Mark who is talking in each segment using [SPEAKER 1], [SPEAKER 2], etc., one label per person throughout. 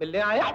[SPEAKER 1] मिलने आया?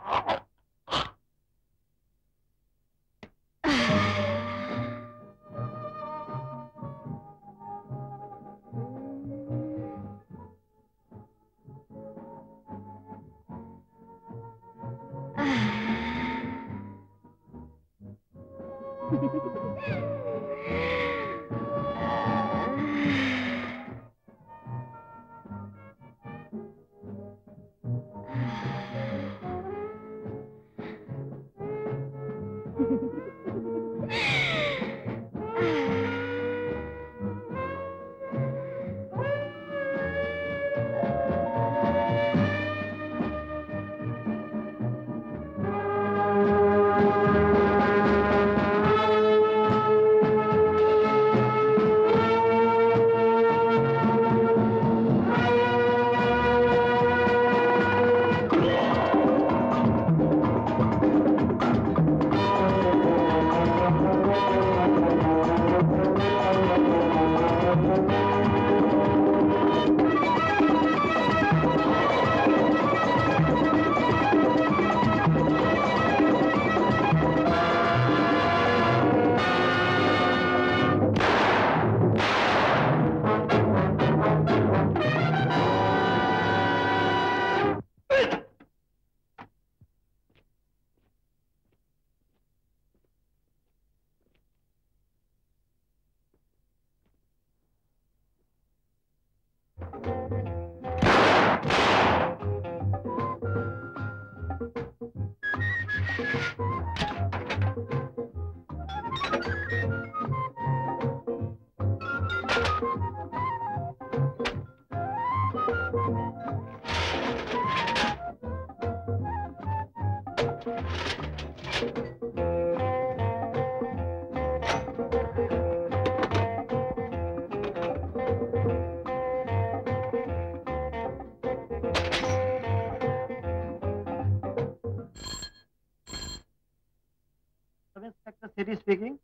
[SPEAKER 2] Speaking.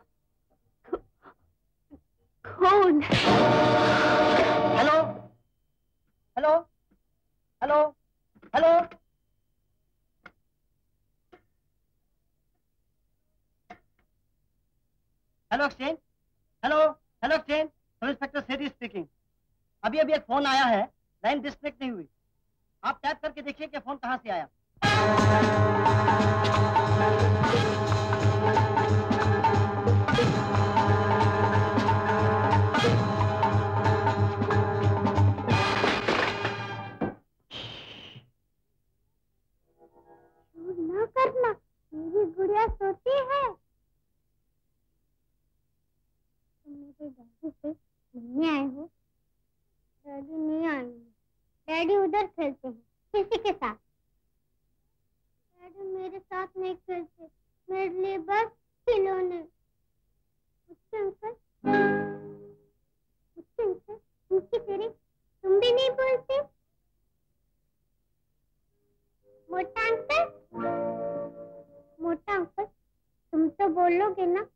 [SPEAKER 3] कौन?
[SPEAKER 2] Hello hello hello hello hello exchange, hello hello exchange, sub inspector Sethi speaking. अभी अभी एक फोन आया है, लाइन डिस्कनेक्ट नहीं हुई। आप टैप करके देखिए कि फोन कहां से आया।
[SPEAKER 3] ना करना, मेरी गुड़िया सोती है। तुम मेरे डैडी से मिलने आए हो? डैडी नहीं आएंगे, डैडी उधर खेलते हैं किसी के साथ। डैडी मेरे साथ नहीं खेलते, मेरे लिए बस खिलौने। मुझसे अंकल, उनकी तेरी तुम भी नहीं बोलते? मोटा अंकल, मोटा अंकल, तुम तो बोलोगे ना?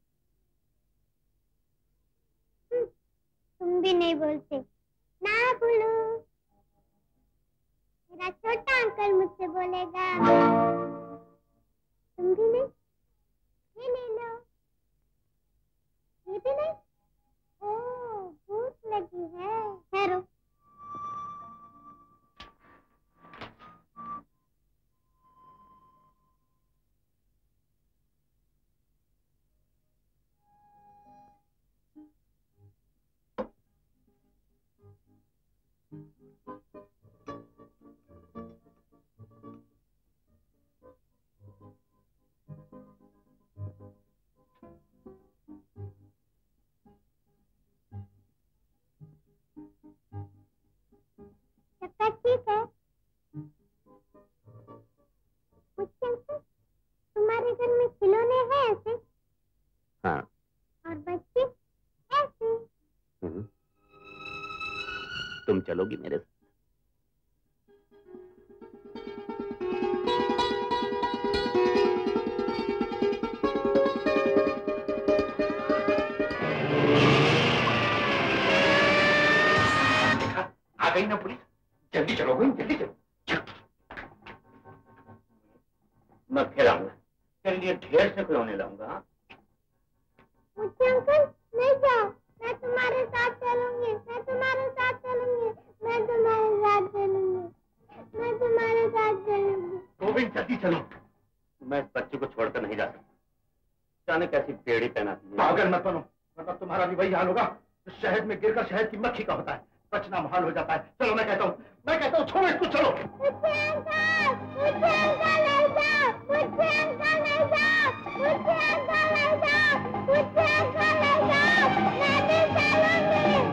[SPEAKER 3] तुम भी नहीं बोलते, ना बोलो। मेरा छोटा अंकल मुझसे बोलेगा। तुम भी नहीं? ये ले लो। ये भी नहीं? ओह, भूख लगी है। ठहरो। ठीक है। तुम्हारे घर में खिलौने हैं ऐसे?
[SPEAKER 4] हाँ।
[SPEAKER 3] और बच्चे ऐसे?
[SPEAKER 4] तुम चलोगी मेरे साथ?
[SPEAKER 1] आ गई ना पुलिस, जल्दी चलो भाई, जल्दी चलो।
[SPEAKER 4] मैं फिर आऊंगा, तेरे लिए ढेर से खिलौने लाऊंगा।
[SPEAKER 3] मुझे अंकल नहीं जाओ, मैं तुम्हारे साथ चलूंगी, मैं तुम्हारे साथ चलूंगी, मैं तुम्हारे साथ चलूंगी, मैं तुम्हारे साथ चलूंगी।
[SPEAKER 4] गोविंद जल्दी चलो, मैं इस बच्चे को छोड़कर नहीं जा सकता। जाने कैसी बेड़ी पहनाती है।
[SPEAKER 1] पागल मत बनो, मतलब तुम्हारा भी वही हाल होगा जो शहद में गिरकर शहद की मक्खी का होता है, बचना मुहाल हो जाता है। चलो मैं कहता हूँ छोड़ो इसको, चलो।
[SPEAKER 3] मुझे अंकल नहीं जाओ, मुझे अंकल नहीं जाओ, मुझे अंकल नहीं जाओ, मुझे अंकल नहीं जाओ, मैं भी चलूंगी।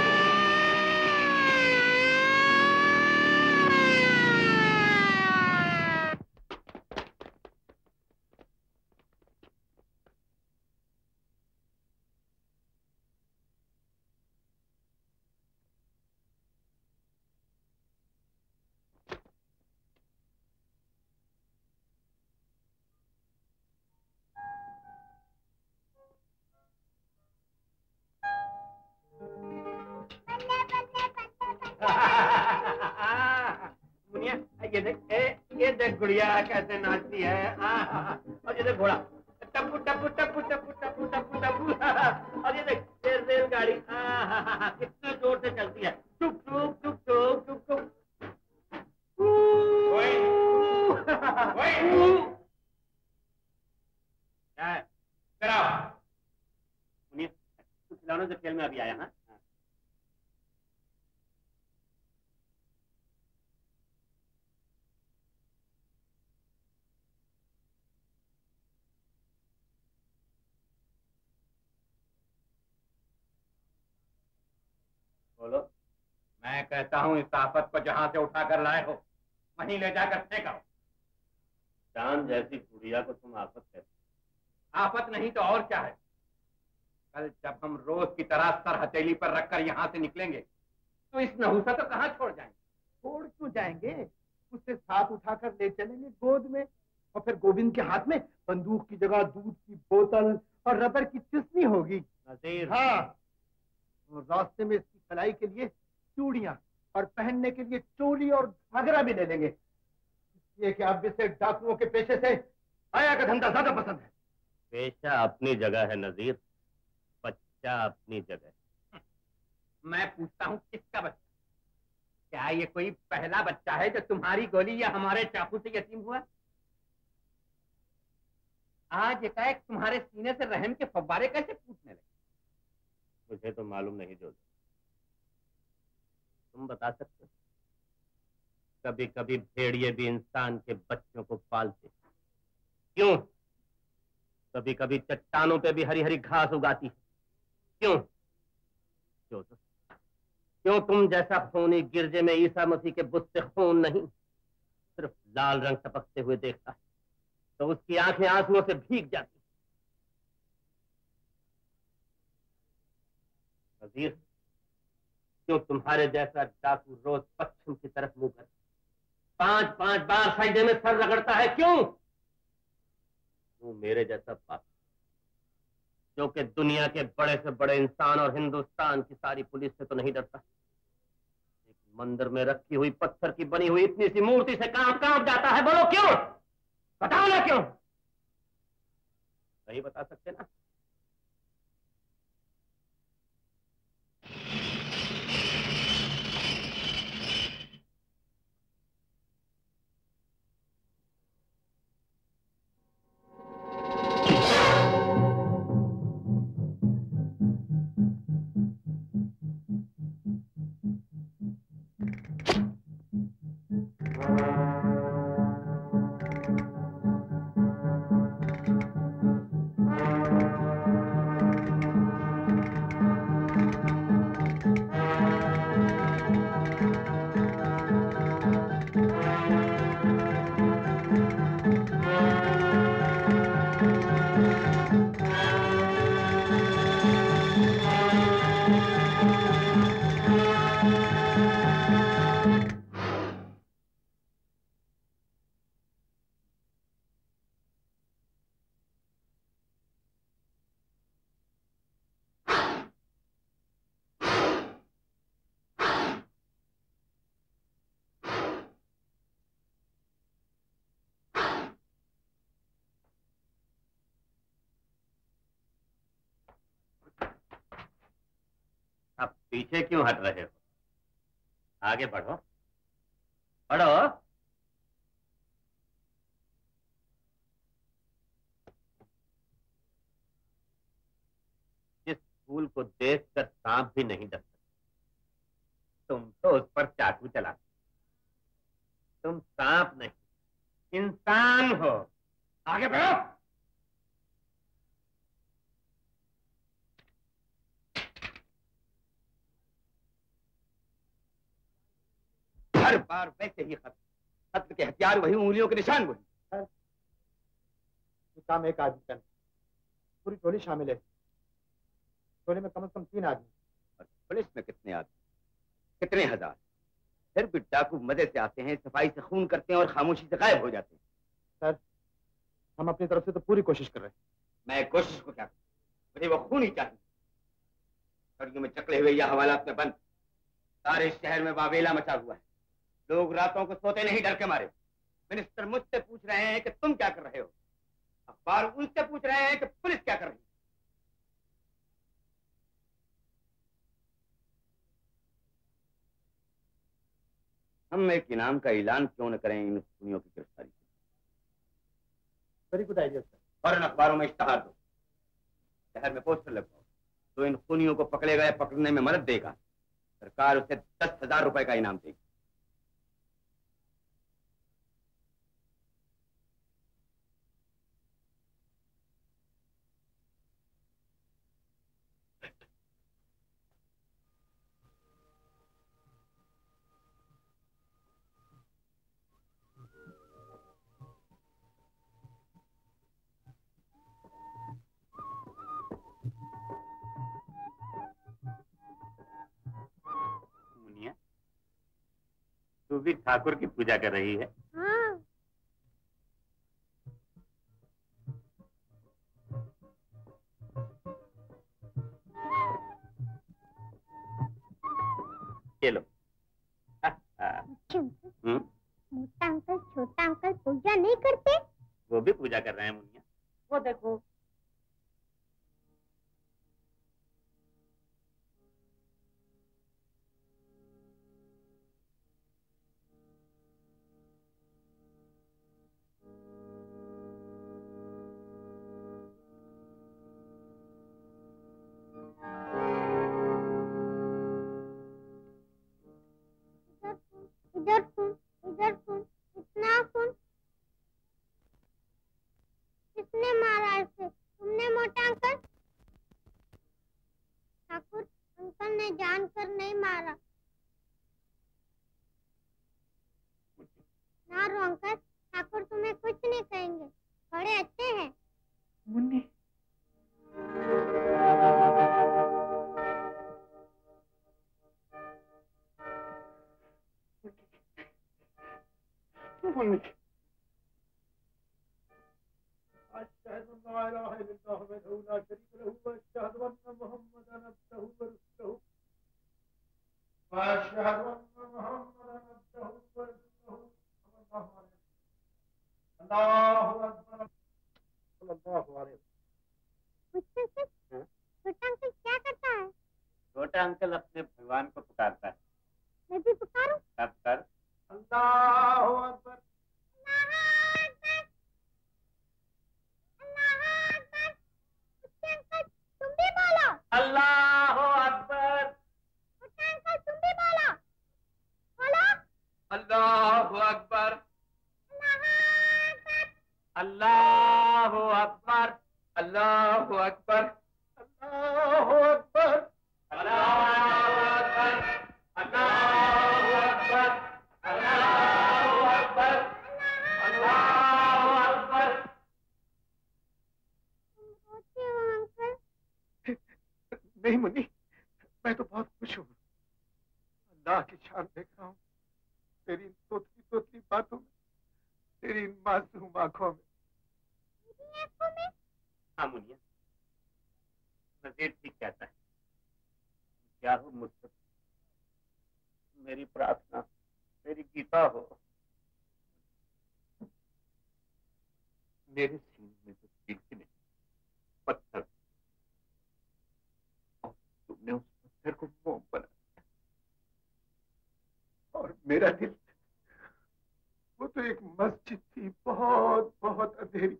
[SPEAKER 4] मुनिया ये देख गुड़िया कैसे नाचती है। और ये देख घोड़ा टप्पू टप्पू टप्पू टप्पू टप्पू टप्पू टप्पू। और ये देख रेलगाड़ी कितने जोर से चलती है। टुक टुक टुक टुक टुक टुक। क्या है? मुनिया तू खिलौनों से खेल में अभी आया। हाँ बोलो। मैं कहता हूँ इस आफत को जहां से उठा कर लाए हो वहीं ले जाकर फेंको। चांद जैसी गुड़िया को तुम आफत कहते? आफत नहीं तो और क्या है। कल जब हम रोज की तरह सर हथेली पर रखकर यहाँ से निकलेंगे तो इस नहुसा तो कहाँ छोड़ जाएंगे।
[SPEAKER 1] छोड़ क्यों जाएंगे, उससे साथ उठाकर ले चलेंगे गोद में, और फिर गोविंद के हाथ में बंदूक की जगह दूध की बोतल और रबर की चुस्नी होगी।
[SPEAKER 4] नज़ीर।
[SPEAKER 1] हाँ, और रास्ते में इसकी खलाई के लिए चूड़ियां और पहनने के लिए चोली और घाघरा भी ले लेंगे, इसलिए कि अब इसे डाकुओं के पेशे से आया का धंधा ज्यादा पसंद है।
[SPEAKER 4] पेशा अपनी जगह है नज़ीर, बच्चा अपनी जगह। मैं पूछता हूँ किसका बच्चा? क्या ये कोई पहला बच्चा है जो तुम्हारी गोली या हमारे चाकू से यतीम हुआ? आज एकाएक तुम्हारे सीने से रहम के फव्वारे कैसे फूटने लगे? मुझे तो मालूम नहीं जो तुम बता सकते हो। कभी कभी भेड़िए भी इंसान के बच्चों को पालते। क्यों? कभी कभी चट्टानों पे भी हरी हरी घास उगाती है। क्यों? क्यों तुम जैसा खूनी गिरजे में ईसा मसीह के बुत से खून नहीं, सिर्फ लाल रंग टपकते हुए देखता है तो उसकी आंखें आंसुओं से भीग जाती। नज़ीर, क्यों तुम्हारे जैसा डाकू रोज पश्चिम की तरफ मुंह कर 5-5 बार सजदे में सर रगड़ता है? क्यों? तू मेरे जैसा पाप जो कि दुनिया के बड़े से बड़े इंसान और हिंदुस्तान की सारी पुलिस से तो नहीं डरता, एक मंदिर में रखी हुई पत्थर की बनी हुई इतनी सी मूर्ति से कांप जाता है। बोलो क्यों? बताओ ना क्यों? नहीं बता सकते ना? पीछे क्यों हट रहे हो? आगे बढ़ो, बढ़ो। जिस फूल को देखकर सांप भी नहीं डर सकता, तुम तो उस पर चाकू चलाते। तुम सांप नहीं, इंसान हो। आगे बढ़ो।
[SPEAKER 5] हर बार वैसे ही कत्ल के हथियार वही, उंगलियों के निशान वही।
[SPEAKER 1] सर, ये काम एक आदमी का नहीं, पूरी टोली शामिल है। टोली में कम से कम 3 आदमी।
[SPEAKER 5] और पुलिस में कितने आदमी? कितने हजार? फिर भी डाकू मजे से आते हैं, सफाई से खून करते हैं और खामोशी से गायब हो जाते हैं।
[SPEAKER 1] सर, हम अपनी तरफ से तो पूरी कोशिश कर रहे हैं।
[SPEAKER 5] मैं कोशिश को क्या करूं? मुझे वो खून ही चाहिए। सड़ियों में चकले हुए या हवालात में बंद सारे शहर में वावेला मचा हुआ है। लोग रातों को सोते नहीं डर के मारे। मिनिस्टर मुझसे पूछ रहे हैं कि तुम क्या कर रहे हो, अखबार उनसे पूछ रहे हैं कि पुलिस क्या कर रही है। हम एक इनाम का ऐलान क्यों न करें इन खूनियों की गिरफ्तारी के?
[SPEAKER 1] Very good idea sir.
[SPEAKER 5] फौरन अखबारों में इश्तहार दो, शहर में पोस्टर लगवाओ। तो इन खूनियों को पकड़ेगा या पकड़ने में मदद देगा, सरकार उसे 10,000 रुपए का इनाम देगी।
[SPEAKER 4] तू भी ठाकुर की पूजा कर रही है?
[SPEAKER 3] हाँ।
[SPEAKER 4] चलो।
[SPEAKER 3] मोटा अंकल छोटा अंकल पूजा नहीं करते?
[SPEAKER 4] वो भी पूजा कर रहे हैं मुनिया।
[SPEAKER 2] वो देखो।
[SPEAKER 3] इधर सुन, इधर सुन, इतना सुन। किसने मारा इसे? तुमने मोटा अंकल? ठाकुर अंकल ने जानकर नहीं मारा। ना रो अंकल, ठाकुर तुम्हें कुछ नहीं कहेंगे, बड़े अच्छे हैं।
[SPEAKER 1] मुन्नी, मुन्नी।
[SPEAKER 3] छोटा अंकल क्या करता है?
[SPEAKER 4] छोटा अंकल अपने भगवान को पुकारता है।
[SPEAKER 3] मैं भी पुकारूं?
[SPEAKER 4] अब कर।
[SPEAKER 1] अल्लाहु अकबर।
[SPEAKER 3] तुम भी बोलो।
[SPEAKER 4] अल्लाहु अकबर।
[SPEAKER 3] छोटा अंकल तुम भी बोलो। बोलो।
[SPEAKER 5] अल्लाहु अकबर।
[SPEAKER 4] अल्लाहु अकबर।
[SPEAKER 5] अल्लाहु अकबर।
[SPEAKER 1] अल्लाहु अकबर।
[SPEAKER 4] अल्लाहु अकबर। अल्लाहु अकबर। अल्लाहु अकबर। अल्लाहु अकबर।
[SPEAKER 3] तुम रोते हो अंकल?
[SPEAKER 1] नहीं मुन्नी, मैं तो बहुत खुश हूँ। अल्लाह की शान देख रहा हूँ तेरी इन तोतली तोतली बातों में, तेरी इन मासूम आंखों में।
[SPEAKER 3] मेरी आंखों में?
[SPEAKER 4] हाँ मुनिया, नजीर ठीक कहता है। क्या हो मुझसे? मेरी प्रार्थना, मेरी गीता हो। मेरे सीने में तो दिल ही नहीं, पत्थर। तुमने उस पत्थर को मोम बना
[SPEAKER 1] बहुत बहुत अंधेरी।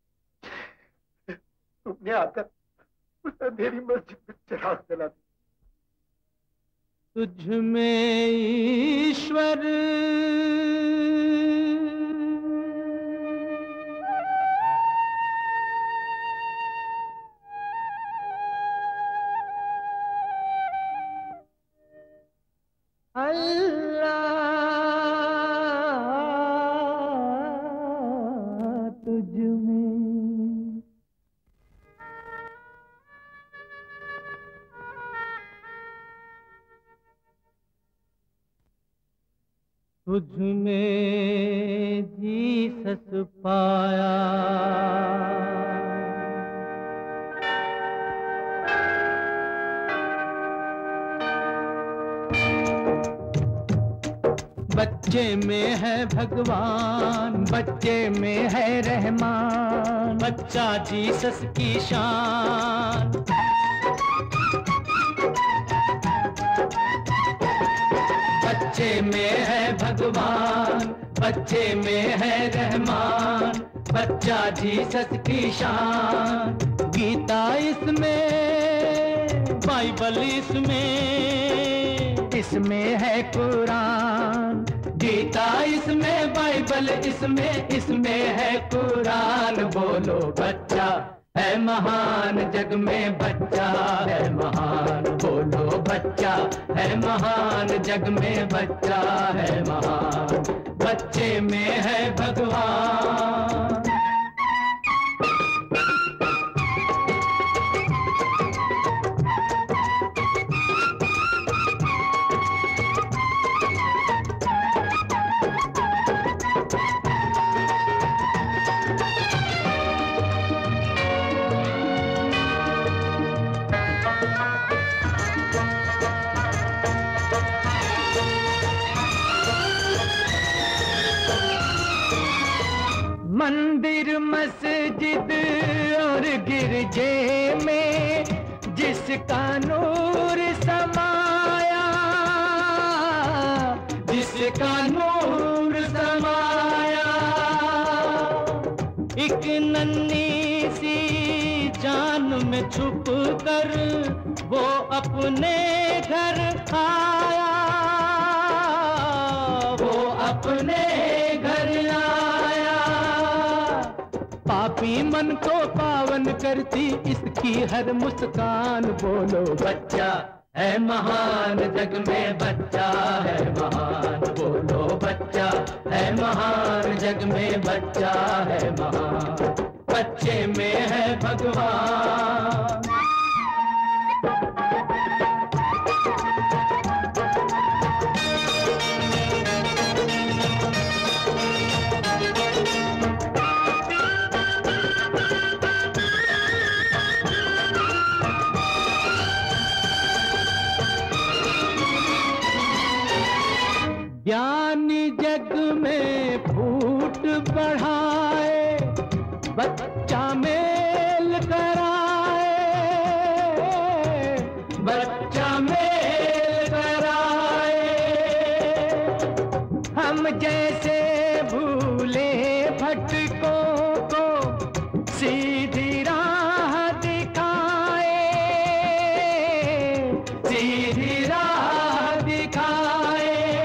[SPEAKER 1] तुमने आकर उस अंधेरी मस्जिद में चिराग जला दी।
[SPEAKER 6] तुझ में ईश्वर तुझ में जीसस पाया। बच्चे में है भगवान, बच्चे में है रहमान, बच्चा जीसस की शान। बच्चे में है भगवान, बच्चे में है रहमान, बच्चा जीसस की शान। गीता इसमें, बाइबल इसमें, इसमें है कुरान। गीता इसमें, बाइबल इसमें, इसमें है कुरान। बोलो बच्चा है महान, जग में बच्चा है महान। बोलो बच्चा है महान, जग में बच्चा है महान। बच्चे में है भगवान। मंदिर मस्जिद और गिरजे में जिसका नूर समाया, जिसका नूर समाया। एक नन्ही सी जान में छुप कर वो अपने घर आया, वो अपने पापी मन को पावन करती इसकी हर मुस्कान। बोलो बच्चा है महान, जग में बच्चा है महान। बोलो बच्चा है महान, जग में बच्चा है महान। बच्चे में है भगवान। ज्ञानी जग में फूट बढ़ाए, बच्चा मेल कराए, बच्चा मेल कराए। हम जैसे भूले भटकों को सीधी राह दिखाए, सीधी राह दिखाए।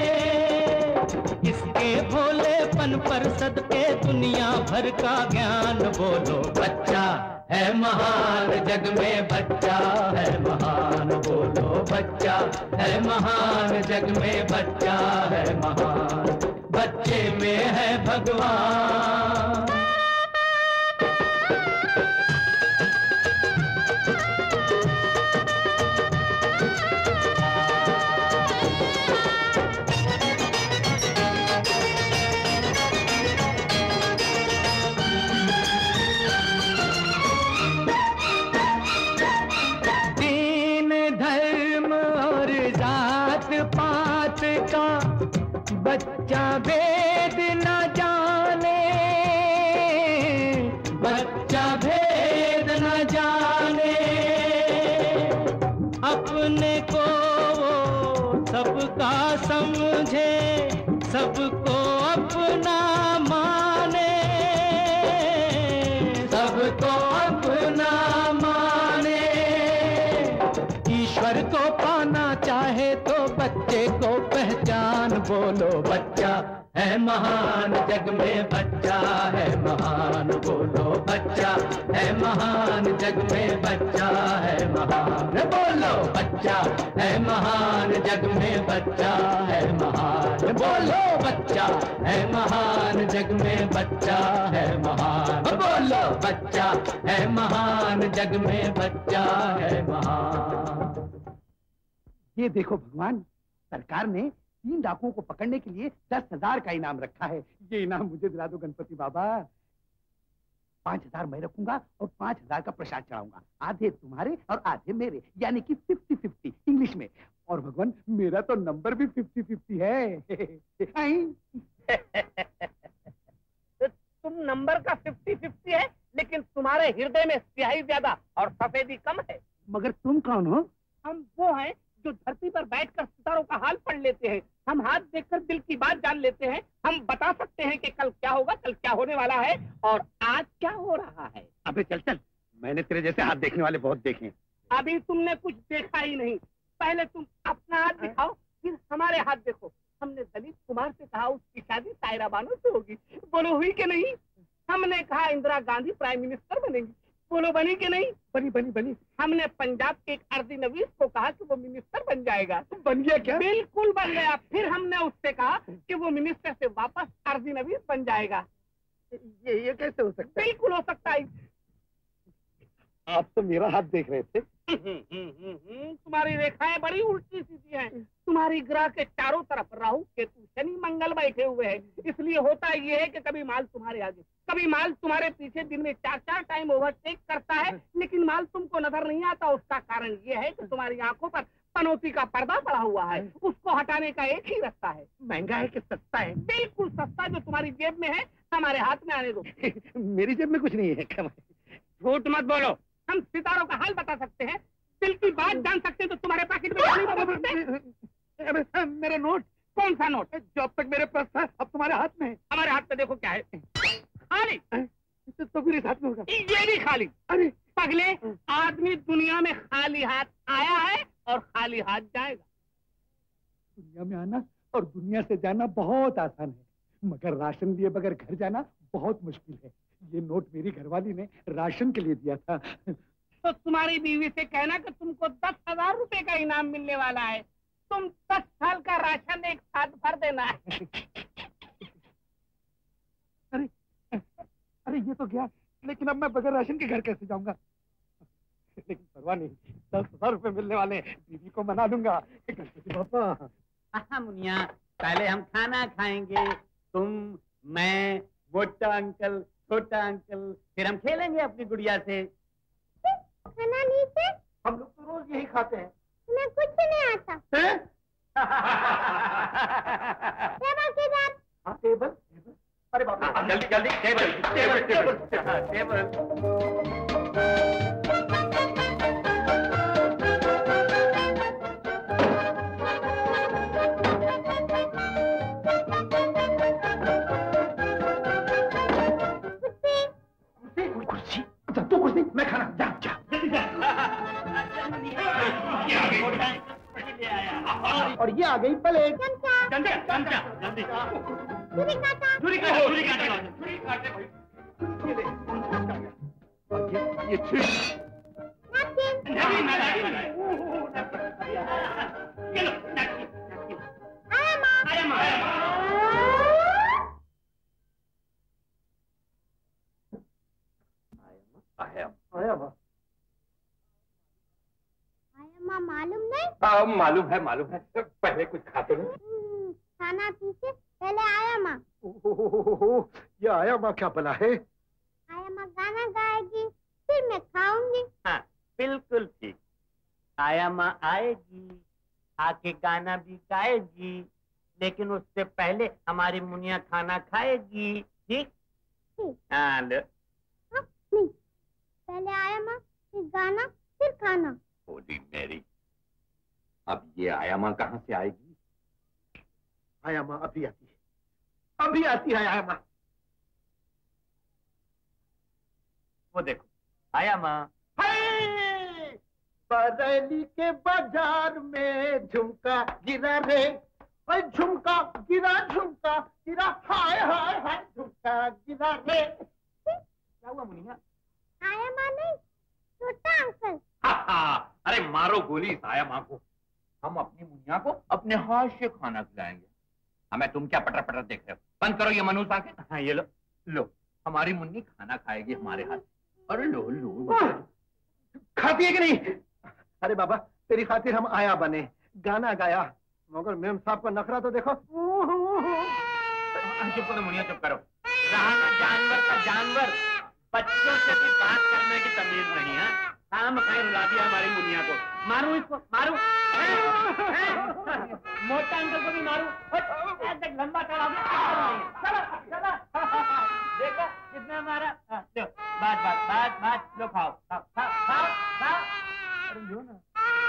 [SPEAKER 6] इसके भोलेपन पर सदके दुनिया भर का ज्ञान। बोलो बच्चा है महान, जग में बच्चा है महान। बोलो बच्चा है महान, जग में बच्चा है महान। बच्चे में है भगवान। पात का बच्चा भेद न जाने, बच्चा भेद न जाने। अपने को वो सबका समझे, सबको अपना माने, है महान, जग में बच्चा है महान, बोलो बच्चा है महान, जग में बच्चा है महान, बोलो बच्चा है महान, जग में बच्चा है महान, बोलो बच्चा है महान, जग में बच्चा है महान, बोलो बच्चा है महान, जग में बच्चा है महान।
[SPEAKER 1] ये देखो भगवान, सरकार ने 3 डाकुओं को पकड़ने के लिए 10,000 का इनाम रखा है। ये इनाम मुझे दिला दो गणपति बाबा। 5,000 मैं रखूंगा और 5,000 का प्रसाद चढ़ाऊंगा। आधे तुम्हारे और आधे मेरे, यानी कि 50-50 इंग्लिश में। और भगवान मेरा तो नंबर भी 50-50 है।
[SPEAKER 2] तुम नंबर का 50-50 है, लेकिन तुम्हारे हृदय में स्याही ज्यादा और सफेदी कम है।
[SPEAKER 1] मगर तुम कौन हो?
[SPEAKER 2] हम वो हैं जो धरती पर बैठकर सितारों का हाल पढ़ लेते हैं। हम हाथ देखकर दिल की बात जान लेते हैं। हम बता सकते हैं कि कल क्या होगा, कल क्या होने वाला है और आज क्या हो रहा है।
[SPEAKER 1] अबे चल चल, मैंने तेरे जैसे हाथ देखने वाले बहुत देखे हैं।
[SPEAKER 2] अभी तुमने कुछ देखा ही नहीं। पहले तुम अपना हाथ दिखाओ, फिर हमारे हाथ देखो। हमने दलित कुमार से कहा उसकी शादी सायरा बानो से होगी, बोलो हुई कि नहीं? हमने कहा इंदिरा गांधी प्राइम मिनिस्टर बनेंगी, बोलो बनी कि नहीं?
[SPEAKER 1] बनी बनी बनी।
[SPEAKER 2] हमने पंजाब के एक अर्दी नवीस को कहा कि वो मिनिस्टर बन जाएगा,
[SPEAKER 1] बन गया क्या?
[SPEAKER 2] बिल्कुल बन गया। फिर हमने उससे कहा कि वो मिनिस्टर से वापस अर्दी नवीस बन जाएगा।
[SPEAKER 1] ये कैसे हो सकता है?
[SPEAKER 2] बिल्कुल हो सकता है।
[SPEAKER 1] आप तो मेरा हाथ देख रहे थे।
[SPEAKER 2] तुम्हारी रेखाएं बड़ी उल्टी सीधी हैं। तुम्हारी ग्रह के चारों तरफ राहु केतु शनि मंगल बैठे हुए हैं। इसलिए होता ये है कि कभी माल तुम्हारे आगे, कभी माल तुम्हारे पीछे दिन में 4-4 टाइम ओवरटेक करता है, लेकिन माल तुमको नजर नहीं आता। उसका कारण ये है कि तुम्हारी आंखों पर पनौती का पर्दा पड़ा हुआ है। उसको हटाने का एक ही रास्ता है।
[SPEAKER 1] महंगा है कि सस्ता है?
[SPEAKER 2] बिल्कुल सस्ता, जो तुम्हारी जेब में है हमारे हाथ में आने दो।
[SPEAKER 1] मेरी जेब में कुछ नहीं है।
[SPEAKER 2] झूठ मत बोलो। हम सितारों का हाल बता सकते हैं, दिल की बात जान सकते हैं। तो तुम्हारे पैकेट में
[SPEAKER 1] मेरा नोट।
[SPEAKER 2] कौन सा नोट?
[SPEAKER 1] जो अब तक मेरे पास था, अब तुम्हारे हाथ में है।
[SPEAKER 2] हमारे हाथ में देखो क्या है। खाली।
[SPEAKER 1] तो फिर इस हाथ में होगा।
[SPEAKER 2] ये भी खाली।
[SPEAKER 1] अरे
[SPEAKER 2] पगले, आदमी दुनिया में खाली हाथ आया है और खाली हाथ जाएगा।
[SPEAKER 1] दुनिया में आना और दुनिया से जाना बहुत आसान है, मगर राशन लिए बगैर घर जाना बहुत मुश्किल है। ये नोट मेरी घरवाली ने राशन के लिए दिया था।
[SPEAKER 2] तो तुम्हारी बीवी से कहना कि तुमको 10,000 रुपए का इनाम मिलने वाला है। तुम 10 साल का राशन एक साथ भर देना है।
[SPEAKER 1] अरे अरे ये तो गया, लेकिन अब मैं बगैर राशन के घर कैसे जाऊंगा? लेकिन परवाह नहीं, 10,000 रुपए मिलने वाले, बीवी को मना दूंगा। पापा
[SPEAKER 6] हाँ मुनिया, पहले हम खाना खाएंगे, तुम, मैं, मोटा अंकल, छोटा अंकल, फिर हम खेलेंगे अपनी गुड़िया से।
[SPEAKER 3] खाना नहीं थे?
[SPEAKER 1] हम लोग तो रोज यही खाते हैं।
[SPEAKER 3] तुम्हें कुछ नहीं आता। टेबल किधर?
[SPEAKER 1] हाँ टेबल। अरे बाबा
[SPEAKER 5] जल्दी जल्दी, टेबल टेबल टेबल टेबल।
[SPEAKER 1] कुर्सी, तू कुर्सी, मैं खाना। जा जा जल्दी जा। और ये आ गई प्लेट।
[SPEAKER 3] जल्दी। छुरी काटा।
[SPEAKER 5] छुरी काटे।
[SPEAKER 1] ये छुरी।
[SPEAKER 3] आया मालूम नहीं?
[SPEAKER 5] मालूम है। पहले कुछ खाते नहीं।
[SPEAKER 3] खाना पीछे पहले आया माँ।
[SPEAKER 1] ये आया माँ क्या बला है?
[SPEAKER 3] आया माँ गाना गाएगी, फिर मैं खाऊंगी।
[SPEAKER 6] हाँ बिल्कुल ठीक। आया माँ आएगी, आके गाना भी गाएगी, लेकिन उससे पहले हमारी मुनिया खाना खाएगी। ठीक? हाँ लो।
[SPEAKER 3] नहीं, पहले आया माँ, फिर गाना, फिर खाना।
[SPEAKER 5] होली मेरी, अब ये आया माँ कहाँ से आएगी?
[SPEAKER 1] आया माँ अभी आती है, अभी आती है आया माँ।
[SPEAKER 6] वो देखो आया माँ।
[SPEAKER 1] बरेली के बाजार में झुमका गिरा रे, हाय झुमका गिरा, हाय हाय हाय झुमका गिरा रे। क्या हुआ मुनिया?
[SPEAKER 3] आया माँ नहीं, छोटा अंकल।
[SPEAKER 5] अरे मारो गोली इस आया माँ को। हम अपनी मुनिया को अपने हाथ से खाना खिलाएंगे। हमें तुम क्या पटर पटर देख रहे हो? बंद करो ये मनूस आके। हाँ ये लो हमारी मुन्नी खाना खाएगी हमारे हाथ। अरे लो
[SPEAKER 1] खाती है कि नहीं? अरे बाबा तेरी खातिर हम आया बने, गाना गाया, मगर मेम साहब का नखरा तो देखो।
[SPEAKER 5] चुप करो मुनिया, चुप करो। जानवर का जानवर, बच्चों से भी बात करने की तमीज नहीं है। काम कहीं रुला दिया हमारी मुनिया को। मारू इसको, मारू। मोटा अंकल को भी मारू। लंबा चढ़ा चलो देखो कितना मारा। बात लो खाओ। अरे लो ना।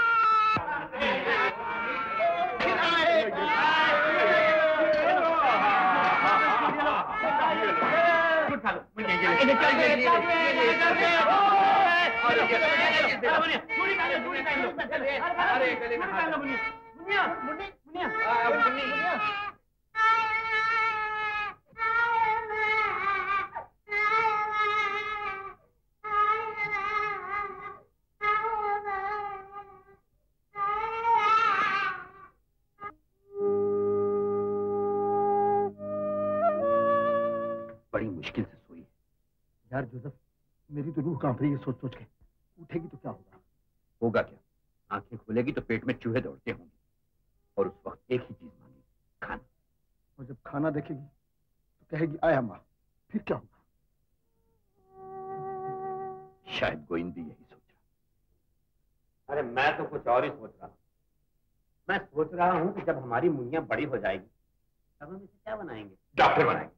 [SPEAKER 5] बड़ी मुश्किल से सोई
[SPEAKER 1] यार जोसेफ, मेरी तो रूह कांप रही है सोच सोच के। उठेगी तो क्या होगा?
[SPEAKER 5] होगा क्या? आंखें खोलेगी तो पेट में चूहे दौड़ते होंगे और उस वक्त एक ही चीज मांगेगी, खाना।
[SPEAKER 1] और जब खाना देखेगी तो कहेगी आया माँ, फिर क्या होगा?
[SPEAKER 5] शायद गोविंद यही सोच रहा।
[SPEAKER 4] अरे मैं तो कुछ और ही सोच रहा हूँ। मैं सोच रहा हूँ कि जब हमारी मुनिया बड़ी हो जाएगी तब हम इसे क्या बनाएंगे?
[SPEAKER 5] डॉक्टर बनाएंगे।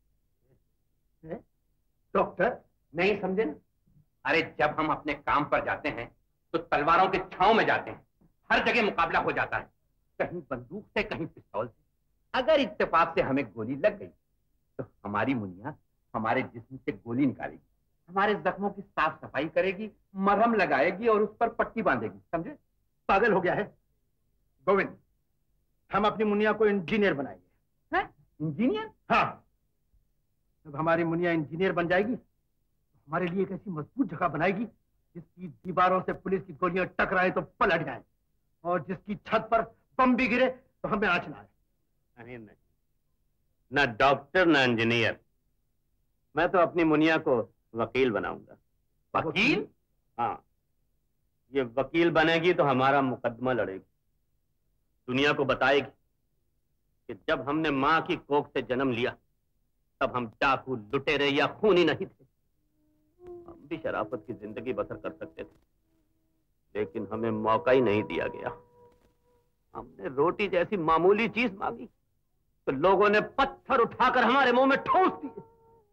[SPEAKER 4] डॉक्टर? नहीं समझे ना?
[SPEAKER 5] अरे जब हम अपने काम पर जाते हैं तो तलवारों के छांव में जाते हैं। हर जगह मुकाबला हो जाता है, कहीं बंदूक से कहीं पिस्तौल से। अगर इत्तेफाक से हमें गोली लग गई तो हमारी मुनिया हमारे जिस्म से गोली निकालेगी, हमारे जख्मों की साफ सफाई करेगी, मरहम लगाएगी और उस पर पट्टी बांधेगी। समझे?
[SPEAKER 1] पागल हो गया है गोविंद। हम अपनी मुनिया को इंजीनियर बनाएंगे।
[SPEAKER 5] हैं? इंजीनियर?
[SPEAKER 1] हाँ, जब हमारी मुनिया इंजीनियर बन जाएगी तो हमारे लिए एक ऐसी मजबूत जगह बनाएगी जिसकी दीवारों से पुलिस की गोलियां टकराए तो पलट जाए, और जिसकी छत पर बम भी गिरे तो हमें आंच ना आए।
[SPEAKER 4] नहीं, ना डॉक्टर ना इंजीनियर। मैं तो अपनी मुनिया को वकील बनाऊंगा।
[SPEAKER 5] वकील?
[SPEAKER 4] हाँ, ये वकील बनेगी तो हमारा मुकदमा लड़ेगी, दुनिया को बताएगी कि जब हमने माँ की कोख से जन्म लिया तब हम डाकू, लुटेरे या खूनी नहीं थे। हम भी शराफत की जिंदगी बसर कर सकते थे, लेकिन हमें मौका ही नहीं दिया गया। हमने रोटी जैसी मामूली चीज मांगी तो लोगों ने पत्थर उठाकर हमारे मुंह में ठोस दिए।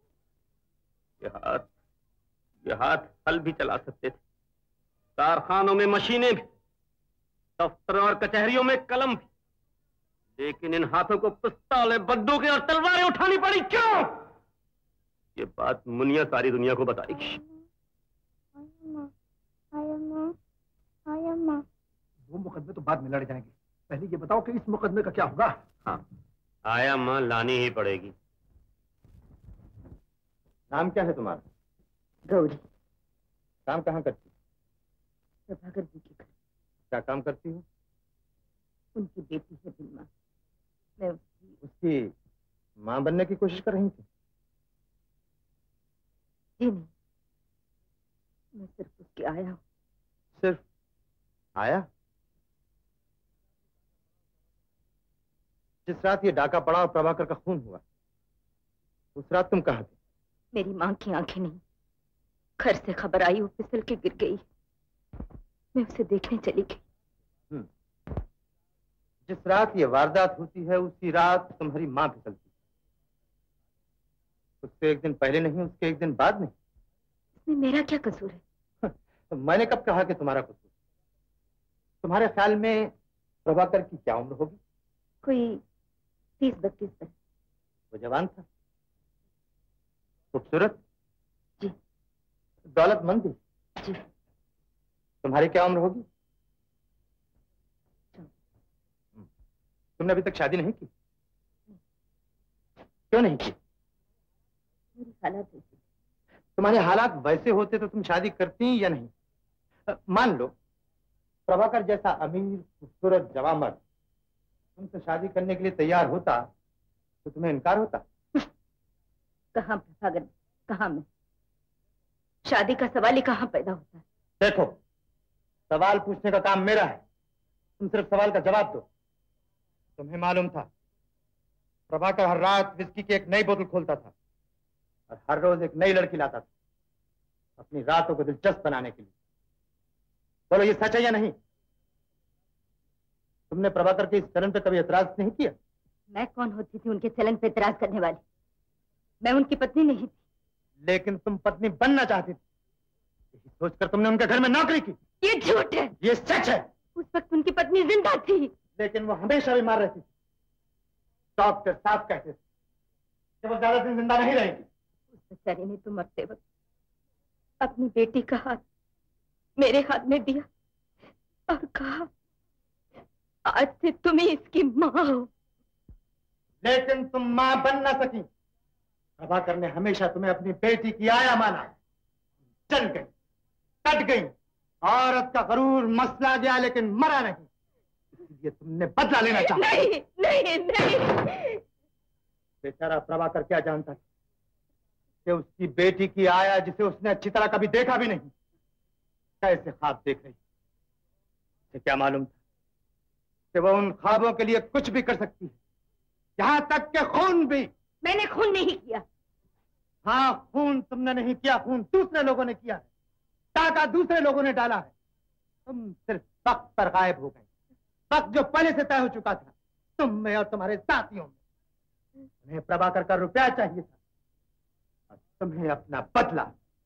[SPEAKER 4] ये हाथ हल भी चला सकते थे, कारखानों में मशीनें भी, दफ्तरों और कचहरियों में कलम भी, लेकिन इन हाथों को पिस्तौलें, बंदूकें और तलवारें उठानी पड़ी। क्यों? ये बात मुनिया सारी दुनिया को बताएगी।
[SPEAKER 1] वो मुकदमे तो बाद में लड़ जाएंगे, पहले ये बताओ कि इस मुकदमे का क्या होगा?
[SPEAKER 4] हाँ, आया मां लानी ही पड़ेगी।
[SPEAKER 5] नाम क्या है तुम्हारा?
[SPEAKER 7] गौरी।
[SPEAKER 5] काम कहाँ करती?
[SPEAKER 7] प्रभाकर जी के घर।
[SPEAKER 5] क्या काम करती हो?
[SPEAKER 7] उनकी बेटी है बिनमा, मैं
[SPEAKER 5] उसकी माँ बनने की कोशिश कर रही थी?
[SPEAKER 7] जी नहीं, मैं सिर्फ उसकी आया हूँ।
[SPEAKER 5] सिर्फ आया? जिस रात ये डाका पड़ा और प्रभाकर का खून हुआ, उस रात तुम कहाँ थे?
[SPEAKER 7] मेरी माँ की आंखें नहीं, घर से खबर आई वो फिसल के गिर गई, मैं उसे देखने चली गई।
[SPEAKER 5] जिस रात ये वारदात होती है उसी रात तुम्हारी माँ फिसलती, उससे एक दिन पहले नहीं, उसके एक दिन बाद नहीं।
[SPEAKER 7] इसमें मेरा क्या कसूर है?
[SPEAKER 5] तो मैंने कब कहा कि तुम्हारा कसूर? तुम्हारे ख्याल में प्रभाकर की क्या उम्र होगी?
[SPEAKER 7] कोई 30-32 साल।
[SPEAKER 5] वो जवान था, खूबसूरत
[SPEAKER 7] जी,
[SPEAKER 5] दौलतमंद भी
[SPEAKER 7] जी।
[SPEAKER 5] तुम्हारी क्या उम्र होगी?
[SPEAKER 1] तुमने अभी तक शादी नहीं की? क्यों नहीं की?
[SPEAKER 7] मेरी हालत ऐसी।
[SPEAKER 1] तुम्हारे हालात वैसे होते तो तुम शादी करती या नहीं? मान लो प्रभाकर जैसा अमीर खूबसूरत जवान मर्द तुमसे शादी करने के लिए तैयार होता तो तुम्हें इनकार होता?
[SPEAKER 7] कहाँ प्रभाकर, कहाँ मैं? शादी का सवाल ही कहाँ पैदा होता है?
[SPEAKER 1] देखो, सवाल पूछने का काम मेरा है, तुम सिर्फ सवाल का जवाब दो। तुम्हें मालूम था प्रभाकर हर रात विस्की की एक नई बोतल खोलता था और हर रोज एक नई लड़की लाता था अपनी रातों को दिलचस्प बनाने के लिए। बोलो ये सच है या नहीं? तुमने प्रभाकर के इस चलन पे कभी एतराज नहीं किया?
[SPEAKER 7] मैं कौन होती थी उनके चलन पे एतराज करने वाली? मैं उनकी पत्नी नहीं थी।
[SPEAKER 1] लेकिन तुम पत्नी बनना चाहती थी, यही सोचकर तुमने उनके घर में नौकरी की।
[SPEAKER 7] ये झूठ है।
[SPEAKER 1] ये सच है।
[SPEAKER 7] उस वक्त उनकी पत्नी जिंदा थी।
[SPEAKER 1] लेकिन वो हमेशा बीमार रहती थी। डॉक्टर साहब कहते थे कि वो ज्यादा दिन जिंदा नहीं रहेगी।
[SPEAKER 7] उस बेचारी ने तो मरते वक्त अपनी बेटी का हाथ मेरे हाथ में दिया और कहा आज से तुम ही इसकी माँ हो।
[SPEAKER 1] लेकिन तुम माँ बन ना सकी। प्रभाकर ने हमेशा तुम्हें अपनी बेटी की आया माना। चल गई, कट गई, औरत का गरूर मसला गया लेकिन मरा नहीं, इसलिए तुमने बदला लेना चाहा।
[SPEAKER 7] नहीं नहीं नहीं।
[SPEAKER 1] बेचारा प्रभाकर क्या जानता था कि उसकी बेटी की आया जिसे उसने अच्छी तरह कभी देखा भी नहीं कैसे ख्वाब देख रही। उसे क्या मालूम था कि वो उन ख्वाबों के लिए कुछ भी कर सकती है, यहां तक कि खून भी।
[SPEAKER 7] मैंने खून नहीं किया।
[SPEAKER 1] हाँ, खून तुमने नहीं किया, खून दूसरे लोगों ने किया है, टाका दूसरे लोगों ने डाला है। तुम सिर्फ वक्त पर गायब हो गए, वक्त जो पहले से तय हो चुका था तुम में और तुम्हारे साथियों में। तुम्हें प्रभाकर का रुपया चाहिए था और तुम्हें अपना बदला।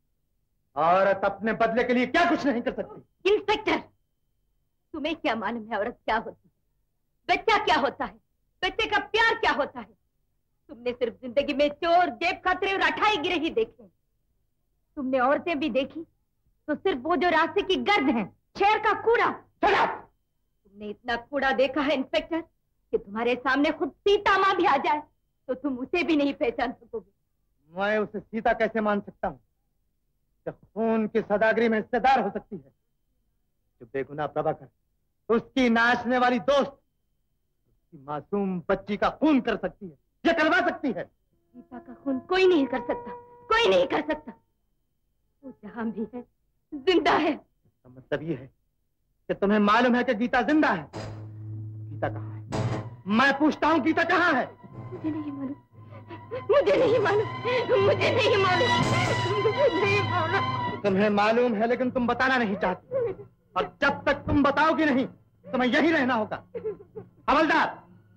[SPEAKER 1] औरत अपने बदले के लिए क्या कुछ नहीं कर सकती।
[SPEAKER 7] इंस्पेक्टर, तुम्हें क्या मालूम है औरत क्या होती है, बच्चा क्या होता है, बच्चे का प्यार क्या होता है? तुमने सिर्फ जिंदगी में चोर, जेब खातरे और अठाई गिरे ही देखे। तुमने औरतें भी देखी तो सिर्फ वो जो रास्ते की गर्द है, शहर का कूड़ा। तुमने इतना कूड़ा देखा है इंस्पेक्टर कि तुम्हारे सामने खुद सीता माँ भी आ जाए तो तुम उसे भी नहीं पहचान सकोगे।
[SPEAKER 1] मैं उसे सीता कैसे मान सकता हूँ जब खून की सौदागरी में हिस्सेदार हो सकती है। जो बेगुनाह प्रभाकर, उसकी नाचने वाली दोस्त, उसकी मासूम बच्ची का खून कर सकती है, ये करवा सकती है।
[SPEAKER 7] सीता का खून कोई नहीं कर सकता, कोई नहीं कर सकता। वो जहां भी है जिंदा है।
[SPEAKER 1] इसका मतलब ये है कि तुम्हें मालूम है कि गीता जिंदा है। गीता कहाँ है? मैं पूछता हूँ गीता कहाँ है?
[SPEAKER 7] मुझे नहीं मालूम, मुझे नहीं मालूम, मुझे नहीं मालूम, मुझे नहीं मालूम।
[SPEAKER 1] तुम्हें मालूम है लेकिन तुम बताना नहीं चाहती, और जब तक तुम बताओगी नहीं तुम्हें यही रहना होगा। हवलदार,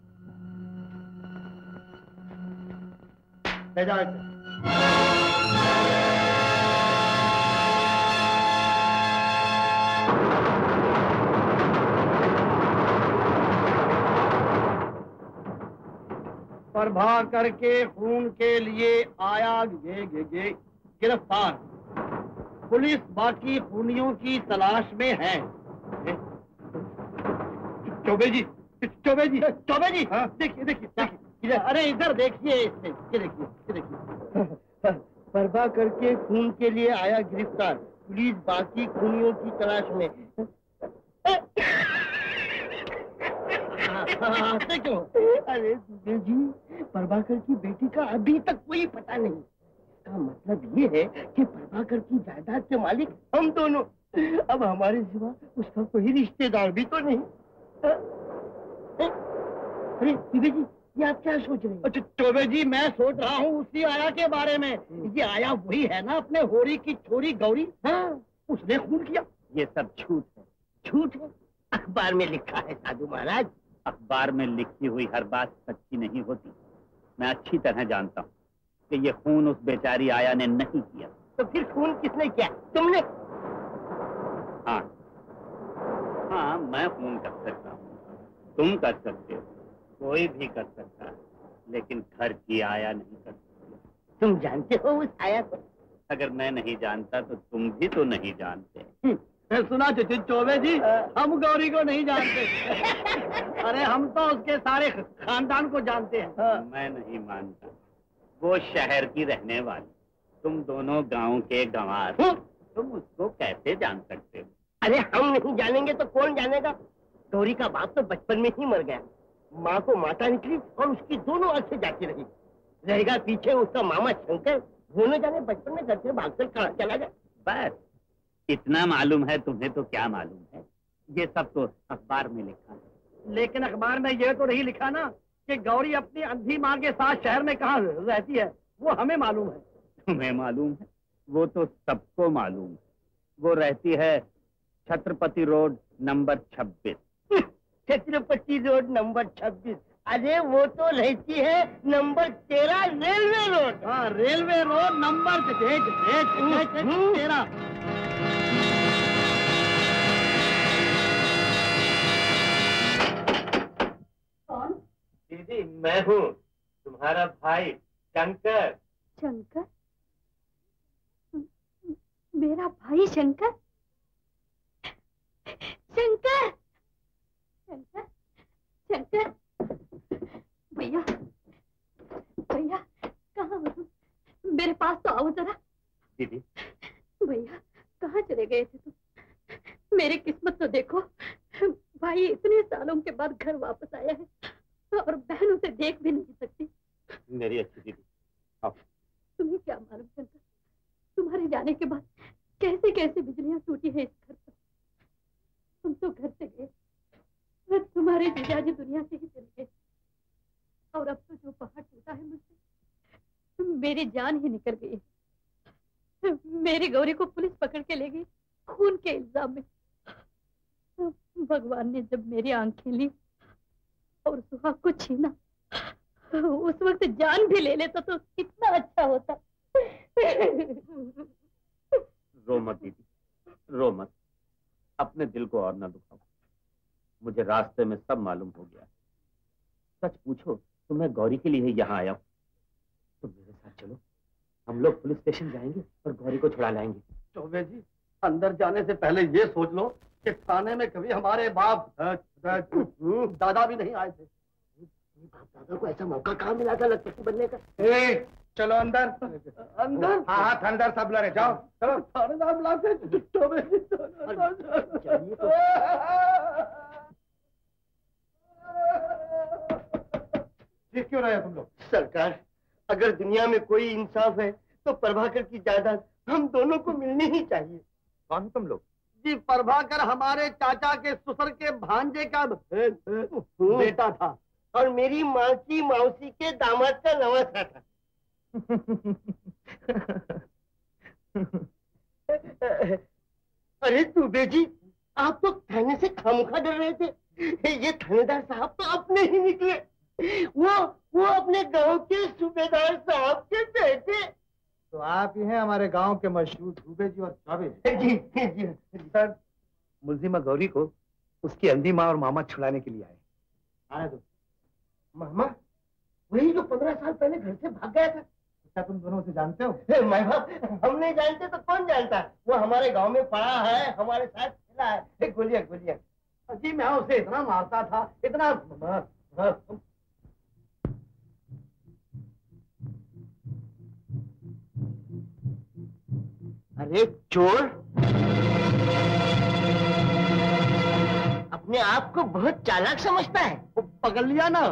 [SPEAKER 1] ले जाओ इसे।
[SPEAKER 2] प्रभाकर के खून के लिए आया गिरफ्तार। पुलिस बाकी खूनियों की तलाश में है। चौबे जी, चौबे जी, चौबे जी, देखिए देखिए देखिए, अरे इधर देखिए, इससे ये देखिए, ये देखिए। प्रभाकर के खून के लिए आया गिरफ्तार, पुलिस बाकी खूनियों की तलाश में। हंसते क्यों? अरे दुबे जी, प्रभाकर की बेटी का अभी तक कोई पता नहीं। इसका मतलब ये है कि प्रभाकर की जायदाद के मालिक हम दोनों। अब हमारे सिवा उसका कोई रिश्तेदार भी तो नहीं। अरे दुबे जी, ये आप क्या सोच रहे हैं? अच्छा चौबे जी, मैं सोच रहा हूँ उसी आया के बारे में। ये आया वही है ना, अपने होरी की छोरी गौरी? हाँ, उसने खून किया। ये सब झूठ है, झूठ है। अखबार में लिखा है साधु महाराज।
[SPEAKER 5] अखबार में लिखी हुई हर बात सच्ची नहीं होती। मैं अच्छी तरह जानता हूँ कि ये खून उस बेचारी आया ने नहीं किया।
[SPEAKER 2] तो फिर खून किसने किया? तुमने?
[SPEAKER 5] हाँ हाँ, मैं खून कर सकता हूँ, तुम कर सकते हो, कोई भी कर सकता है, लेकिन घर की आया नहीं कर सकती।
[SPEAKER 2] तुम जानते हो उस आया को?
[SPEAKER 5] अगर मैं नहीं जानता तो तुम भी तो नहीं जानते।
[SPEAKER 1] सुना चौबे जी, हम गौरी को नहीं जानते। अरे हम तो उसके सारे खानदान को जानते हैं।
[SPEAKER 5] मैं नहीं मानता, वो शहर की रहने वाली, तुम दोनों गांव के गंवार, तुम उसको कैसे जान सकते हो?
[SPEAKER 1] अरे हम नहीं जानेंगे तो कौन जानेगा? गौरी का बाप तो बचपन में ही मर गया, माँ को माता निकली और उसकी दोनों आंखें जाती रही। रहेगा पीछे उसका मामा शंकर, वो न जाने बचपन में घर से भागकर कहाँ चला गया।
[SPEAKER 5] बस इतना मालूम है तुम्हें, तो क्या मालूम है? ये सब तो अखबार में लिखा है।
[SPEAKER 1] लेकिन अखबार में ये तो नहीं लिखा ना कि गौरी अपनी अंधी माँ के साथ शहर में कहाँ रहती है। वो हमें मालूम है।
[SPEAKER 5] तुम्हें मालूम है? वो तो सबको मालूम है। वो रहती है Chhatrapati road number 26।
[SPEAKER 1] Chhatrapati road number 26? अरे वो तो रहती है नंबर 13 रेलवे रोड। हाँ, रेलवे रोड नंबर 13।
[SPEAKER 7] कौन?
[SPEAKER 4] दीदी मैं हूँ, तुम्हारा भाई शंकर।
[SPEAKER 7] शंकर? मेरा भाई शंकर? शंकर, शंकर, शंकर, भैया, भैया कहाँ हो तुम? मेरे पास तो आओ जरा।
[SPEAKER 4] दीदी
[SPEAKER 7] भैया कहाँ चले गए थे तुम? मेरी किस्मत तो देखो, भाई इतने सालों के बाद घर वापस आया है और बहन उसे देख भी नहीं सकती।
[SPEAKER 4] मेरी अच्छी दीदी, आओ।
[SPEAKER 7] तुम्हें क्या मालूम शंकर, तुम्हारे जाने के बाद कैसे कैसे बिजलियां टूटी है इस घर पर। तुम तो घर से गए, तुम्हारे जीजाजी दुनिया से ही चले गए, और अब तो जो पहाड़ टूटा है मुझसे, मेरी जान ही निकल गई। मेरी गौरी को पुलिस पकड़ के ले गई खून के इल्जाम में। भगवान ने जब मेरी आंखें ली और सुहाग को छीना, उस वक्त जान भी ले लेता तो कितना अच्छा होता।
[SPEAKER 4] रो मत दीदी, रो मत, अपने दिल को और न दुखाओ। मुझे रास्ते में सब मालूम हो गया। सच पूछो तो मैं गौरी के लिए ही यहाँ आया हूँ। तुम मेरे साथ चलो, हम लोग पुलिस स्टेशन जाएंगे और गौरी को छुड़ा लाएंगे।
[SPEAKER 1] चौबे जी, अंदर जाने से पहले ये सोच लो कि थाने में कभी हमारे बाप दादा भी नहीं आए थे। बाप दादा को ऐसा मौका कहाँ मिला था लखपति बनने का?
[SPEAKER 2] चलो अंदर।
[SPEAKER 1] अंदर?
[SPEAKER 2] हाँ अंदर सब लड़े, जाओ चलो।
[SPEAKER 1] थानेदार बुलाते हैं। चौबे जी, चलिए तो।
[SPEAKER 2] ठीक क्यों रहे तुम लोग?
[SPEAKER 1] सरकार, अगर दुनिया में कोई इंसाफ है तो प्रभाकर की जायदाद हम दोनों को मिलनी ही चाहिए।
[SPEAKER 2] कौन हो तुम लोग?
[SPEAKER 1] जी, प्रभाकर हमारे चाचा के ससुर के भांजे का बेटा था और मेरी माँ की मौसी के दामाद का नवासा था। अरे दुबे जी, आप तो थाने से खामखा डर रहे थे। ये थानेदार साहब तो अपने ही निकले। वो अपने गांव के सूबेदार साहब के बेटे।
[SPEAKER 2] तो आप ही हैं हमारे गांव के मशहूर दुबे जी और चौबे
[SPEAKER 1] जी जी
[SPEAKER 2] सर। मुलजिमा गौरी को उसकी अंधी माँ और मामा छुड़ाने के लिए आए।
[SPEAKER 1] आने दो। मामा वही जो 15 साल पहले घर से भाग गया था।
[SPEAKER 2] क्या तुम दोनों उसे जानते हो?
[SPEAKER 1] मैं बाप, हम नहीं जानते तो कौन जानता? वो हमारे गांव में पढ़ा है, हमारे साथ खेला है। गोलियां गोलियां। जी, मैं उसे इतना मारता था, इतना। अरे चोर, अपने आप को बहुत चालाक समझता है। वो पकड़ लिया ना।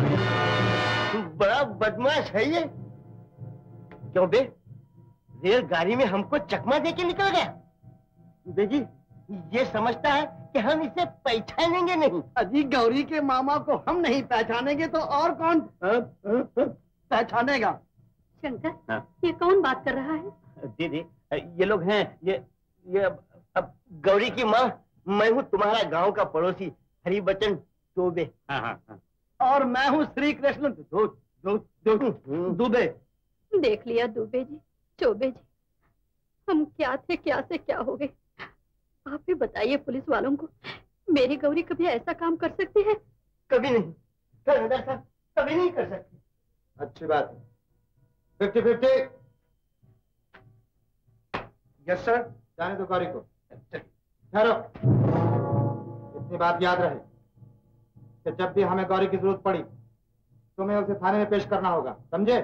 [SPEAKER 1] बड़ा बदमाश है ये। क्यों बे, रेलगाड़ी में हमको चकमा देके निकल गया। बेजी, ये समझता है कि हम इसे पहचानेंगे नहीं। अजी, गौरी के मामा को हम नहीं पहचानेंगे तो और कौन पहचानेगा?
[SPEAKER 7] शंकर,
[SPEAKER 4] हाँ?
[SPEAKER 7] ये कौन बात कर रहा है?
[SPEAKER 4] दीदी, ये लोग हैं, ये
[SPEAKER 1] अब गौरी की माँ मैं हूँ, तुम्हारा गांव का पड़ोसी हरिबचन चौबे।
[SPEAKER 4] हाँ हाँ हाँ।
[SPEAKER 1] और मैं हूँ श्री कृष्ण दुबे।
[SPEAKER 7] देख लिया दुबे जी, चौबे जी, हम क्या थे, क्या से क्या हो गए। आप भी बताइए पुलिस वालों को, मेरी गौरी कभी ऐसा काम कर सकती है?
[SPEAKER 1] कभी नहीं साहब, कभी नहीं कर सकती।
[SPEAKER 2] अच्छी बात है। 50-50।
[SPEAKER 1] Yes sir.
[SPEAKER 2] जाने दो गौरी को।
[SPEAKER 1] ठहरो, इतनी बात याद रहे कि जब भी हमें गौरी की जरूरत पड़ी तुम्हें उसे थाने में पेश करना होगा, समझे?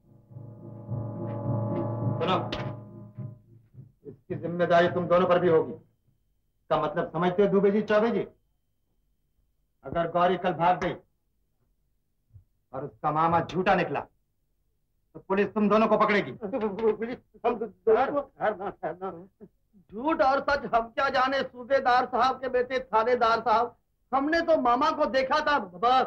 [SPEAKER 1] सुनो, इसकी जिम्मेदारी तुम दोनों पर भी होगी। इसका मतलब समझते हो दुबे जी, चौबे जी? अगर गौरी कल भाग गई और उसका मामा झूठा निकला तो पुलिस तुम दोनों को पकड़ेगी।
[SPEAKER 8] झूठ और सच हम क्या जाने सूबेदार साहब के बेटे थानेदार साहब, हमने तो मामा को देखा था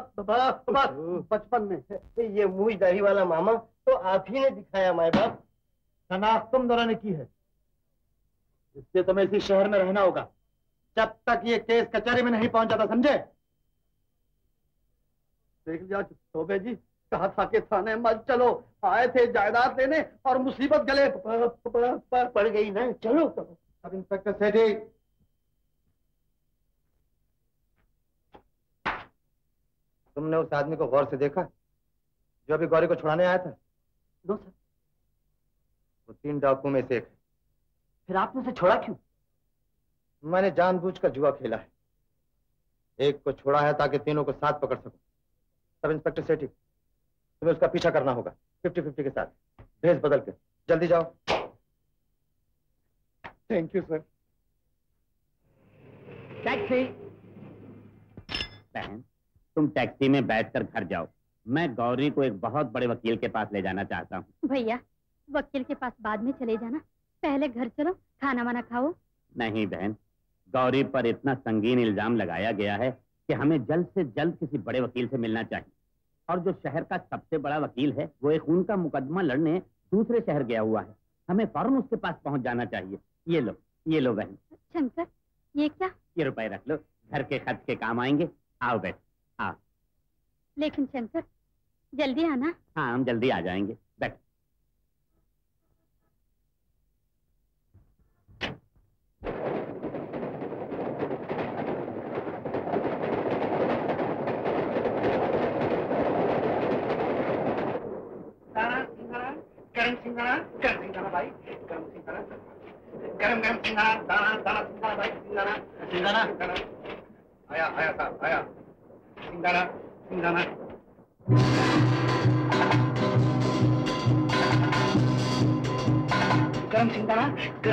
[SPEAKER 8] बचपन में।
[SPEAKER 1] ये मुंह दही वाला मामा तो आप ही ने दिखाया माए बाप। शनाख्त तुम दोनों ने की है, इसलिए तुम्हें इसी शहर में रहना होगा जब तक ये केस कचहरी में नहीं पहुंच जाता, समझे?
[SPEAKER 8] देख लिया चौबे जी, कहा था कि थाने मत चलो, आए थे जायदाद लेने और मुसीबत गले पड़ गई ना। चलो
[SPEAKER 1] अब इंस्पेक्टर सेठी, तुमने उस आदमी को गौर से देखा जो अभी गौरी को छुड़ाने आया था?
[SPEAKER 8] No sir.
[SPEAKER 1] वो 3 डाकुओं में से एक है।
[SPEAKER 8] फिर आपने उसे छोड़ा क्यों?
[SPEAKER 1] मैंने जानबूझकर जुआ खेला है। एक को छोड़ा है ताकि तीनों को साथ पकड़ सकूं। सब इंस्पेक्टर सेठी, तुम्हें उसका पीछा करना होगा 50-50 के साथ, ड्रेस बदल के। जल्दी जाओ।
[SPEAKER 8] Thank you sir.
[SPEAKER 4] टैक्सी। बहन, तुम टैक्सी में बैठकर घर जाओ। मैं गौरी को एक बहुत बड़े वकील के पास ले जाना चाहता हूँ।
[SPEAKER 3] भैया, वकील के पास बाद में चले जाना, पहले घर चलो, खाना वाना खाओ।
[SPEAKER 4] नहीं बहन, गौरी पर इतना संगीन इल्जाम लगाया गया है कि हमें जल्द से जल्द किसी बड़े वकील से मिलना चाहिए। और जो शहर का सबसे बड़ा वकील है वो एक खून का मुकदमा लड़ने दूसरे शहर गया हुआ है। हमें फौरन उसके पास पहुंच जाना चाहिए। ये लो बहन।
[SPEAKER 3] शंकर, ये क्या?
[SPEAKER 4] ये रुपए रख लो, घर के खर्च के काम आएंगे। आओ बैठ, आओ।
[SPEAKER 3] लेकिन शंकर, जल्दी आना।
[SPEAKER 4] हाँ, हम जल्दी आ जाएंगे। बैठ।
[SPEAKER 2] गरम सिंघाड़ा भाई, गरम सिंघाड़ा, गरम सिंघाड़ा, दाना सिंघाड़ा भाई, सिंघाड़ा। आया साहब, आया सिंघाड़ा। गरम सिंघाड़ा।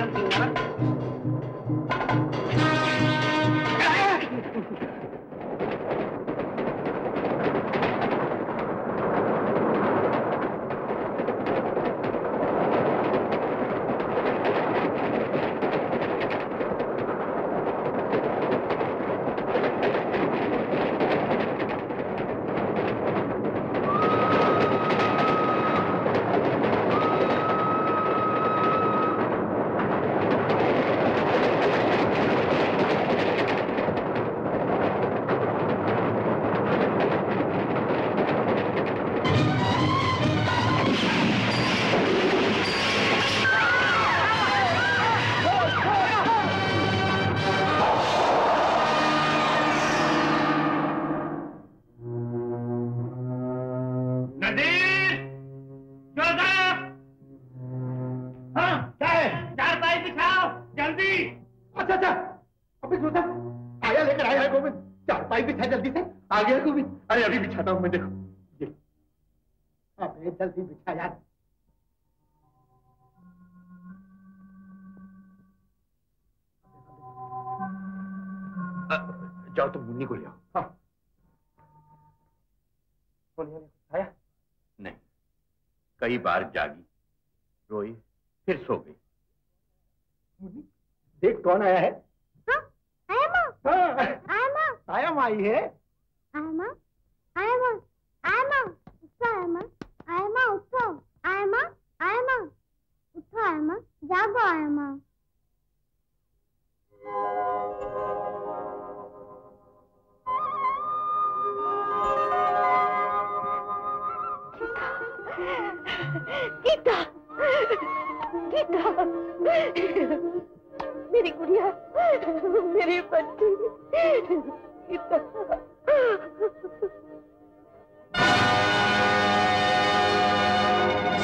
[SPEAKER 1] अभी बिछाता हूँ मैं, देखो ये। अबे जल्दी बिछा यार। जाओ तुम मुन्नी को ले आओ। हाँ। आया?
[SPEAKER 5] नहीं, कई बार जागी, रोई, फिर सो गई।
[SPEAKER 1] मुन्नी, देख कौन आया है।
[SPEAKER 3] हाँ, आया माँ।
[SPEAKER 1] हाँ,
[SPEAKER 3] आया माँ
[SPEAKER 1] आई है।
[SPEAKER 3] आया माँ, आया माँ, आया माँ, उठो आया माँ, आया माँ उठो, आया माँ, आया माँ, उठो आया माँ, जागो आया माँ। गीता, गीता, मेरी गुड़िया, मेरी बच्ची, गीता।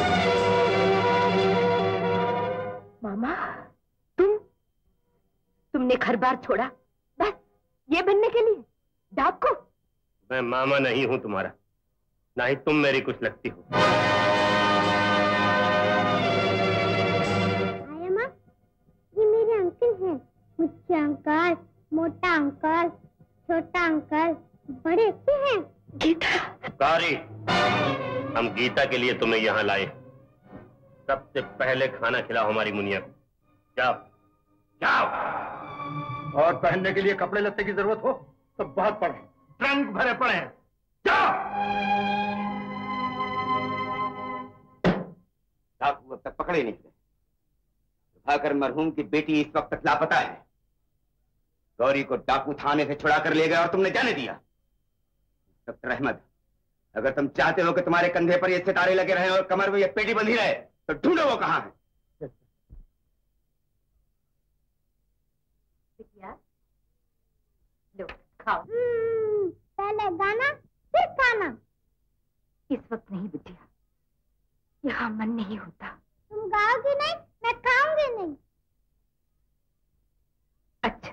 [SPEAKER 3] मामा, तुम
[SPEAKER 7] तुमने घर बार छोड़ा बस ये बनने के लिए, डाकू?
[SPEAKER 4] मैं मामा नहीं हूं तुम्हारा, ना ही तुम मेरी कुछ लगती हो।
[SPEAKER 3] आया माँ, ये मेरे अंकल हैं। मुझे अंकल, मोटा अंकल, छोटा अंकल, बड़े अच्छे हैं।
[SPEAKER 7] गीता।
[SPEAKER 4] कारी, हम गीता के लिए तुम्हें यहाँ लाए। सबसे पहले खाना खिलाओ हमारी मुनिया को। जाओ जाओ।
[SPEAKER 1] और पहनने के लिए कपड़े लत्ते की जरूरत हो तो बहुत पड़े, ट्रंक भरे पड़े हैं। जाओ।
[SPEAKER 5] डाकू अब तक पकड़े नहीं गए। प्रभाकर मरहूम की बेटी इस वक्त तक लापता है। गौरी को डाकू थाने से छुड़ा कर ले गए और तुमने जाने दिया। डॉक्टर अहमद, अगर तुम चाहते हो कि तुम्हारे कंधे पर ये सितारे लगे रहे और कमर में ये पेटी बंधी रहे तो ढूंढो वो कहाँ है।
[SPEAKER 7] बिटिया, लो खाओ।
[SPEAKER 3] पहले गाना फिर खाना।
[SPEAKER 7] इस वक्त नहीं बिटिया, यहाँ मन नहीं होता।
[SPEAKER 3] तुम गाओगी नहीं, मैं खाऊंगी नहीं।
[SPEAKER 7] अच्छा।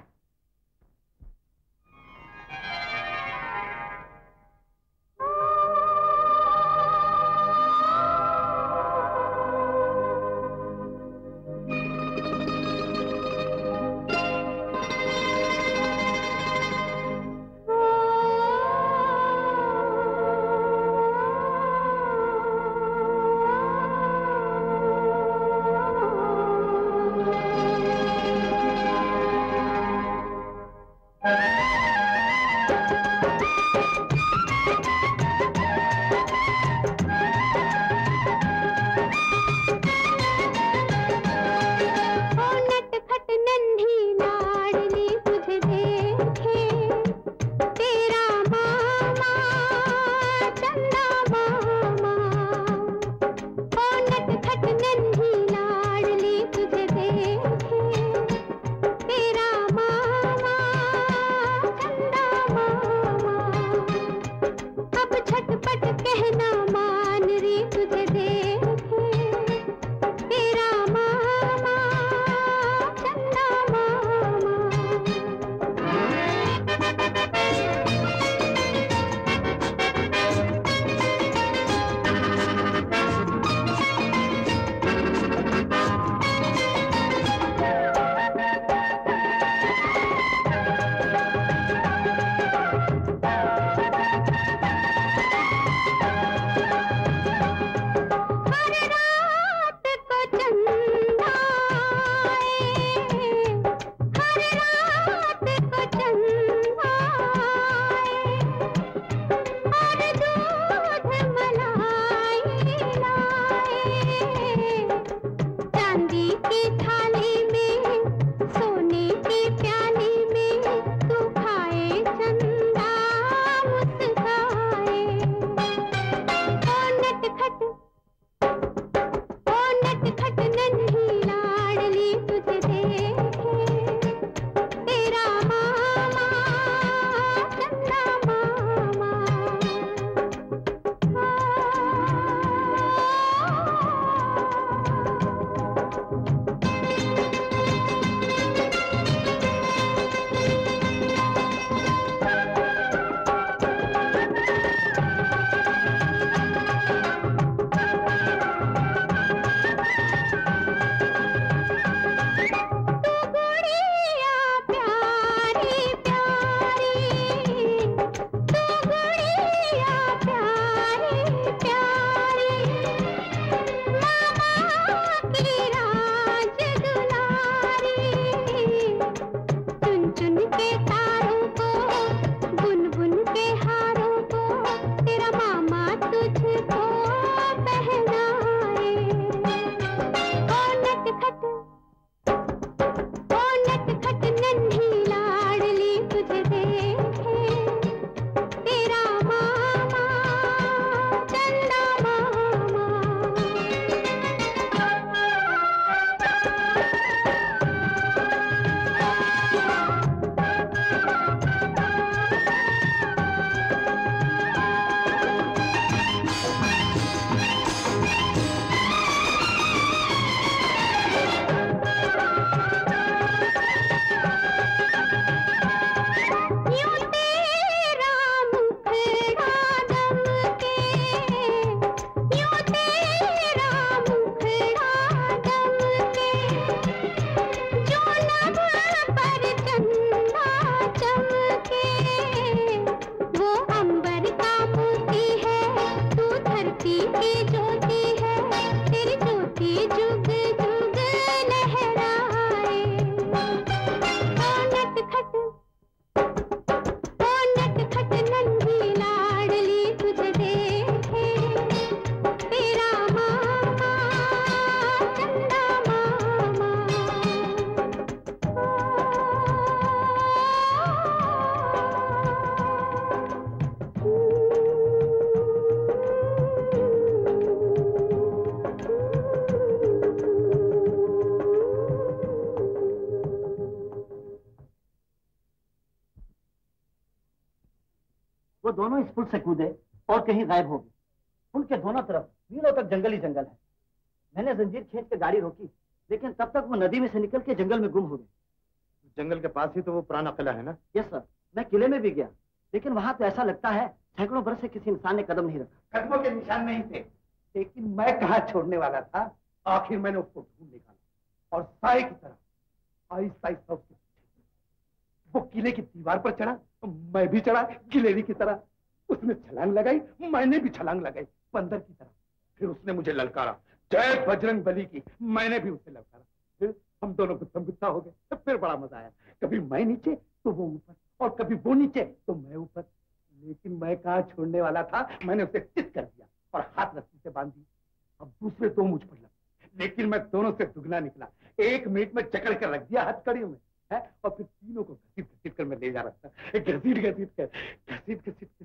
[SPEAKER 8] वो दोनों इस पुल से कूदे और कहीं गायब हो गए। पुल के दोनों तरफ मीलों तक जंगल ही जंगल है। मैंने जंजीर खींच के गाड़ी रोकी, लेकिन तब तक वो नदी में से निकल के जंगल में गुम हो गए।
[SPEAKER 1] जंगल के पास ही तो वो पुराना किला है ना?
[SPEAKER 8] यस सर, मैं किले में भी गया, लेकिन वहां तो ऐसा लगता है सैकड़ों बरस से किसी इंसान ने कदम नहीं रखा।
[SPEAKER 1] कदमों के निशान नहीं थे, लेकिन मैं कहाँ छोड़ने वाला था। आखिर मैंने उसको ढूंढ निकाला और साए की तरह आहिस्ता आहिस्ता उसके वो किले की दीवार पर चढ़ा, मैं भी चढ़ा गिलेरी की तरह। उसने छलांग लगाई, मैंने भी छलांग लगाई बंदर की तरह। फिर उसने मुझे ललकारा, जय बजरंग बली की। मैंने भी उसे ललकारा, फिर हम दोनों गुत्थम गुत्था हो गए। फिर बड़ा मजा आया, कभी मैं नीचे तो वो ऊपर, और कभी वो नीचे तो मैं ऊपर। लेकिन मैं कहाँ छोड़ने वाला था, मैंने उसे चित कर दिया और हाथ रस्सी से बांध दी। अब दूसरे दो मुझ पर लगे, लेकिन मैं दोनों से दुगना निकला। 1 मिनट में जकड़ कर रख दिया हथकड़ियों में है, और फिर तीनों को घसीट घसीट कर मैं ले जा रहा था। घसीट घसीट कर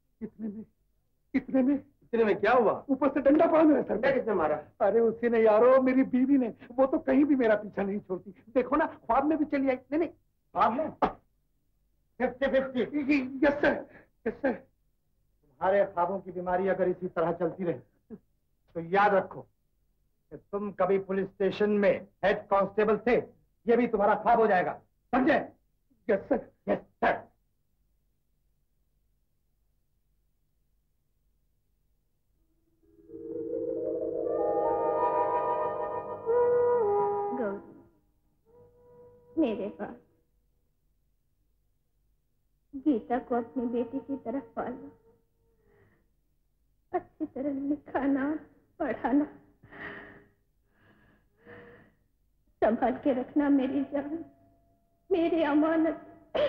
[SPEAKER 1] इतने में क्या हुआ? ऊपर से डंडा पड़ा मेरे सर पे। किसने मारा? अरे उसी ने यारो, मेरी बीवी ने। वो तो कहीं भी मेरा पीछा नहीं छोड़ती। देखो ना, ख्वाब में भी चली आई। नहीं ख्वाब में 50-50। Yes sir. तुम्हारे ख्वाबों की बीमारी अगर इसी तरह चलती रही तो याद रखो कि तुम कभी पुलिस स्टेशन में हेड कांस्टेबल थे, ये भी तुम्हारा ख्वाब हो जाएगा, समझे? Yes sir.
[SPEAKER 3] मेरे पास गीता को अपनी बेटी की तरह पालना, अच्छी तरह लिखाना, पढ़ाना, संभाल के रखना मेरी जान, मेरी अमानत।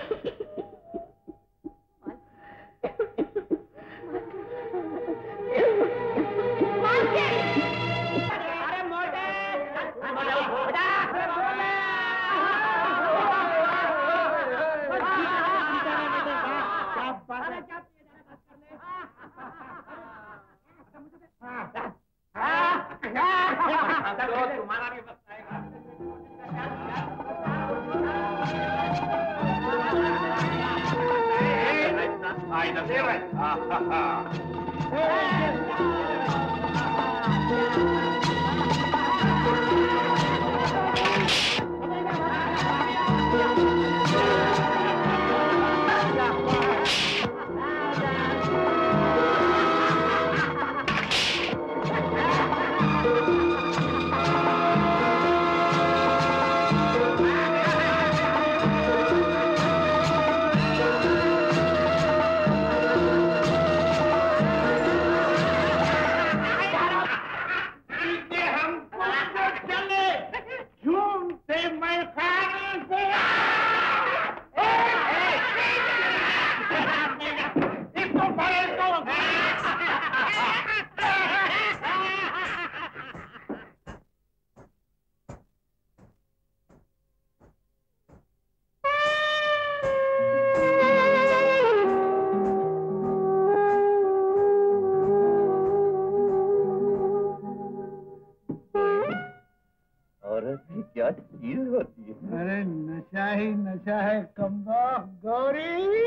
[SPEAKER 4] तुम्हारा भी वक्त आएगा।
[SPEAKER 5] क्या चीज होती है?
[SPEAKER 2] अरे नशा ही नशा है कम्बा। गौरी,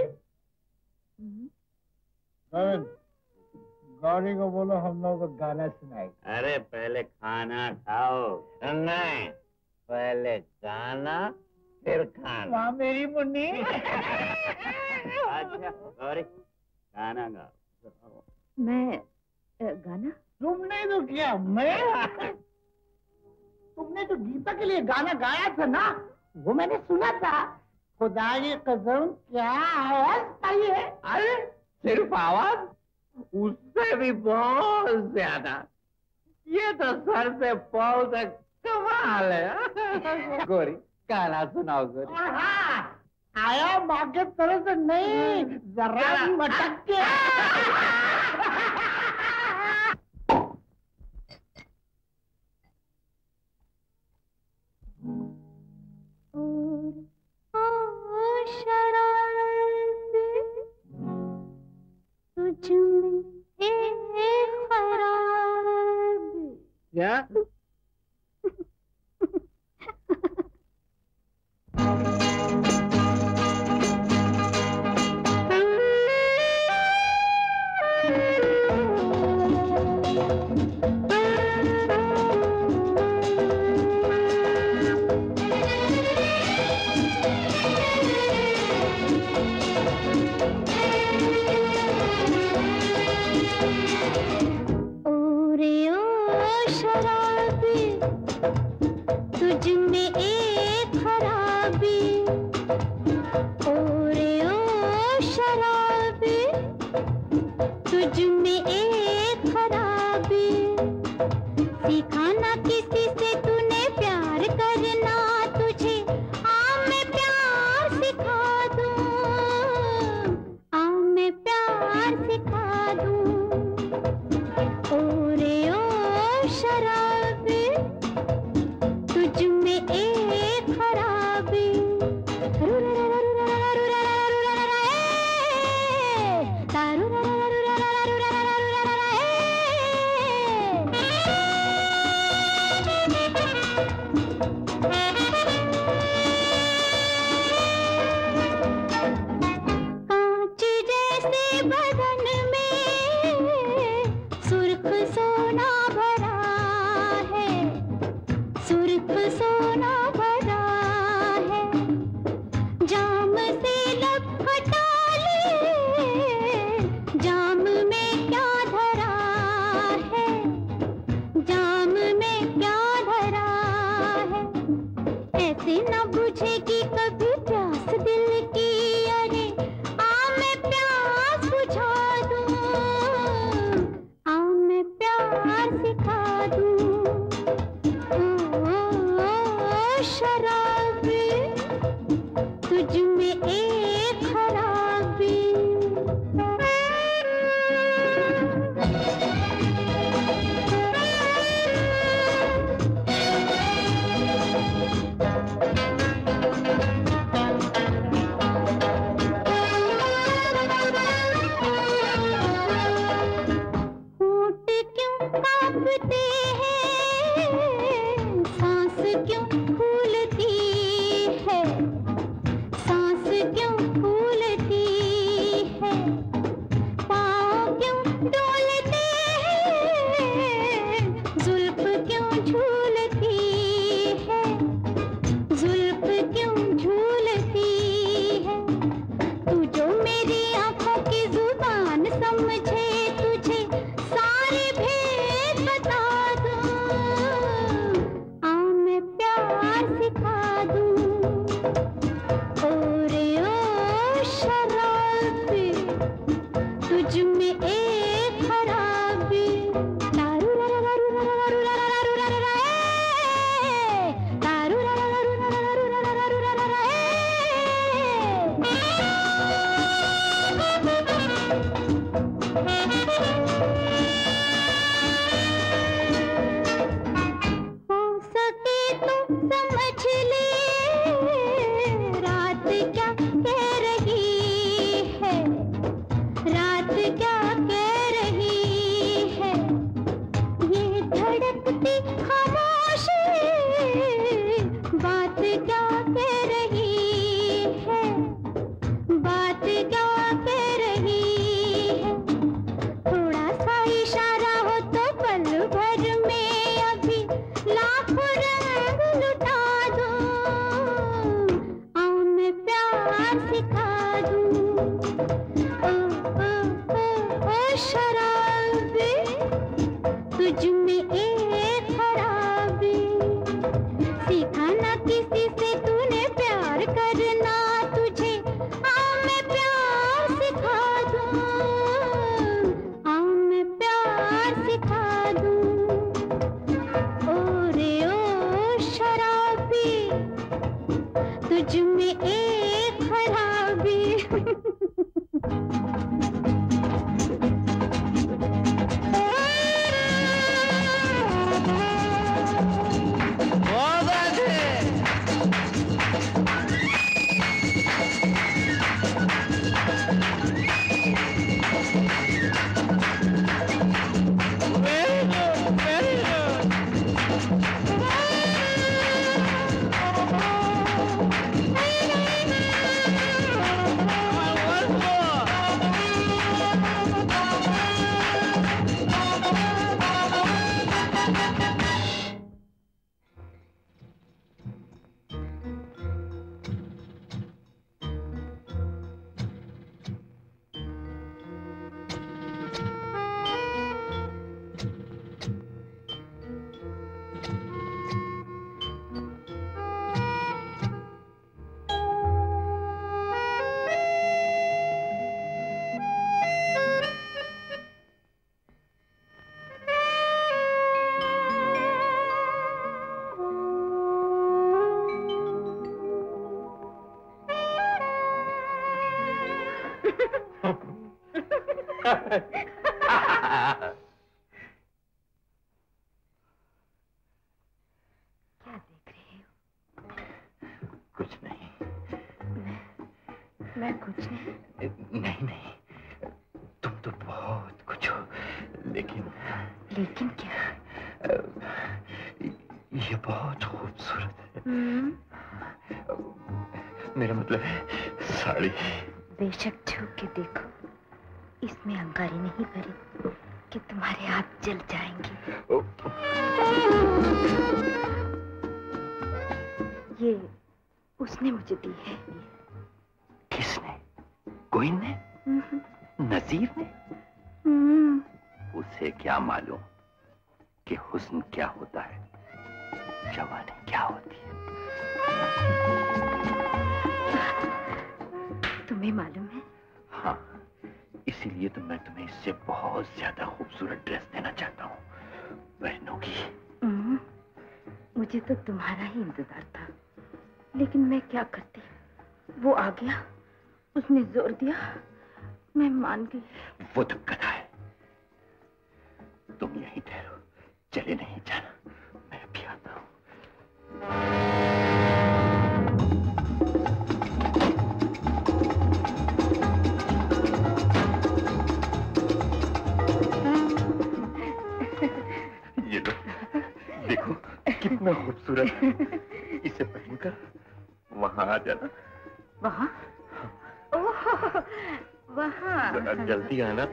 [SPEAKER 2] गौरी को बोलो हम लोग को गाना सुनाएगा।
[SPEAKER 5] अरे पहले खाना खाओ। नहीं, पहले गाना फिर खाना।
[SPEAKER 2] वहाँ मेरी मुन्नी।
[SPEAKER 5] अच्छा गौरी गाना गाओ।
[SPEAKER 7] मैं गाना?
[SPEAKER 2] तुमने तो किया, मैं। तुमने जो गीता के लिए गाना गाया था ना, वो मैंने सुना था। खुदा की कसम, क्या आवाज आई है।
[SPEAKER 5] अरे सिर्फ आवाज? उससे भी बहुत ज्यादा। ये तो सर से पाँव तक कमाल है। गोरी गाना सुनाओ गोरी।
[SPEAKER 2] और हाँ, आया माँ के तरफ से नहीं, जरा मटक के।
[SPEAKER 3] तुझ में एक खराब।
[SPEAKER 2] क्या?
[SPEAKER 3] एक खराबी, ओरे ओ शराबी, तुझ में एक खराबी। सीखा ना किसी से तूने प्यार करना, तुझे आ मैं प्यार सिखा दूं, आ मैं प्यार सिखा दूं। ओरे ओ शराबी, तुझ में एक खराबी। कांच जैसे बदन में सुर्ख सोना भरा है, सुर्ख सोना भरा है। जाम से लब हटा ले, जाम में क्या धरा है, जाम में क्या धरा है। ऐसे न बुझेगी कभी प्यास दिल की, अरे आ मैं प्यास बुझा दूं, आ मैं प्यार सिखा दूं। ओ शराबी, तुझ में एक खराबी। होंठ क्यों कांपते हैं, सांस क्यों फूलती है, सांस क्यों फूलती है। पाँव क्यों डोलते हैं, जुल्फ क्यों झूलती है, जुल्फ क्यों झूलती है। तू जो मेरी आंखों की जुबान समझे, तुझे सारे भेद बता दूं, आ मैं प्यार सिखा दूं। ओरे ओ शराबी, तुझ में एक खराबी। हो सके तो समझ ले, रात क्या कह रही है, रात क्या कह रही है। ये धड़कती खामोशी, बात क्या कह रही है, बात क्या कह रही है। थोड़ा सा इशारा हो तो पल भर में अभी लाखों रंग लुटा दूं, आ मैं प्यार सिखा दूं। ओ शराबी, तुझ में एक खराबी। सीखा ना किसी से तूने प्यार करना, तुझे आ मैं प्यार सिखा दूं, आ मैं प्यार सिखा दूं। ओरे ओ शराबी, तुझ में एक खराबी।
[SPEAKER 7] देख रहे हो?
[SPEAKER 9] कुछ नहीं।
[SPEAKER 7] मैं कुछ नहीं।
[SPEAKER 9] नहीं नहीं, तुम तो बहुत कुछ हो, लेकिन
[SPEAKER 7] क्या?
[SPEAKER 9] ये बहुत खूबसूरत है। मेरा मतलब है साड़ी।
[SPEAKER 7] बेशक छू के देखो, इसमें अंगारी नहीं भरी कि तुम्हारे हाथ जल जाएंगे। ये उसने मुझे दी है।
[SPEAKER 9] किसने? कोई ने? नजीर ने? उसे क्या मालूम कि हुस्न क्या होता है, जवानी क्या होती है।
[SPEAKER 7] तुम्हें मालूम है?
[SPEAKER 9] हाँ, इसीलिए तो मैं तुम्हें इससे बहुत ज्यादा खूबसूरत ड्रेस देना चाहता हूँ। पहनोगी?
[SPEAKER 7] मुझे तो तुम्हारा ही इंतजार था, लेकिन मैं क्या करती। वो आ गया, उसने जोर दिया, मैं मान गई।
[SPEAKER 9] वो तो गधा है। तुम यहीं ठहरो, चले नहीं जाना, मैं भी आता हूँ। ये लो, देखो कितना खूबसूरत है। इसे पहनकर वहां आ जाना।
[SPEAKER 7] वहां? ओह, वहां।
[SPEAKER 9] जरा जल्दी आना।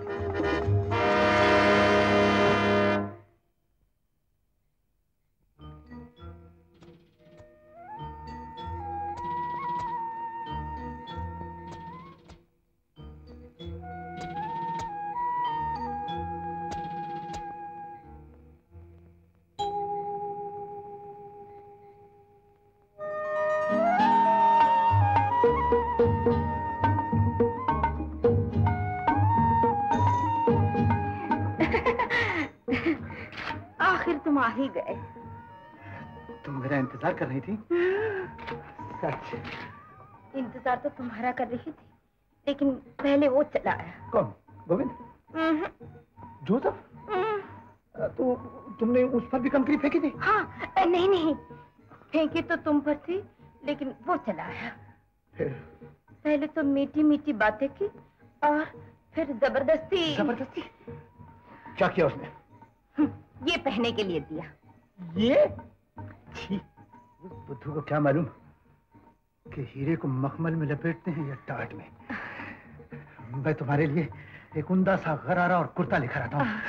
[SPEAKER 7] आखिर तुम आ ही गए।
[SPEAKER 1] तुम मेरा इंतजार कर रही थी? सच?
[SPEAKER 7] इंतजार तो तुम्हारा कर रही थी, लेकिन पहले वो चला आया।
[SPEAKER 1] कौन? गोविंद? जोसेफ? तो तुमने उस पर भी कंकरी फेंकी थी?
[SPEAKER 7] हाँ, नहीं फेंकी तो तुम पर थी, लेकिन वो चला आया।
[SPEAKER 1] फिर?
[SPEAKER 7] पहले तो मीठी मीठी बातें की और फिर जबरदस्ती।
[SPEAKER 1] जबरदस्ती? क्या किया उसने?
[SPEAKER 7] ये पहनने के लिए दिया।
[SPEAKER 1] ये? छी, उस बुद्धू को क्या मालूम कि हीरे को मखमल में लपेटते हैं या टाट में। मैं तुम्हारे लिए एक उम्दा सा गरारा और कुर्ता लेकर आता हूँ।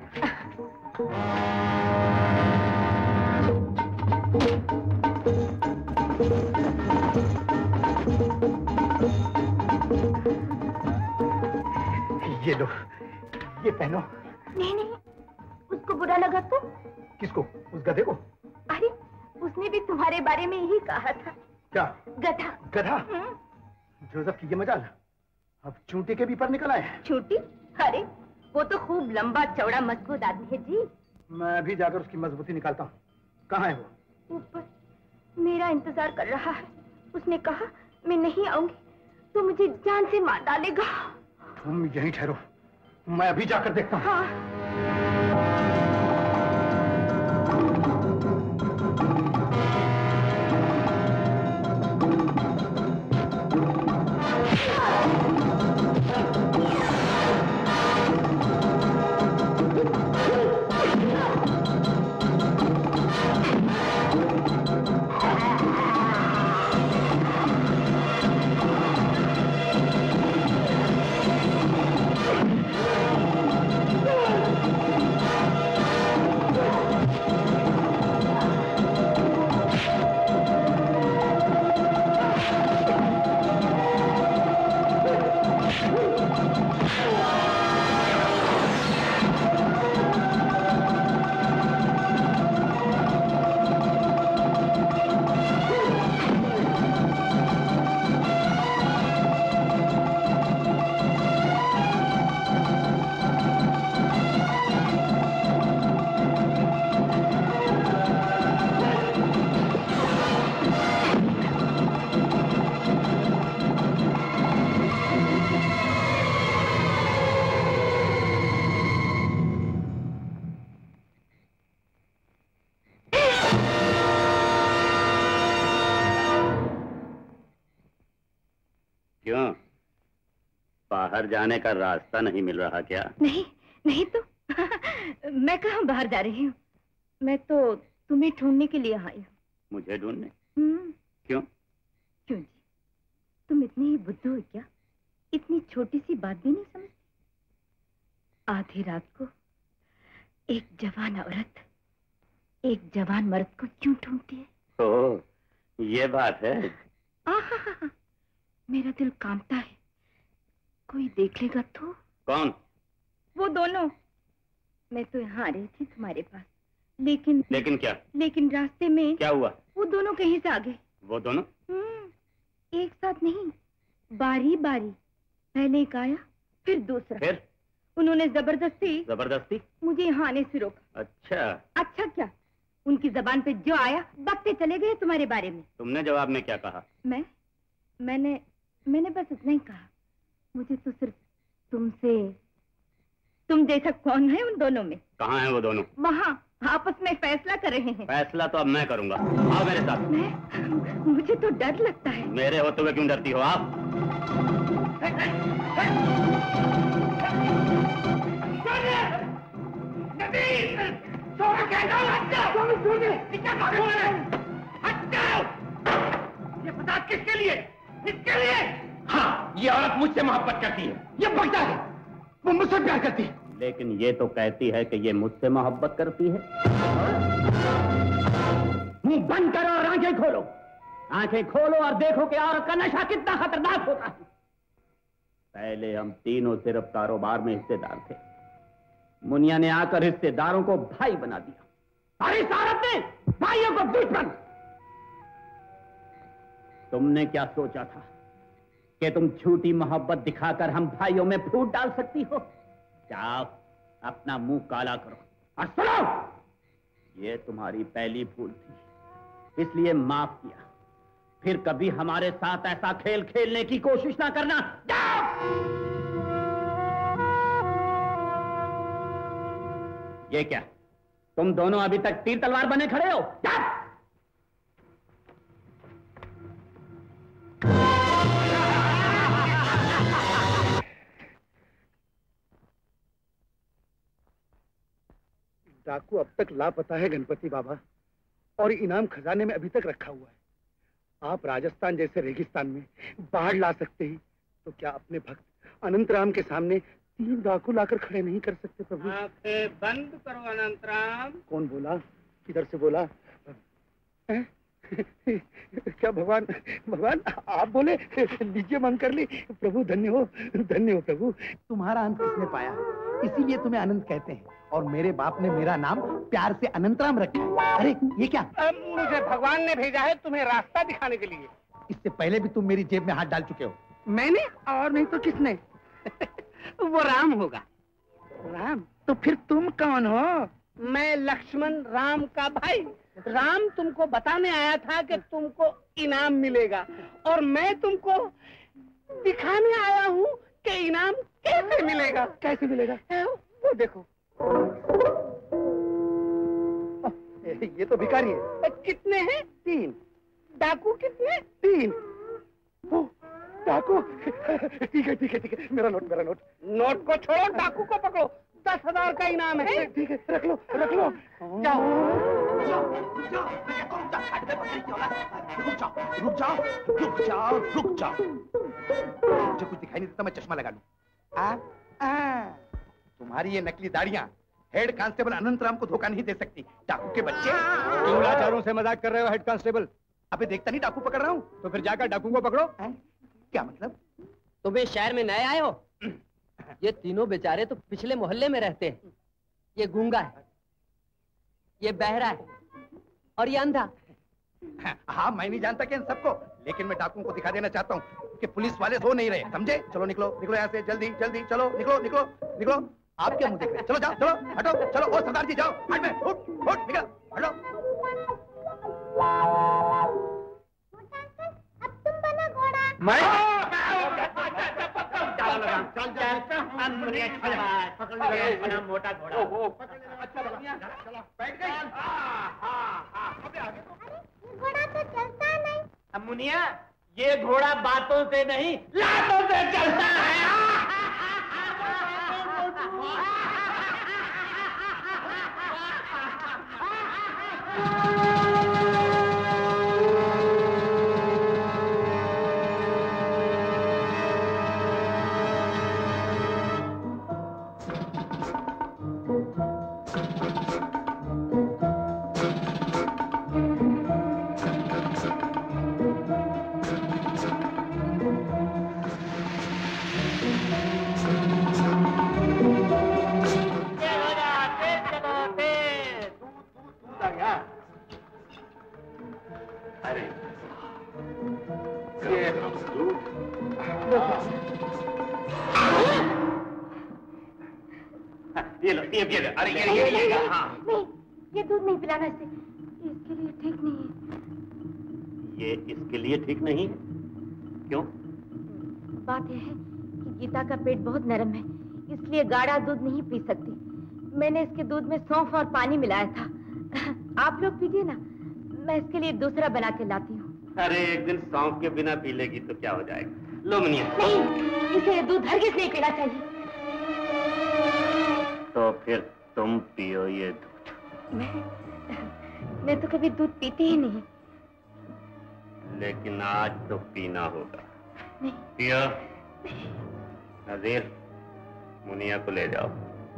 [SPEAKER 1] ये लो, ये पहनो।
[SPEAKER 7] नहीं, उसको बुरा लगा तो?
[SPEAKER 1] किसको? उस गधे को?
[SPEAKER 7] अरे, उसने भी तुम्हारे बारे में यही कहा था।
[SPEAKER 1] क्या?
[SPEAKER 7] गधा।
[SPEAKER 1] गधा? जोसेफ की ये मजाल, अब चूंटी के भी पर निकल आए।
[SPEAKER 7] चूंटी? अरे, वो तो खूब लंबा चौड़ा मजबूत आदमी है जी।
[SPEAKER 1] मैं अभी जाकर उसकी मजबूती निकालता हूँ। कहाँ है वो?
[SPEAKER 7] ऊपर मेरा इंतजार कर रहा है। उसने कहा मैं नहीं आऊंगी तो मुझे जान से मार डालेगा।
[SPEAKER 1] तुम यहीं ठहरो, मैं अभी जाकर देखता हूँ।
[SPEAKER 7] हाँ।
[SPEAKER 4] क्यों, बाहर जाने का रास्ता नहीं मिल रहा क्या?
[SPEAKER 7] नहीं नहीं तो मैं कहाँ बाहर जा रही हूँ, मैं तो तुम्हें ढूंढने के लिए आई हूँ।
[SPEAKER 4] मुझे ढूंढने? क्यों?
[SPEAKER 7] क्यों जी, तुम इतनी ही बुद्धू हो क्या? इतनी छोटी सी बात भी नहीं समझती? आधी रात को एक जवान औरत एक जवान मर्द को क्यों ढूंढती है?
[SPEAKER 4] ओह, ये बात है।
[SPEAKER 7] आहा, मेरा दिल कांपता है, कोई देख लेगा तो?
[SPEAKER 4] कौन?
[SPEAKER 7] वो दोनों। मैं तो यहाँ आ रही थी तुम्हारे पास, लेकिन
[SPEAKER 4] क्या?
[SPEAKER 7] लेकिन रास्ते में
[SPEAKER 4] क्या हुआ?
[SPEAKER 7] वो दोनों कहीं से आ गए।
[SPEAKER 4] वो दोनों?
[SPEAKER 7] एक साथ नहीं, बारी बारी, पहले एक आया फिर दूसरा।
[SPEAKER 4] फिर
[SPEAKER 7] उन्होंने जबरदस्ती मुझे यहाँ आने से रोका। अच्छा क्या, उनकी जबान पे जो आया बकते चले गए तुम्हारे बारे में।
[SPEAKER 4] तुमने जवाब में क्या कहा?
[SPEAKER 7] मैंने बस इतना ही कहा, मुझे तो सिर्फ तुम जैसा कौन है उन दोनों में।
[SPEAKER 4] कहाँ हैं वो दोनों?
[SPEAKER 7] वहाँ आपस में फैसला कर रहे हैं।
[SPEAKER 4] फैसला तो अब मैं करूंगा, आओ मेरे साथ।
[SPEAKER 7] मुझे तो डर लगता है।
[SPEAKER 4] मेरे होते हुए क्यों डरती हो आप?
[SPEAKER 1] ये बता किसके लिए? किसके लिए? हाँ, ये औरत मुझसे मोहब्बत करती है, ये बकता है, वो मुझसे प्यार करती है।
[SPEAKER 4] लेकिन ये तो कहती है कि ये मुझसे मोहब्बत करती है।
[SPEAKER 1] मुंह बंद करो और आंखें खोलो।
[SPEAKER 4] आंखें खोलो और देखो कि औरत का नशा कितना खतरनाक होता है। पहले हम तीनों सिर्फ कारोबार में हिस्सेदार थे, मुनिया ने आकर हिस्सेदारों को भाई बना दिया और इस औरत ने भाइयों को दुश्मन। तुमने क्या सोचा था कि तुम झूठी मोहब्बत दिखाकर हम भाइयों में फूट डाल सकती हो? जाओ अपना मुंह काला करो और सुनो, ये तुम्हारी पहली भूल थी, इसलिए माफ किया। फिर कभी हमारे साथ ऐसा खेल खेलने की कोशिश ना करना। जाओ। ये क्या, तुम दोनों अभी तक तीर तलवार बने खड़े हो? जाओ।
[SPEAKER 1] डाकू अब तक लापता है गणपति बाबा, और इनाम खजाने में अभी तक रखा हुआ है। आप राजस्थान जैसे रेगिस्तान में बाढ़ ला सकते ही, तो क्या अपने भक्त अनंतराम के सामने 3 डाकू लाकर खड़े नहीं कर सकते प्रभु?
[SPEAKER 2] आंखें बंद करो अनंतराम।
[SPEAKER 1] कौन बोला? किधर से बोला? क्या भगवान भगवान आप बोले? लीजिए मांग कर ली। प्रभु धन्य हो प्रभु। तुम्हारा अंत किसने पाया, इसीलिए तुम्हें अनंत कहते हैं, और मेरे बाप ने मेरा नाम प्यार से अनंतराम रखा है। अरे ये क्या?
[SPEAKER 2] मुझे भगवान ने भेजा है तुम्हें रास्ता दिखाने के लिए।
[SPEAKER 1] इससे पहले भी तुम मेरी जेब में हाथ डाल चुके हो।
[SPEAKER 2] मैंने? और नहीं तो किसने? वो राम होगा।
[SPEAKER 1] राम? तो फिर तुम कौन हो?
[SPEAKER 2] मैं लक्ष्मण, राम का भाई। राम तुमको बताने आया था कि तुमको इनाम मिलेगा, और मैं तुमको दिखाने आया हूँ कि इनाम कैसे मिलेगा।
[SPEAKER 1] कैसे मिलेगा?
[SPEAKER 2] वो देखो,
[SPEAKER 1] ये तो भिखारी है।
[SPEAKER 2] कितने हैं?
[SPEAKER 1] 3।
[SPEAKER 2] डाकू कितने?
[SPEAKER 1] 3। डाकू? ठीक है, मेरा नोट।
[SPEAKER 2] नोट को छोड़ो, डाकू को पकड़ो। 10,000 का इनाम है।
[SPEAKER 1] ठीक है, रख लो।
[SPEAKER 2] जाओ।
[SPEAKER 1] रुक जाओ। मुझे कुछ दिखाई नहीं देता, मैं चश्मा लगा लूं। तुम्हारी ये नकली दाढ़ियां हेड कांस्टेबल अनंतराम को धोखा नहीं दे सकती। डाकू के बच्चे।
[SPEAKER 9] क्यों लाचारों से मजाक कर रहे हो हेड कांस्टेबल?
[SPEAKER 1] अबे देखता नहीं डाकू पकड़ रहा हूँ।
[SPEAKER 9] तो फिर जाकर डाकू को पकड़ो।
[SPEAKER 1] क्या मतलब?
[SPEAKER 10] तुम्हें शहर में नए आए हो? ये तीनों बेचारे तो पिछले मोहल्ले में रहते हैं। ये गूंगा है, ये बहरा है, और ये अंधा।
[SPEAKER 1] हाँ, मैं नहीं जानता कि इन सबको, लेकिन मैं डाकुओं को दिखा देना चाहता हूँ कि पुलिस वाले सो नहीं रहे, समझे? चलो निकलो यहाँ से, जल्दी चलो, निकलो। आप क्या मुंह देख रहे हैं? चलो, हटो, चलो। ओ सरदार जी, जाओ, हट में, उठ, निकल, हटो।
[SPEAKER 3] अब तुम बनो घोड़ा।
[SPEAKER 1] मैं?
[SPEAKER 4] मोटा घोड़ा।
[SPEAKER 1] बैठ गई।
[SPEAKER 3] घोड़ा तो चलता नहीं।
[SPEAKER 10] मुनिया,
[SPEAKER 4] ये घोड़ा बातों से नहीं लातों से चलता है।
[SPEAKER 3] अरे ये नहीं, ये दूध नहीं पिलाना इसे, इसके लिए ठीक नहीं है।
[SPEAKER 4] ये इसके लिए ठीक नहीं है? क्यों?
[SPEAKER 7] बात यह है कि गीता का पेट बहुत नरम है, इसलिए गाढ़ा दूध नहीं पी सकती। मैंने इसके दूध में सौंफ और पानी मिलाया था। आप लोग पीजिए ना, मैं इसके लिए दूसरा बना के लाती हूँ।
[SPEAKER 4] अरे एक दिन सौंफ के बिना पी लेगी तो क्या हो जाएगा? लो मुनिया।
[SPEAKER 7] नहीं, इसे दूध हरगिज नहीं पीना चाहिए।
[SPEAKER 4] तो फिर तुम पियो ये दूध।
[SPEAKER 7] मैं तो कभी दूध पीती ही नहीं।
[SPEAKER 4] लेकिन आज तो पीना होगा।
[SPEAKER 7] नहीं।
[SPEAKER 4] पियो। नजीर, मुनिया को ले जाओ।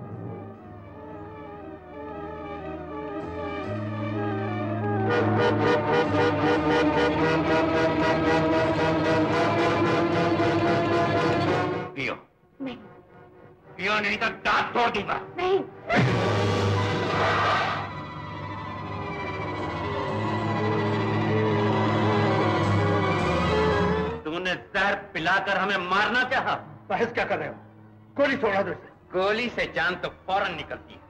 [SPEAKER 4] पियो।
[SPEAKER 7] नहीं।
[SPEAKER 4] पियो नहीं तो दांत तोड़ दूंगा।
[SPEAKER 7] नहीं।
[SPEAKER 4] तूने जहर पिलाकर हमें मारना चाहा।
[SPEAKER 1] बहस क्या कर रहे हो? गोली छोड़ा दो इसे।
[SPEAKER 4] गोली से जान तो फौरन निकलती है।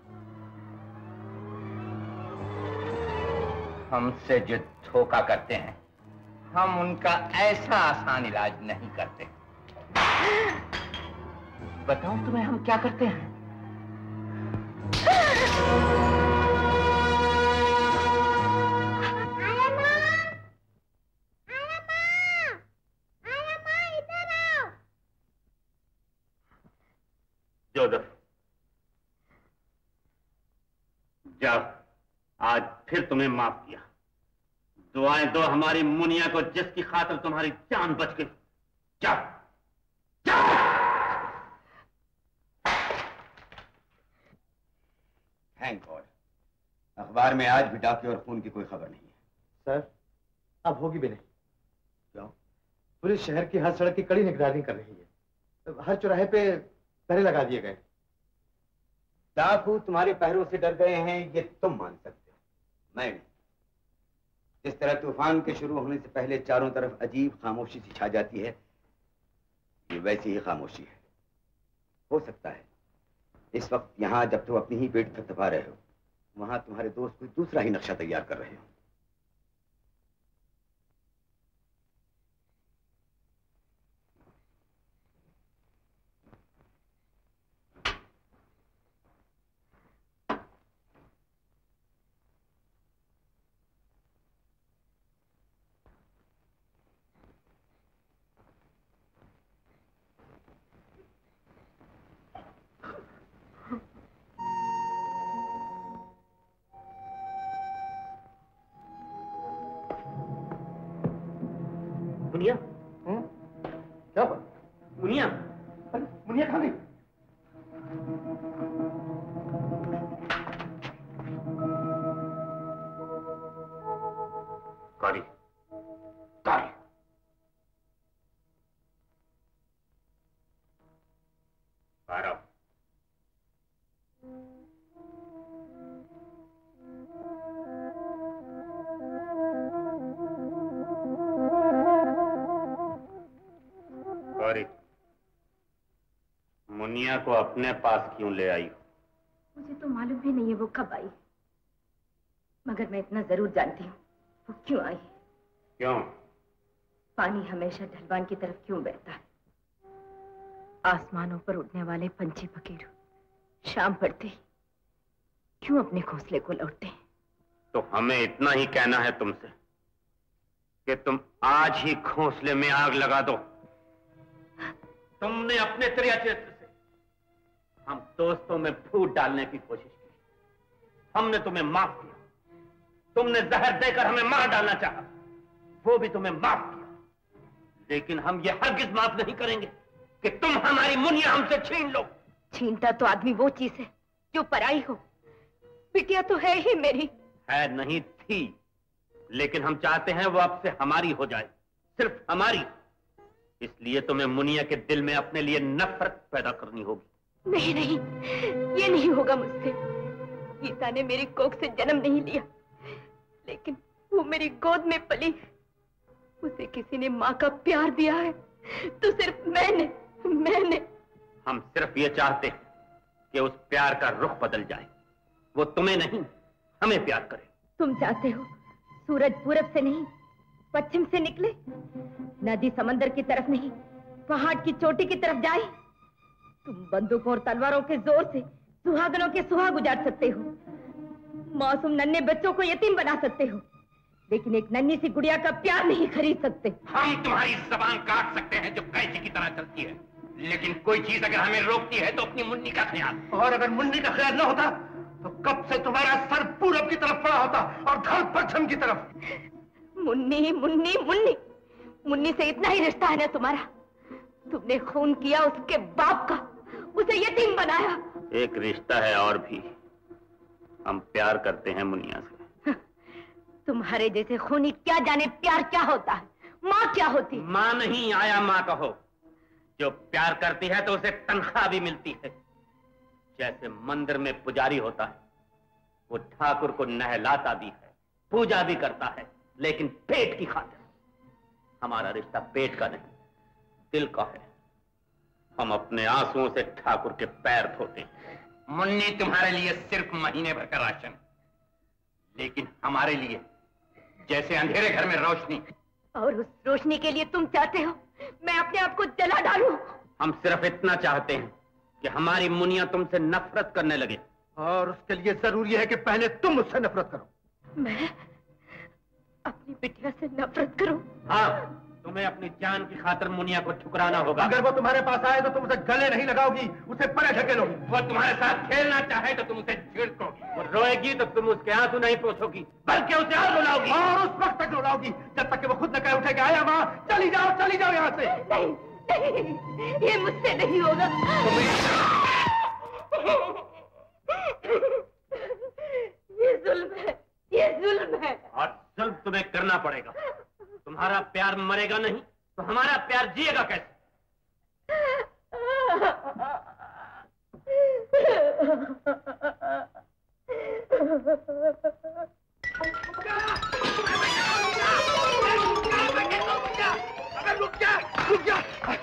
[SPEAKER 4] हमसे जो धोखा करते हैं, हम उनका ऐसा आसान इलाज नहीं करते। बताऊं तुम्हें हम क्या करते हैं? जोसेफ, जाओ, आज फिर तुम्हें माफ किया। दुआएं दो हमारी मुनिया को, जिसकी खातिर तुम्हारी जान बच गई। जाओ, जाओ।
[SPEAKER 5] थैंक गॉड, अखबार में आज भी डाके और खून की कोई खबर नहीं है।
[SPEAKER 1] सर, अब होगी भी नहीं।
[SPEAKER 5] क्यों?
[SPEAKER 1] पुलिस शहर की हर सड़क की कड़ी निगरानी कर रही है। हर चौराहे पे पहरे लगा दिए गए।
[SPEAKER 5] डाकू तुम्हारे पहरों से डर गए हैं, ये तुम मान सकते हो, मैं नहीं। जिस तरह तूफान के शुरू होने से पहले चारों तरफ अजीब खामोशी सी छा जाती है, ये वैसी ही खामोशी है। हो सकता है इस वक्त यहाँ जब तुम अपनी ही पेट थपथपा रहे हो, वहां तुम्हारे दोस्त कोई दूसरा ही नक्शा तैयार कर रहे हो।
[SPEAKER 4] मुनिया?
[SPEAKER 1] क्या बात?
[SPEAKER 4] मुनिया?
[SPEAKER 1] अरे मुनिया कहाँ गई?
[SPEAKER 4] कारी, कारी। बाहर आओ। मुनिया को अपने पास क्यों ले आई?
[SPEAKER 7] मुझे तो मालूम भी नहीं है वो कब आई, मगर मैं इतना जरूर जानती हूँ वो क्यों आई।
[SPEAKER 4] क्यों?
[SPEAKER 7] पानी हमेशा ढलवान की तरफ क्यों बहता है? आसमानों पर उड़ने वाले पंछी पखेरु शाम पड़ते ही क्यों अपने घोंसले को लौटते हैं?
[SPEAKER 4] तो हमें इतना ही कहना है तुमसे कि तुम आज ही घोंसले में आग लगा दो। तुमने अपने त्रिया चरित्र से हम दोस्तों में फूट डालने की कोशिश की। हमने तुम्हें माफ किया। तुमने जहर देकर हमें मार डालना चाहा, वो भी तुम्हें माफ किया। लेकिन हम ये हरगिज माफ नहीं करेंगे कि तुम हमारी मुनिया हमसे छीन लो।
[SPEAKER 7] छीनता तो आदमी वो चीज है जो पराई हो। बिटिया तो है ही मेरी।
[SPEAKER 4] है नहीं थी, लेकिन हम चाहते हैं वो अब से हमारी हो जाए, सिर्फ हमारी। इसलिए तुम्हें मुनिया के दिल में अपने लिए नफरत पैदा करनी होगी।
[SPEAKER 7] नहीं नहीं, ये नहीं होगा मुझसे। गीता ने मेरी कोख से जन्म नहीं लिया, लेकिन वो मेरी गोद में पली। उसे किसी ने माँ का प्यार दिया है तो सिर्फ मैंने।
[SPEAKER 4] हम सिर्फ ये चाहते हैं कि उस प्यार का रुख बदल जाए। वो तुम्हें नहीं, हमें प्यार करे।
[SPEAKER 7] तुम चाहते हो सूरज पूरब से नहीं पश्चिम से निकले, नदी समंदर की तरफ नहीं पहाड़ की चोटी की तरफ जाए। तुम बंदूकों और तलवारों के जोर से सुहागनों के सुहाग उजाड़ सकते हो, मासूम नन्हे बच्चों को यतीम बना सकते हो, लेकिन एक नन्ही सी गुड़िया का प्यार नहीं खरीद सकते।
[SPEAKER 4] हम तुम्हारी जबान काट सकते हैं जो कैंची की तरह चलती है, लेकिन कोई चीज अगर हमें रोकती है तो अपनी मुन्नी का ख्याल।
[SPEAKER 1] और अगर मुन्नी का ख्याल न होता तो कब से तुम्हारा सर पूरब की तरफ पड़ा होता और धड़ पश्चिम की तरफ।
[SPEAKER 7] मुन्नी मुन्नी मुन्नी मुन्नी से इतना ही रिश्ता है ना तुम्हारा। तुमने खून किया उसके बाप का, उसे यतीम बनाया।
[SPEAKER 4] एक रिश्ता है और भी, हम प्यार करते हैं मुनिया से।
[SPEAKER 7] तुम्हारे जैसे खूनी क्या जाने प्यार क्या होता है, माँ क्या होती।
[SPEAKER 4] माँ नहीं, आया माँ कहो। जो प्यार करती है तो उसे तनख्वाह भी मिलती है। जैसे मंदिर में पुजारी होता है, वो ठाकुर को नहलाता भी है, पूजा भी करता है, लेकिन पेट की खातिर। हमारा रिश्ता पेट का नहीं, दिल का है। हम अपने आंसुओं से ठाकुर के पैर धोते हैं। मुन्नी तुम्हारे लिए सिर्फ महीने भर का राशन, लेकिन हमारे लिए जैसे अंधेरे घर में रोशनी।
[SPEAKER 7] और उस रोशनी के लिए तुम चाहते हो मैं अपने आप को जला डालूं?
[SPEAKER 4] हम सिर्फ इतना चाहते हैं कि हमारी मुनिया तुमसे नफरत करने लगे,
[SPEAKER 1] और उसके लिए जरूरी है कि पहले तुम मुझसे नफरत करो।
[SPEAKER 7] मैं अपनी बिटिया से नफरत करूं?
[SPEAKER 4] हाँ, तुम्हें अपनी जान की खातिर मुनिया को ठुकराना होगा।
[SPEAKER 1] अगर वो तुम्हारे पास आए तो तुम उसे गले नहीं लगाओगी, उसे परे ढकेलोगी।
[SPEAKER 4] वो तुम्हारे साथ खेलना चाहे तो तुम उसे झिड़कोगी, वो रोएगी तो तुम उसके आंसू नहीं पोंछोगी, बल्कि उसे और रुलाओगी।
[SPEAKER 1] और उस वक्त तक रुलाओगी जब तक कि वो खुद न कह उठेगा, आया माँ चली जाओ यहाँ से।
[SPEAKER 7] नहीं नहीं, ये मुझसे नहीं होगा। ये जुल्म है, ये जुल्म है।
[SPEAKER 4] और जुल्म तुम्हें करना पड़ेगा। तुम्हारा प्यार मरेगा नहीं तो हमारा प्यार जिएगा कैसे?
[SPEAKER 1] रुक जा।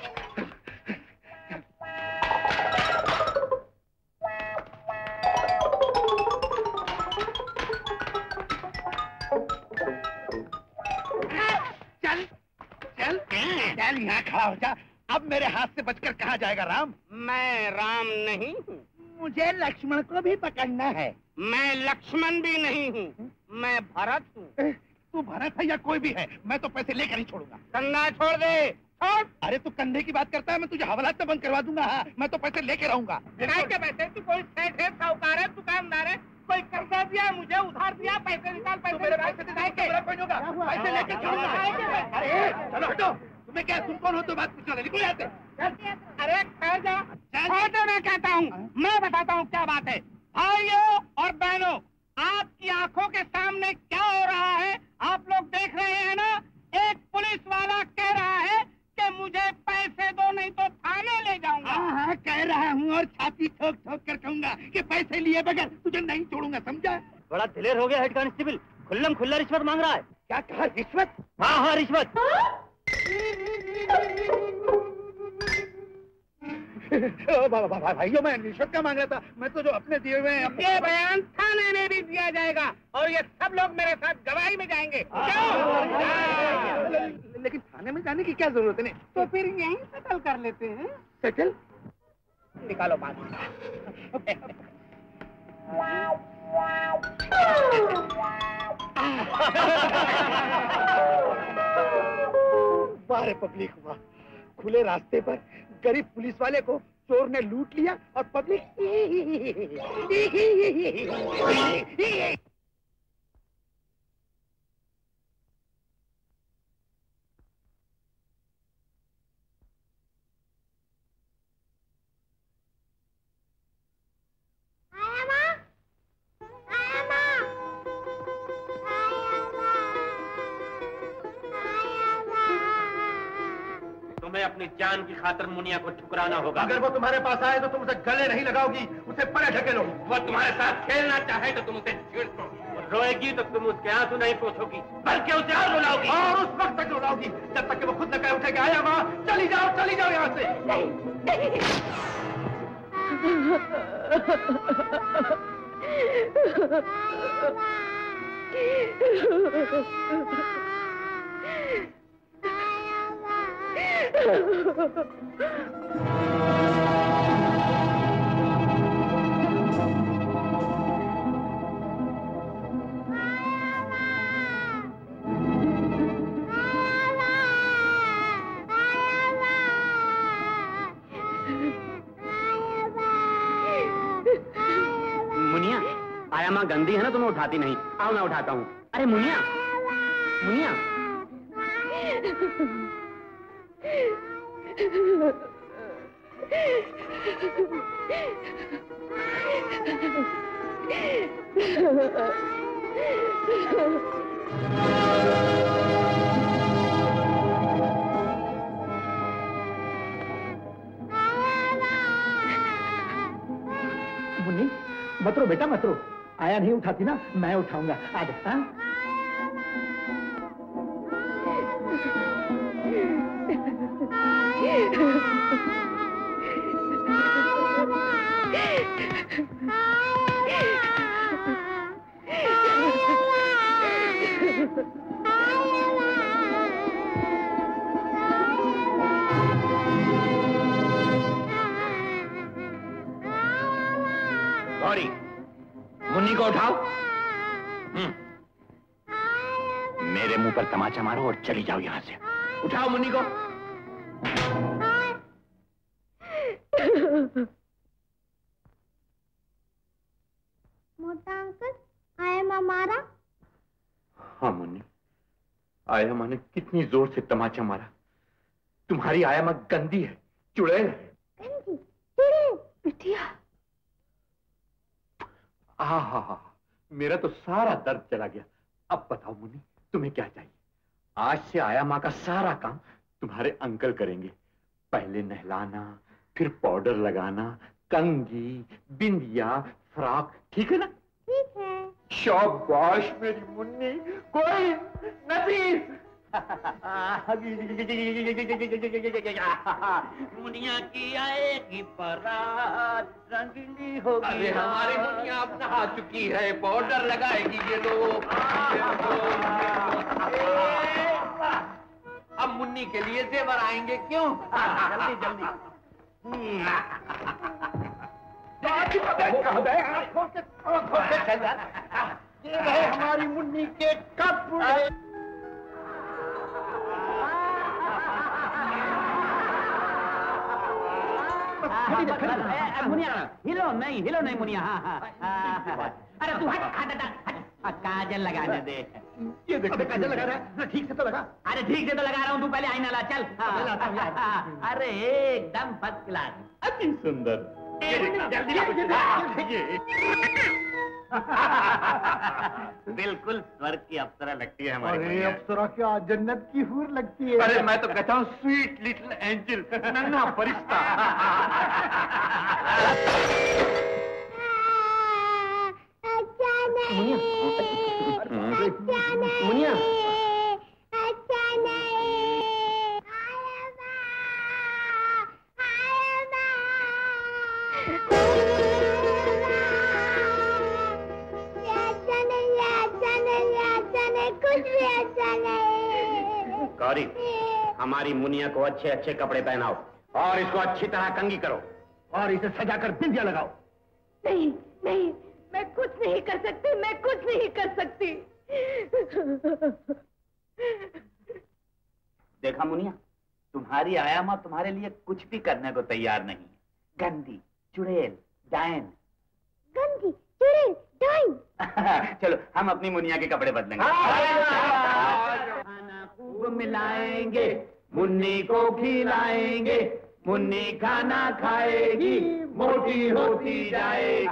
[SPEAKER 2] चल यहाँ खड़ा हो जा। अब मेरे हाथ से बचकर कहाँ जाएगा राम? मैं राम नहीं हूँ। मुझे लक्ष्मण को भी पकड़ना है। मैं लक्ष्मण भी नहीं हूँ, मैं भरत हूँ। तू भरत है या कोई भी है, मैं तो पैसे लेकर ही छोड़ूंगा। कंधा छोड़ दे। छोड़। अरे तू कंधे की बात करता है, मैं तुझे हवालात में बंद करवा दूंगा। हाँ, मैं तो पैसे लेके रहूंगा। के पैसे? तू कोई सेठ है, साहूकार है, दुकानदार है, कोई कर्जा दिया मुझे, उधार दिया, पैसे निकाल, पैसे लेके चलो हटो। तुम्हें क्या, तुम कौन हो तो बात पूछना? निकल जाते। अरे खैर जा, छोटे मैं कहता हूँ, मैं बताता हूँ क्या बात है। भाइयों और बहनों, आपकी आंखों के सामने क्या हो रहा है आप लोग देख रहे हैं ना। एक पुलिस वाला कह रहा है कि मुझे पैसे दो नहीं तो थाने ले जाऊंगा। हाँ, कह रहा हूँ और छाती ठोक ठोक कर कहूंगा कि पैसे लिए बगैर तुझे नहीं छोड़ूंगा, समझा?
[SPEAKER 8] बड़ा दिलेर हो गया हेड कांस्टेबल, खुल्लम खुल्ला रिश्वत मांग रहा है।
[SPEAKER 2] क्या कहा, रिश्वत?
[SPEAKER 8] हाँ रिश्वत।
[SPEAKER 2] भाइयों, मैं रिश्वत क्या मांग रहा था? मैं तो जो अपने दिए हुए हैं। ये बयान थाने में भी दिया जाएगा और ये सब लोग मेरे साथ गवाही में जाएंगे। लेकिन थाने में जाने की क्या जरूरत है? तो फिर यहीं सेटल कर लेते हैं। सेटल? निकालो बात।
[SPEAKER 1] वाह रे पब्लिक वाह, खुले रास्ते पर गरीब पुलिस वाले को चोर ने लूट लिया और पब्लिक
[SPEAKER 4] तुम्हें अपनी जान की खातिर मुनिया को ठुकराना होगा।
[SPEAKER 1] अगर वो तुम्हारे पास आए तो तुम उसे गले नहीं लगाओगी, उसे परे ढकेलोगी।
[SPEAKER 4] वो तुम्हारे साथ खेलना चाहे तो तुम उसे छेड़ो, रोएगी तो तुम उसके आंसू नहीं पोंछोगी, बल्कि उसे और रुलाओगी।
[SPEAKER 1] और उस वक्त तक रुलाओगी जब तक कि वो खुद न कह उठे कि आया माँ चली जाओ यहाँ से।
[SPEAKER 4] मुनिया, आया माँ गंदी है ना, तुम्हें उठाती नहीं। आओ मैं उठाता हूँ। अरे मुनिया, मुनिया।
[SPEAKER 1] मुन्नी मत रो बेटा मत रो, आया नहीं उठाती ना, मैं उठाऊंगा। आ जा।
[SPEAKER 4] गौरी, मुन्नी को उठाओ।
[SPEAKER 9] मेरे मुंह पर तमाचा मारो और चली जाओ यहाँ से।
[SPEAKER 4] उठाओ मुन्नी को।
[SPEAKER 3] मोटा अंकल, आया माँ मारा?
[SPEAKER 9] हाँ मुन्नी, आया माँ ने कितनी जोर से तमाचा मारा। तुम्हारी आया माँ गंदी है, चुड़ैल है।
[SPEAKER 3] गंदी चुड़ैल? बिटिया।
[SPEAKER 9] हा, मेरा तो सारा दर्द चला गया। अब बताओ मुन्नी, तुम्हें क्या चाहिए? आज से आया माँ का सारा काम तुम्हारे अंकल करेंगे। पहले नहलाना, फिर पाउडर लगाना, कंघी, बिंदिया, फ्रॉक, ठीक है ना?
[SPEAKER 3] ठीक है।
[SPEAKER 9] शाबाश मेरी मुन्नी, कोई नसीब।
[SPEAKER 4] मुनिया की आएगी बारात, रंगीली होगी। अरे हमारी मुनिया अब नहा चुकी है, पाउडर लगाएगी। ये लो। अब मुन्नी के लिए जेवर आएंगे, क्यों? जल्दी जल्दी।
[SPEAKER 1] ये रहे हमारी मुन्नी के कपड़े।
[SPEAKER 10] मुनिया हिलो नहीं मुनिया। हाँ। अरे तू हट, काजल लगाने दे।
[SPEAKER 1] ये देख काजल लगा रहा है, ठीक से तो लगा।
[SPEAKER 10] अरे ठीक से तो लगा रहा हूँ, तू पहले आईना ला, चल। अरे एकदम फर्स्ट क्लास,
[SPEAKER 9] अति सुंदर।
[SPEAKER 4] बिल्कुल स्वर्ग की अप्सरा लगती है हमारी।
[SPEAKER 1] अरे अप्सरा क्या, जन्नत की हूर लगती है।
[SPEAKER 9] अरे मैं तो कहता हूँ स्वीट लिटिल एंजल, नन्हा फरिश्ता।
[SPEAKER 3] अच्छा नहीं।
[SPEAKER 10] मुनिया
[SPEAKER 3] अच्छा नहीं। कुछ भी अच्छा नहीं।
[SPEAKER 4] गौरी, हमारी मुनिया को अच्छे अच्छे कपड़े पहनाओ और इसको अच्छी तरह कंघी करो
[SPEAKER 1] और इसे सजाकर बिंदिया लगाओ।
[SPEAKER 7] नहीं नहीं, मैं कुछ नहीं कर सकती, मैं कुछ नहीं कर सकती।
[SPEAKER 5] देखा मुनिया, तुम्हारी आया माँ तुम्हारे लिए कुछ भी करने को तैयार नहीं है। गंदी, चुड़ैल, डायन।
[SPEAKER 3] गंदी, चुड़ैल, डायन।
[SPEAKER 5] चलो हम अपनी मुनिया के कपड़े बदलेंगे। खाना खूब मिलाएंगे, मुन्नी को खिलाएंगे, मुन्नी खाना खाएगी, मोटी होती जाएगी।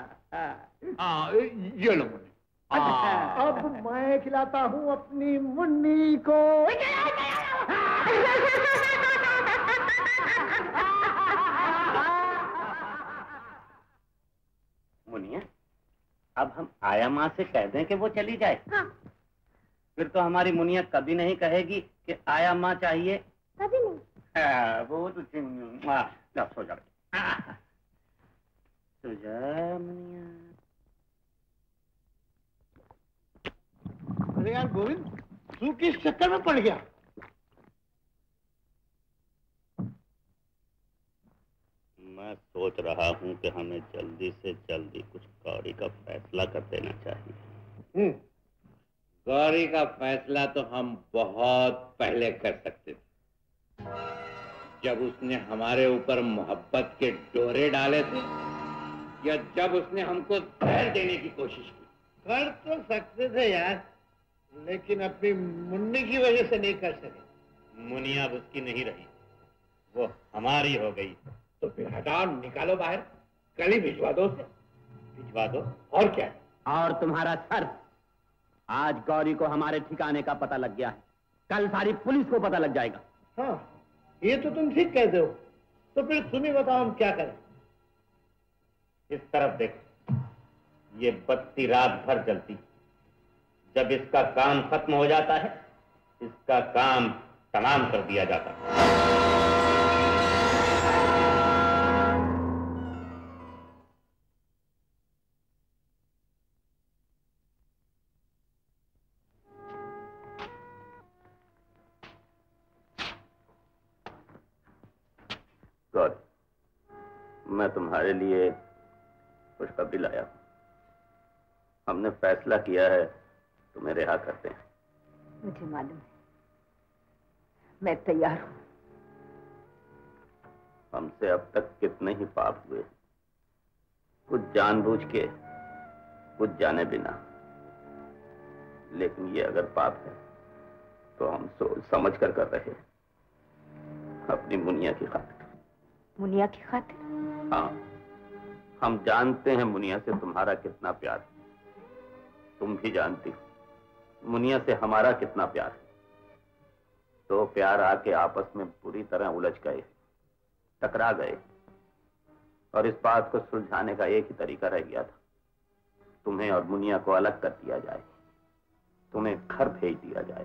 [SPEAKER 9] ये लो मुन्नी।
[SPEAKER 1] अब मैं खिलाता हूँ अपनी मुन्नी को।
[SPEAKER 5] मुनिया, अब हम आया माँ से कह दें कि वो चली जाए।
[SPEAKER 3] हाँ।
[SPEAKER 5] फिर तो हमारी मुनिया कभी नहीं कहेगी कि आया माँ चाहिए।
[SPEAKER 3] कभी नहीं।
[SPEAKER 5] वो तो सो जा सो जा मुनिया।
[SPEAKER 1] अरे यार गोविंद, तू किस चक्कर में पड़ गया?
[SPEAKER 5] मैं सोच रहा हूँ कि हमें जल्दी से जल्दी कुछ गौरी का फैसला कर देना चाहिए।
[SPEAKER 11] गौरी का फैसला तो हम बहुत पहले कर सकते थे, जब उसने हमारे ऊपर मोहब्बत के डोरे डाले थे, या जब उसने हमको धैर्य देने की कोशिश की।
[SPEAKER 1] कर तो सकते थे यार, लेकिन अपनी मुन्नी की वजह से नहीं कर सके।
[SPEAKER 5] मुनिया अब उसकी नहीं रही, वो हमारी हो गई।
[SPEAKER 11] तो फिर हटाओ, निकालो बाहर, कल ही भिजवा दो उसे।
[SPEAKER 5] भिजवा दो।
[SPEAKER 11] और क्या?
[SPEAKER 10] और तुम्हारा सर, आज गौरी को हमारे ठिकाने का पता लग गया है, कल सारी पुलिस को पता लग जाएगा।
[SPEAKER 1] हाँ, ये तो तुम ठीक कहते हो। तो फिर तुम ही बताओ हम क्या करें।
[SPEAKER 5] इस तरफ देखो, ये बत्ती रात भर जलती, जब इसका काम खत्म हो जाता है, इसका काम तमाम कर दिया जाता है। गौरी, मैं तुम्हारे लिए खुशखबरी लाया हूं। हमने फैसला किया है, तुम्हें रिहा करते हैं।
[SPEAKER 7] मुझे मालूम है, मैं तैयार हूं।
[SPEAKER 5] हमसे अब तक कितने ही पाप हुए, कुछ जानबूझ के, कुछ जाने बिना। लेकिन ये अगर पाप है तो हम सोच समझ कर रहे हैं, अपनी मुनिया की खातिर।
[SPEAKER 7] मुनिया की खातिर?
[SPEAKER 5] हाँ, हम जानते हैं मुनिया से तुम्हारा कितना प्यार है, तुम भी जानती हो मुनिया से हमारा कितना प्यार है। तो प्यार आके आपस में पूरी तरह उलझ गए, टकरा गए, और इस बात को सुलझाने का एक ही तरीका रह गया था, तुम्हें और मुनिया को अलग कर दिया जाए, तुम्हें घर भेज दिया जाए।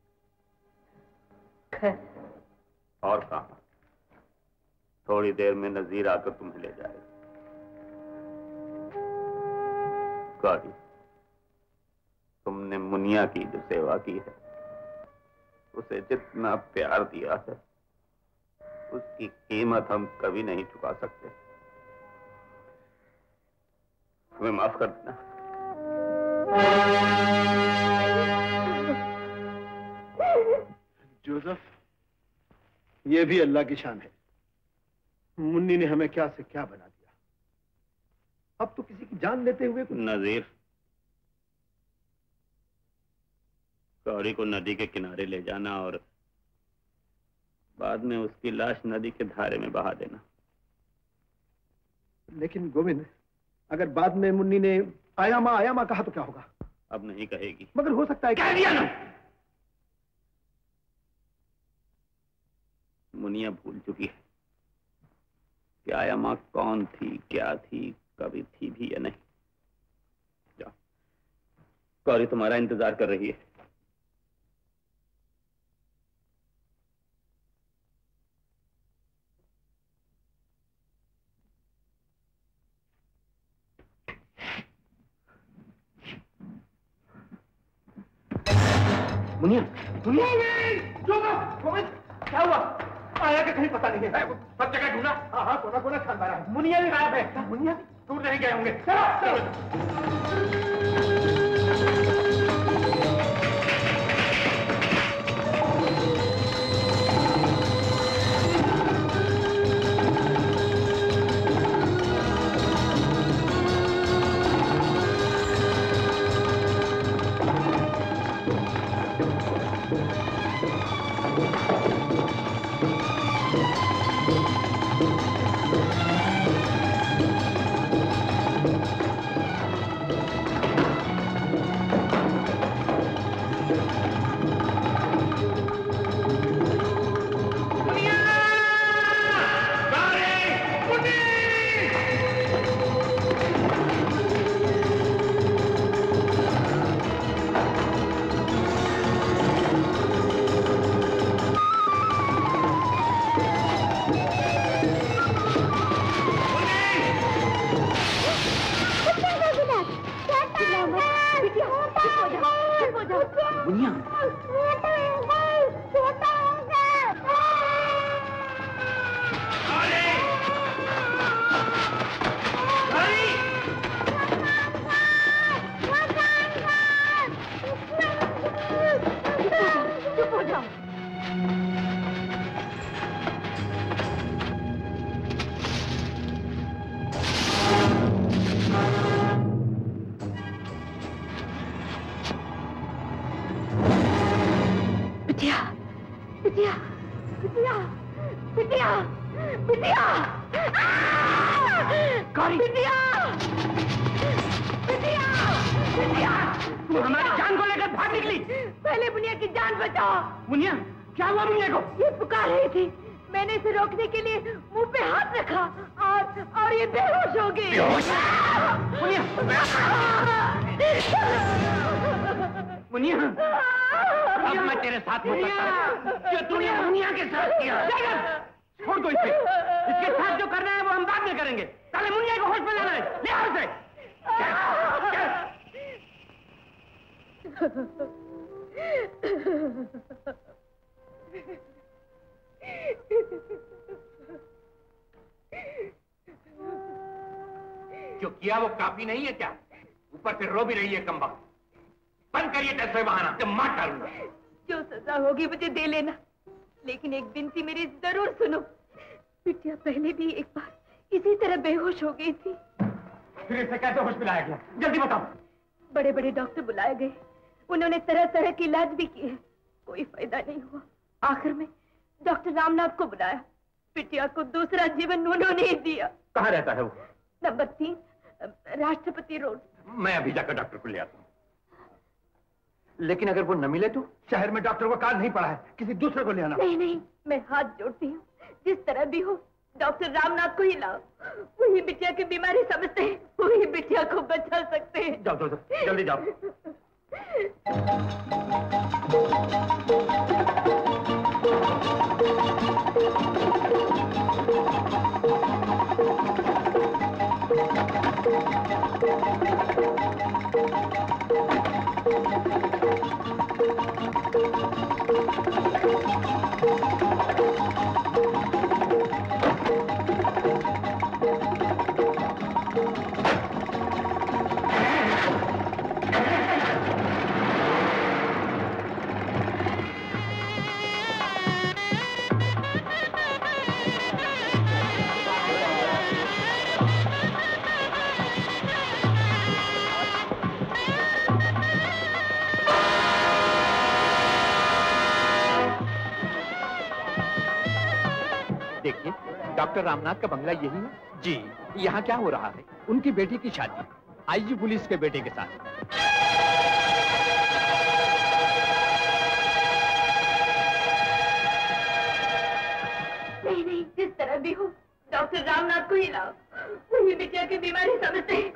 [SPEAKER 7] घर?
[SPEAKER 5] और कहां? थोड़ी देर में नजीर आकर तुम्हें ले जाएगा। गौरी, तुमने मुनिया की जो सेवा की है, उसे जितना प्यार दिया है, उसकी कीमत हम कभी नहीं चुका सकते। हमें माफ कर देना।
[SPEAKER 1] जोसेफ, ये भी अल्लाह की शान है। मुन्नी ने हमें क्या से क्या बना दिया। अब तो किसी की जान लेते हुए
[SPEAKER 5] नजीर, गौरी को नदी के किनारे ले जाना और बाद में उसकी लाश नदी के धारे में बहा देना।
[SPEAKER 1] लेकिन गोविंद, अगर बाद में मुन्नी ने आया माँ कहा तो क्या होगा?
[SPEAKER 5] अब नहीं कहेगी।
[SPEAKER 1] मगर हो सकता है।
[SPEAKER 5] कह दिया ना। मुनिया भूल चुकी है कि आया माँ कौन थी, क्या थी, कभी थी भी या नहीं। जाओ, गौरी तुम्हारा इंतजार कर रही है।
[SPEAKER 1] मुनिया, मुनिया, क्या हुआ? आया कि कहीं पता नहीं है।
[SPEAKER 9] सब जगह ढूंढा।
[SPEAKER 1] हाँ, कोना कोना छान मारा है।
[SPEAKER 9] मुनिया भी गायब है।
[SPEAKER 1] मुनिया
[SPEAKER 9] दूर नहीं गए होंगे। चलो।
[SPEAKER 7] बिटिया, बिटिया, बिटिया, बिटिया, बिटिया,
[SPEAKER 2] गौरी,
[SPEAKER 7] बिटिया, बिटिया, बिटिया,
[SPEAKER 2] तू हमारी जान को लेकर भाग निकली।
[SPEAKER 7] पहले मुनिया की जान बचाओ।
[SPEAKER 2] मुनिया, क्या हुआ मुनिया को?
[SPEAKER 7] ये पुकार रही थी, मैंने इसे रोकने के लिए मुंह पे हाथ रखा और ये बेहोश हो गई।
[SPEAKER 2] मुनिया, मुनिया, अब मैं तेरे साथ हो सकता हूं जो तूने मुनिया के साथ किया। छोड़ दो इसे, इसके साथ जो करना है वो हम बाद में करेंगे। पहले मुनिया को होश में लाना है, ले आओ इसे। जो किया वो काफी नहीं है क्या? ऊपर से रो भी रही है कमबख्त। बंद करिए टेस्ट बहाना, जब मार डालूंगा।
[SPEAKER 7] जो सजा होगी मुझे दे लेना, लेकिन एक विनती मेरी जरूर सुनो। बिटिया पहले भी एक बार इसी तरह बेहोश हो गई थी।
[SPEAKER 2] फिर इसे कैसे होश में लाया गया? जल्दी बताओ।
[SPEAKER 7] बड़े बड़े डॉक्टर बुलाए गए, उन्होंने तरह तरह के इलाज भी किए, कोई फायदा नहीं हुआ। आखिर में डॉक्टर रामनाथ को बुलाया, बिटिया को दूसरा जीवन उन्होंने ही दिया।
[SPEAKER 2] कहाँ रहता है वो?
[SPEAKER 7] नंबर 3 राष्ट्रपति रोड।
[SPEAKER 2] मैं अभी जाकर डॉक्टर को ले आता हूँ। लेकिन अगर वो न मिले तो? शहर में डॉक्टर को कार्ड नहीं पड़ा है, किसी दूसरे को ले आना।
[SPEAKER 7] नहीं नहीं, मैं हाथ जोड़ती हूँ, जिस तरह भी हो डॉक्टर रामनाथ को ही लाओ। वही बिटिया की बीमारी समझते हैं, वही बिटिया को बचा सकते हैं।
[SPEAKER 2] जाओ जाओ, जल्दी जाओ। देखिए, डॉक्टर रामनाथ का बंगला यही है जी। यहाँ क्या हो रहा है? उनकी बेटी की शादी आईजी पुलिस के बेटे के साथ।
[SPEAKER 7] नहीं नहीं, जिस तरह भी हो डॉक्टर रामनाथ को ही लाओ, वही बिटिया की बीमारी समझते हैं।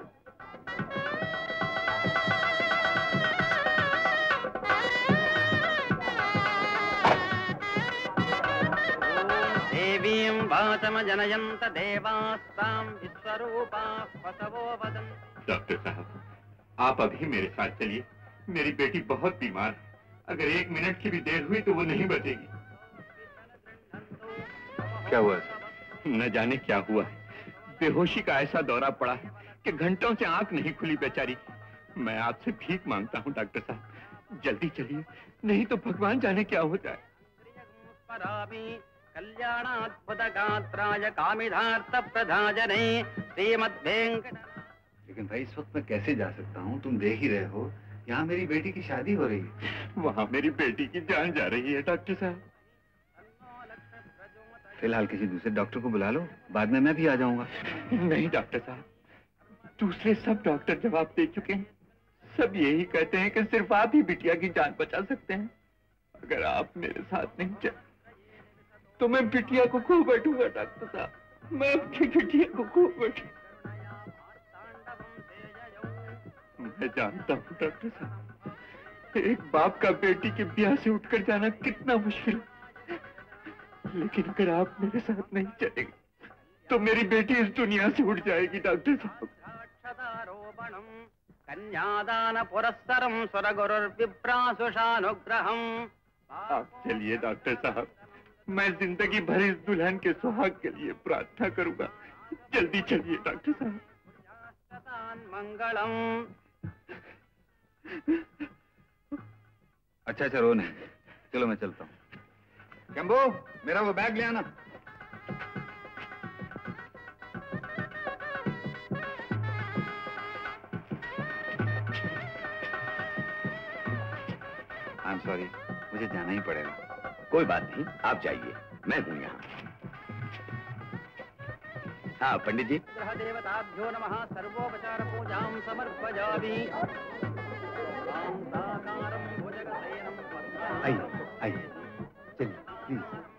[SPEAKER 12] देवीं वाचम जनयंत देवास्तां विश्वरूपाः पशवो वदन्ति।
[SPEAKER 9] डॉक्टर साहब, आप अभी मेरे साथ चलिए। मेरी बेटी बहुत बीमार है, अगर 1 मिनट की भी देर हुई तो वो नहीं बचेगी। क्या हुआ? न जाने क्या हुआ है, बेहोशी का ऐसा दौरा पड़ा है कि घंटों से आंख नहीं खुली बेचारी। मैं आपसे भीख मांगता हूँ डॉक्टर साहब, जल्दी चलिए, नहीं तो भगवान जाने क्या हो जाए।
[SPEAKER 12] कल्याणाद्भुतगात्राय कामिधार्थ प्रधाजने श्रीमद्वेंकट।
[SPEAKER 13] लेकिन भाई इस वक्त मैं कैसे जा सकता हूँ? तुम देख ही रहे हो, यहाँ मेरी बेटी की शादी हो रही है।
[SPEAKER 9] वहाँ मेरी बेटी की जान जा रही है डॉक्टर साहब।
[SPEAKER 13] फिलहाल किसी दूसरे डॉक्टर को बुला लो, बाद में मैं भी आ जाऊंगा।
[SPEAKER 9] नहीं डॉक्टर साहब, दूसरे सब डॉक्टर जवाब दे चुके हैं। सब यही कहते हैं कि सिर्फ आप ही बिटिया की जान बचा सकते हैं। अगर आप मेरे साथ नहीं चले तो मैं बिटिया को खो बैठूंगा डॉक्टर साहब, मैं अपनी बिटिया को खो बैठूंगा। मैं जानता हूँ डॉक्टर साहब, एक बाप का बेटी के ब्याह से उठकर जाना कितना मुश्किल है, लेकिन अगर आप मेरे साथ नहीं चलेंगे तो मेरी बेटी इस दुनिया से उठ जाएगी डॉक्टर साहब।
[SPEAKER 12] कन्यादान पुरस्सरम सुरगुरुर्विप्रासुषानुग्रहम।
[SPEAKER 9] आप चलिए डॉक्टर साहब, मैं जिंदगी भर इस दुल्हन के सुहाग के लिए प्रार्थना करूंगा। जल्दी चलिए डॉक्टर साहब।
[SPEAKER 12] मंगलम।
[SPEAKER 13] अच्छा रो नहीं, चलो मैं चलता हूँ। शंभू, मेरा वो बैग ले आना। आई एम सॉरी, मुझे जाना ही पड़ेगा।
[SPEAKER 5] कोई बात नहीं, आप जाइए, मैं हूं यहाँ। हाँ पंडित जी।
[SPEAKER 12] ग्रह देवताभ्यो नमः। सर्वोपचार पूजां समर्पयामि।
[SPEAKER 13] आइए आइए, चलिए प्लीज।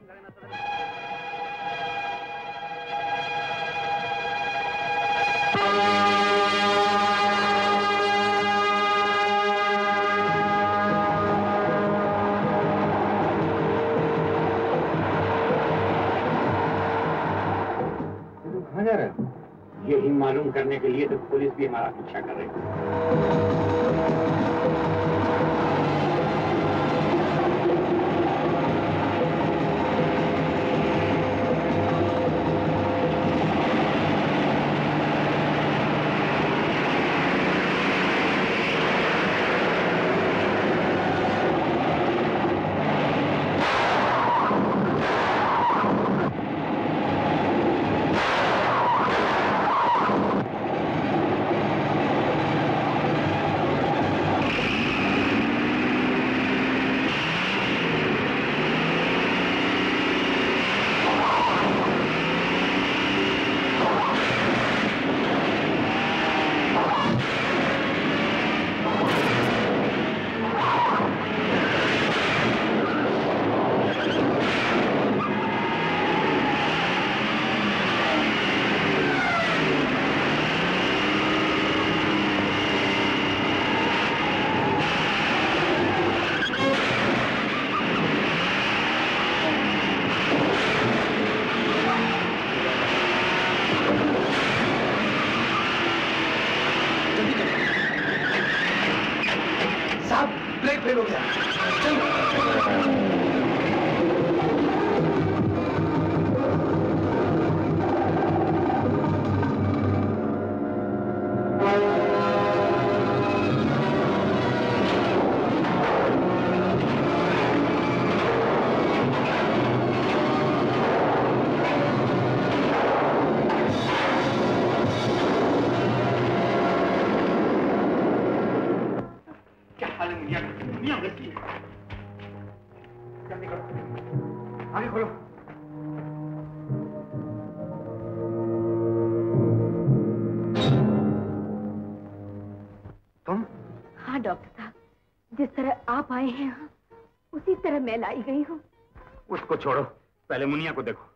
[SPEAKER 9] कहाँ जा रहे हैं? यही मालूम करने के लिए तो पुलिस भी हमारा पीछा कर रही है।
[SPEAKER 1] फेल हो गया।
[SPEAKER 9] आगे खोलो।
[SPEAKER 7] तुम? हाँ डॉक्टर साहब, जिस तरह आप आए हैं उसी तरह मैं लाई गई हूँ।
[SPEAKER 9] उसको छोड़ो, पहले मुनिया को देखो।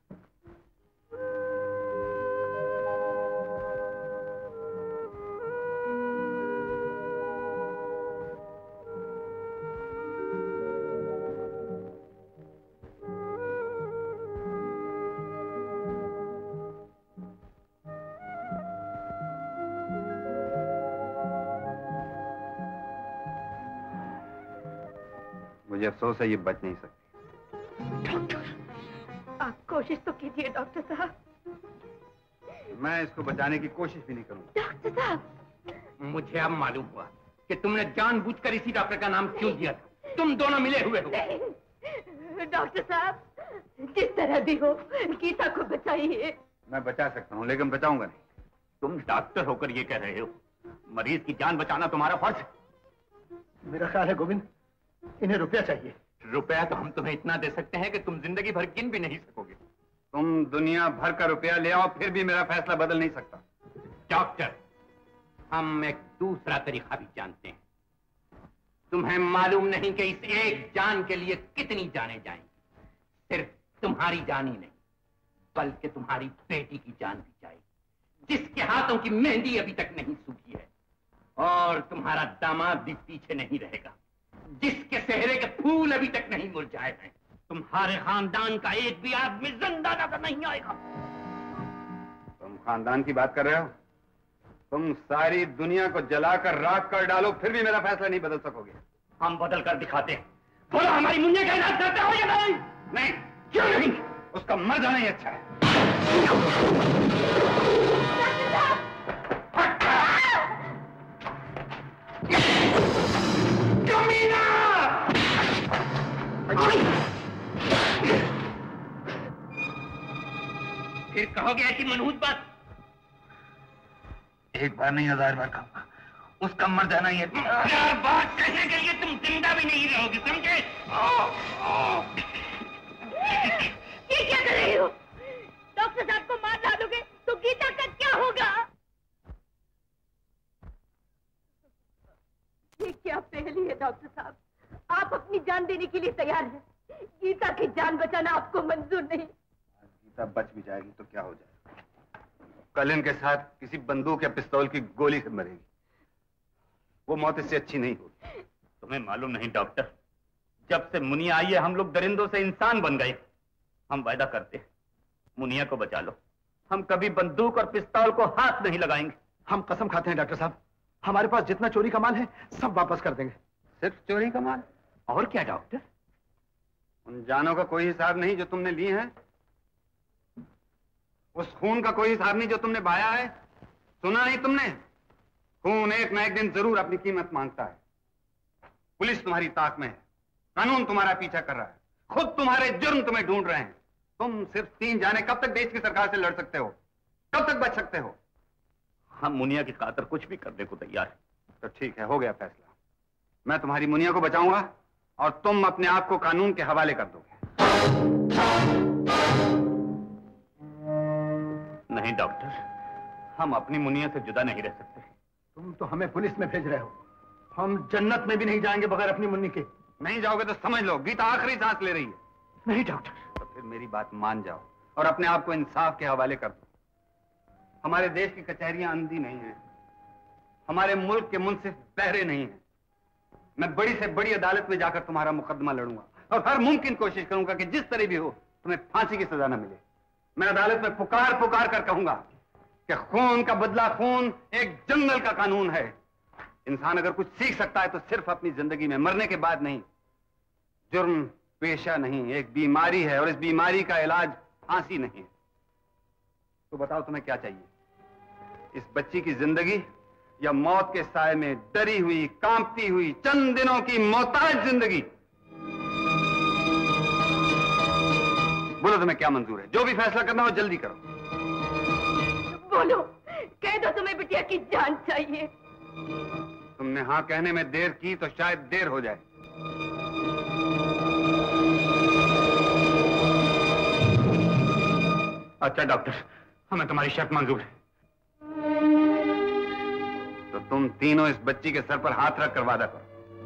[SPEAKER 13] मुझे अफसोस है, ये बच नहीं सकती।
[SPEAKER 7] डॉक्टर, आप कोशिश तो कीजिए डॉक्टर साहब।
[SPEAKER 13] मैं इसको बचाने की कोशिश भी नहीं करूंगा।
[SPEAKER 7] डॉक्टर साहब,
[SPEAKER 9] मुझे अब मालूम हुआ कि तुमने जानबूझकर इसी डॉक्टर का नाम क्यों दिया था। तुम दोनों मिले हुए हो।
[SPEAKER 7] डॉक्टर साहब, जिस तरह भी हो गीता को बचाइए।
[SPEAKER 13] मैं बचा सकता हूँ, लेकिन बचाऊंगा नहीं।
[SPEAKER 9] तुम डॉक्टर होकर ये कह रहे हो, मरीज की जान बचाना तुम्हारा फर्ज।
[SPEAKER 1] मेरा ख्याल है गोविंद, इन्हें रुपया चाहिए।
[SPEAKER 9] रुपया तो हम तुम्हें इतना दे सकते हैं कि तुम जिंदगी भर गिन भी नहीं सकोगे।
[SPEAKER 13] तुम दुनिया भर का रुपया ले आओ, फिर भी मेरा फैसला बदल नहीं सकता।
[SPEAKER 9] डॉक्टर, हम एक दूसरा तरीका भी जानते हैं। तुम्हें मालूम नहीं कि इस एक जान के लिए कितनी जानें जाएंगी। सिर्फ तुम्हारी जान ही नहीं, बल्कि तुम्हारी बेटी की जान भी जाएगी, जिसके हाथों की मेहंदी अभी तक नहीं सूखी है। और तुम्हारा दामाद भी पीछे नहीं रहेगा, जिसके चेहरे के फूल अभी तक नहीं मुरझाए हैं। तुम्हारे खानदान का एक भी आदमी जिंदा नजर नहीं आएगा।
[SPEAKER 13] तुम खानदान की बात कर रहे हो? तुम सारी दुनिया को जलाकर राख कर डालो, फिर भी मेरा फैसला नहीं बदल सकोगे।
[SPEAKER 9] हम बदल कर दिखाते हैं। बोलो, हमारी मुन्ने का इलाज करते हो या नहीं?
[SPEAKER 13] नहीं, क्यों नहीं? उसका मर जाना ही अच्छा है।
[SPEAKER 9] कमीना!
[SPEAKER 11] फिर कहोगे ऐसी मनहूस बात?
[SPEAKER 5] एक बार नहीं 1000 बार कहूंगा, उसका मर जाना ही है।
[SPEAKER 11] 1000 बार कहने के लिए तुम जिंदा भी नहीं रहोगे, समझे?
[SPEAKER 7] ये क्या कर रहे हो? डॉक्टर साहब को मार डालोगे तो गीता का क्या होगा? ये क्या पहेली है डॉक्टर साहब? आप अपनी जान देने के लिए तैयार हैं, गीता की जान बचाना आपको मंजूर नहीं।
[SPEAKER 13] गीता बच भी जाएगी तो क्या हो जाएगा? कल इनके साथ किसी बंदूक या पिस्तौल की गोली से मरेगी, वो मौत इससे अच्छी नहीं होगी।
[SPEAKER 5] तुम्हें मालूम नहीं डॉक्टर, जब से मुनिया आई है हम लोग दरिंदों से इंसान बन गए। हम वायदा करते हैं, मुनिया को बचा लो, हम कभी बंदूक और पिस्तौल को हाथ नहीं लगाएंगे।
[SPEAKER 1] हम कसम खाते हैं डॉक्टर साहब, हमारे पास जितना चोरी का माल है सब वापस कर देंगे।
[SPEAKER 13] सिर्फ चोरी का माल?
[SPEAKER 5] और क्या डॉक्टर?
[SPEAKER 13] उन जानों का कोई हिसाब नहीं जो तुमने ली है? उस खून का कोई हिसाब नहीं जो तुमने बहाया है? सुना नहीं तुमने? खून एक न एक दिन जरूर अपनी कीमत मांगता है। पुलिस तुम्हारी ताक में है, कानून तुम्हारा पीछा कर रहा है, खुद तुम्हारे जुर्म तुम्हें ढूंढ रहे हैं। तुम सिर्फ 3 जाने कब तक देश की सरकार से लड़ सकते हो? कब तक बच सकते हो?
[SPEAKER 5] हम मुनिया की खातिर कुछ भी करने को तैयार है।
[SPEAKER 13] तो ठीक है, हो गया फैसला। मैं तुम्हारी मुनिया को बचाऊंगा और तुम अपने आप को कानून के हवाले कर दोगे।
[SPEAKER 5] नहीं डॉक्टर, हम अपनी मुनिया से जुदा नहीं रह सकते।
[SPEAKER 1] तुम तो हमें पुलिस में भेज रहे हो, हम जन्नत में भी नहीं जाएंगे बगैर अपनी मुन्नी के।
[SPEAKER 13] नहीं जाओगे तो समझ लो गीता आखिरी सांस ले रही है।
[SPEAKER 1] नहीं डॉक्टर।
[SPEAKER 13] तो फिर मेरी बात मान जाओ और अपने आप को इंसाफ के हवाले कर दो। हमारे देश की कचहरियां अंधी नहीं है, हमारे मुल्क के मुंसिफ बहरे नहीं है। मैं बड़ी से बड़ी अदालत में जाकर तुम्हारा मुकदमा लड़ूंगा और हर मुमकिन कोशिश करूंगा कि जिस तरह भी हो तुम्हें फांसी की सजा न मिले। मैं अदालत में पुकार पुकार कर कहूंगा कि खून का बदला खून एक जंगल का कानून है। इंसान अगर कुछ सीख सकता है तो सिर्फ अपनी जिंदगी में, मरने के बाद नहीं। जुर्म पेशा नहीं, एक बीमारी है और इस बीमारी का इलाज फांसी नहीं है। तो बताओ तुम्हें क्या चाहिए? इस बच्ची की जिंदगी या मौत के साए में डरी हुई, कांपती हुई, चंद दिनों की मोहताज जिंदगी? बोलो तुम्हें क्या मंजूर है? जो भी फैसला करना हो जल्दी करो।
[SPEAKER 7] बोलो, कह दो तुम्हें बिटिया की जान चाहिए।
[SPEAKER 13] तुमने हाँ कहने में देर की तो शायद देर हो जाए।
[SPEAKER 5] अच्छा डॉक्टर, हमें तुम्हारी शर्त मंजूर है।
[SPEAKER 13] तो तुम तीनों इस बच्ची के सर पर हाथ रख कर वादा करो।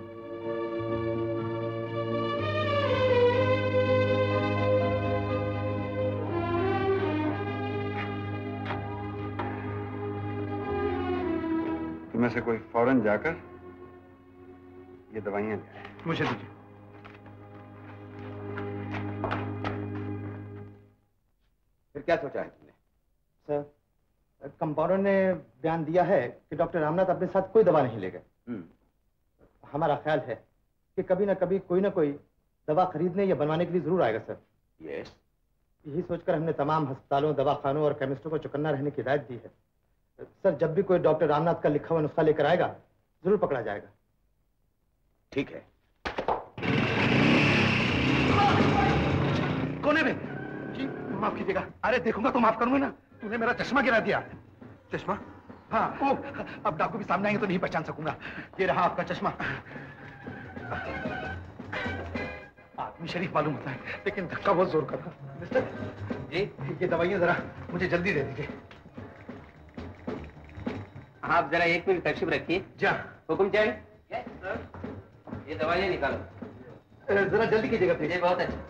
[SPEAKER 13] तुम्हें से कोई फौरन जाकर ये दवाइयां ले आए।
[SPEAKER 1] मुझे दीजिए।
[SPEAKER 13] फिर क्या सोचा है तुमने?
[SPEAKER 1] सर, कंपाउंडर ने बयान दिया है कि डॉक्टर रामनाथ अपने साथ कोई दवा नहीं ले गए। हमारा ख्याल है कि कभी ना कभी कोई ना कोई दवा खरीदने या बनवाने के लिए जरूर आएगा सर।
[SPEAKER 13] यस।
[SPEAKER 1] यही सोचकर हमने तमाम अस्पतालों, दवाखानों और केमिस्टों को चौकन्ना रहने की हिदायत दी है। सर, जब भी कोई डॉक्टर रामनाथ का लिखा हुआ नुस्खा लेकर आएगा जरूर पकड़ा जाएगा।
[SPEAKER 13] ठीक है।
[SPEAKER 1] कोने में? जी माफ कीजिएगा। अरे देखूंगा तो माफ करूंगा ना। तूने मेरा चश्मा गिरा दिया। चश्मा? हाँ। ओ, अब डाकू भी सामने आएंगे तो नहीं पहचान सकूंगा। ये रहा आपका चश्मा। आदमी शरीफ मालूम होता है लेकिन धक्का बहुत जोर का था। मिस्टर जी, ये दवाइयां जरा मुझे जल्दी दे दीजिए।
[SPEAKER 10] आप जरा 1 मिनट तशरीफ रखिए।
[SPEAKER 1] जा।
[SPEAKER 10] हुकुम चाहिए? Yes sir. ये दवाइयां निकालो।
[SPEAKER 1] जरा जल्दी कीजिएगा प्लीज।
[SPEAKER 10] बहुत अच्छा।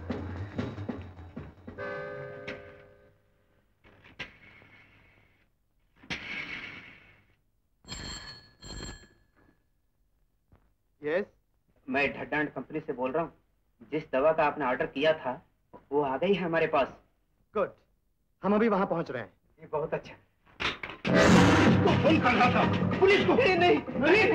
[SPEAKER 1] यस,
[SPEAKER 10] मैं ढड्डा एंड कंपनी से बोल रहा हूँ। जिस दवा का आपने ऑर्डर किया था वो आ गई है हमारे पास।
[SPEAKER 1] गुड, हम अभी वहां पहुंच रहे हैं।
[SPEAKER 10] ये बहुत अच्छा।
[SPEAKER 1] तो फोन कर रहा था पुलिस को। नहीं नहीं, नहीं।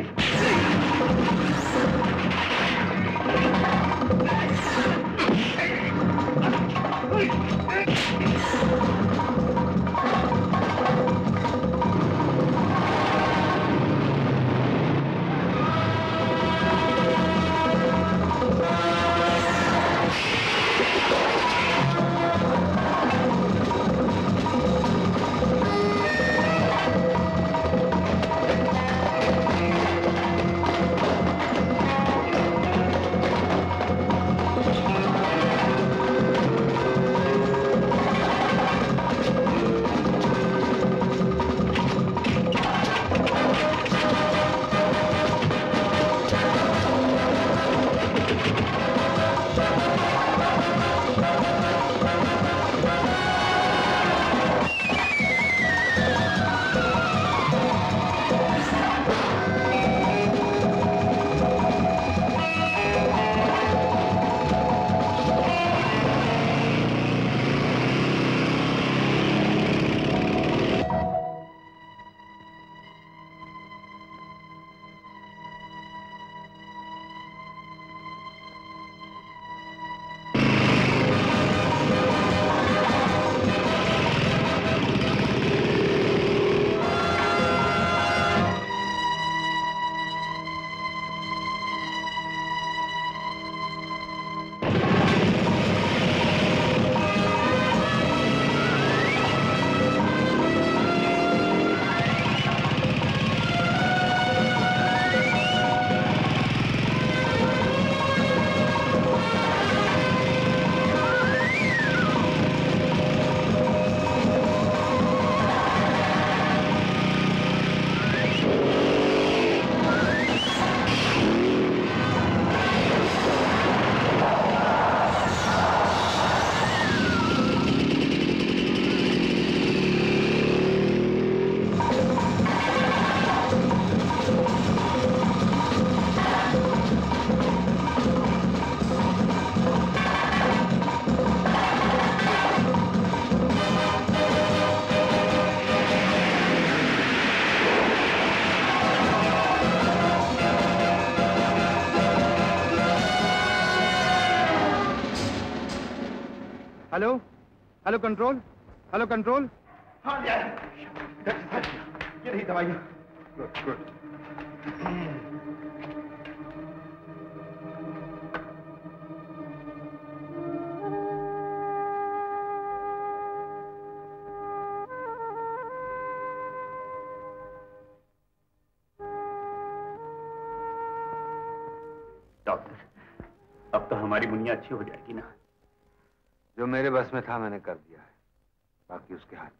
[SPEAKER 13] Hello hello control, hello control.
[SPEAKER 1] हाँ ये रही दवाइयाँ। Good good.
[SPEAKER 9] डॉक्टर, अब तो हमारी मुनिया अच्छी हो जाएगी ना?
[SPEAKER 13] जो मेरे बस में था मैंने कर दिया है, बाकी उसके हाथ।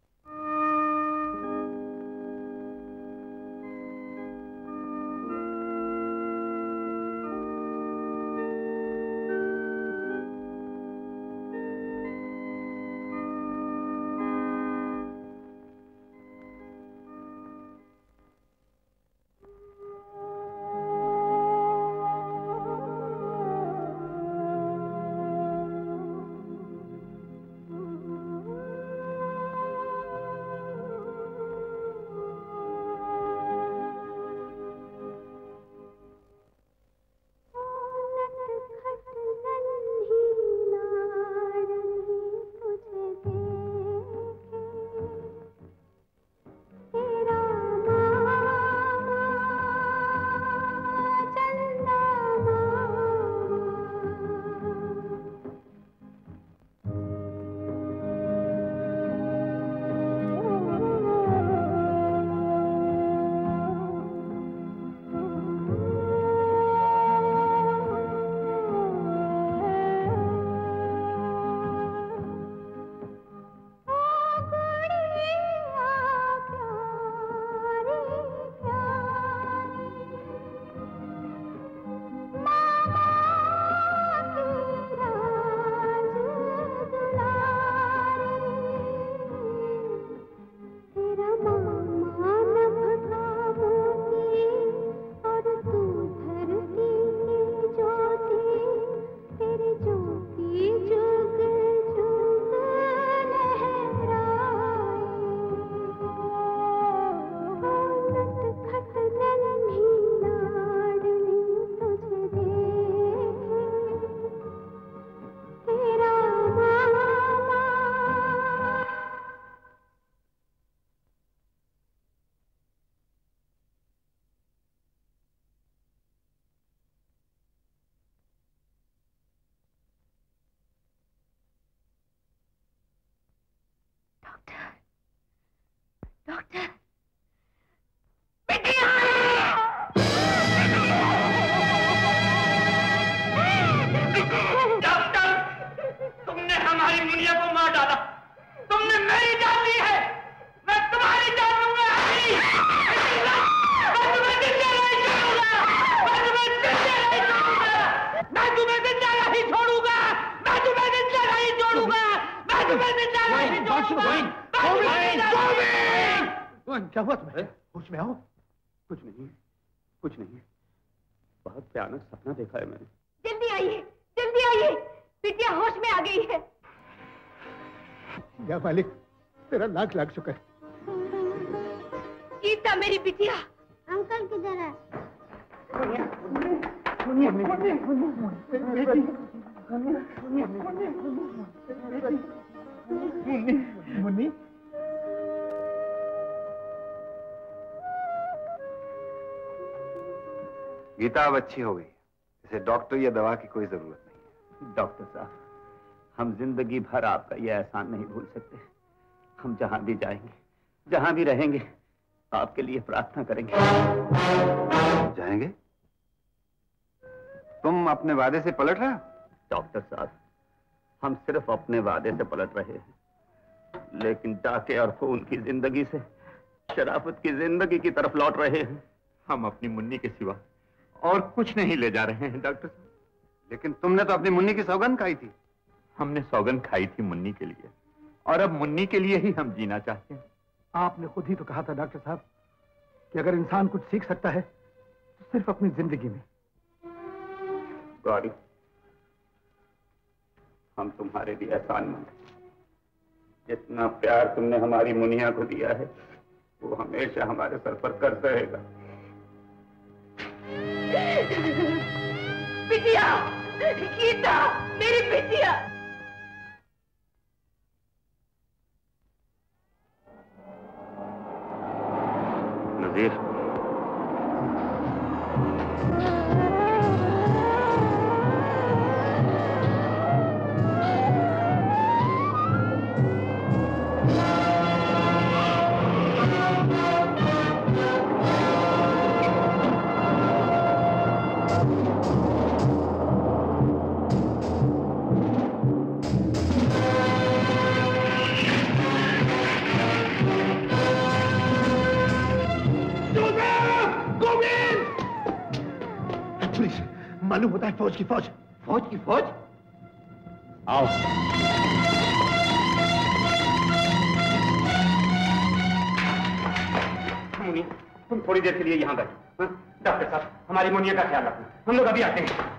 [SPEAKER 9] क्या हुआ तुम्हें? होश में आओ। कुछ नहीं, कुछ नहीं। बहुत भयानक सपना देखा है मैंने।
[SPEAKER 7] जल्दी आइए, जल्दी आइए, बिटिया होश में आ गई है।
[SPEAKER 1] या मालिक, तेरा लाख लाख शुक्र।
[SPEAKER 7] गीता मेरी बिटिया।
[SPEAKER 3] अंकल किधर है?
[SPEAKER 1] मुन्नी,
[SPEAKER 13] गीता अब अच्छी हो गई। इसे डॉक्टर या दवा की कोई जरूरत नहीं है।
[SPEAKER 9] डॉक्टर साहब, हम जिंदगी भर आपका यह एहसान नहीं भूल सकते। हम जहां भी जाएंगे, जहां भी रहेंगे, आपके लिए प्रार्थना करेंगे।
[SPEAKER 13] जाएंगे? तुम अपने वादे से पलट रहे हो?
[SPEAKER 9] डॉक्टर साहब, हम सिर्फ अपने वादे से पलट रहे हैं, लेकिन डाके और खून की जिंदगी से शराफत की जिंदगी की तरफ लौट रहे हैं। हम अपनी मुन्नी के सिवा और कुछ नहीं ले जा रहे हैं डॉक्टर साहब।
[SPEAKER 13] लेकिन तुमने तो अपनी मुन्नी की सौगंध खाई थी।
[SPEAKER 9] हमने सौगंध खाई थी मुन्नी के लिए, और अब मुन्नी के लिए ही हम जीना चाहते हैं।
[SPEAKER 1] आपने खुद ही तो कहा था डॉक्टर साहब कि अगर इंसान कुछ सीख सकता है तो सिर्फ अपनी जिंदगी में।
[SPEAKER 9] गौरी, हम तुम्हारे लिए एहसानमंद हैं। जितना प्यार तुमने हमारी मुनिया को दिया है, वो हमेशा हमारे सर पर कर्ज रहेगा।
[SPEAKER 7] बिटिया, गीता, मेरी बिटिया।
[SPEAKER 1] मालूम होता है फौज की फौज।
[SPEAKER 5] फौज की फौज?
[SPEAKER 1] आओ।
[SPEAKER 13] मुनी, तुम थोड़ी देर के लिए यहाँ बैठो। डॉक्टर साहब, हमारी मुनिया का ख्याल रखना, हम लोग अभी आते हैं।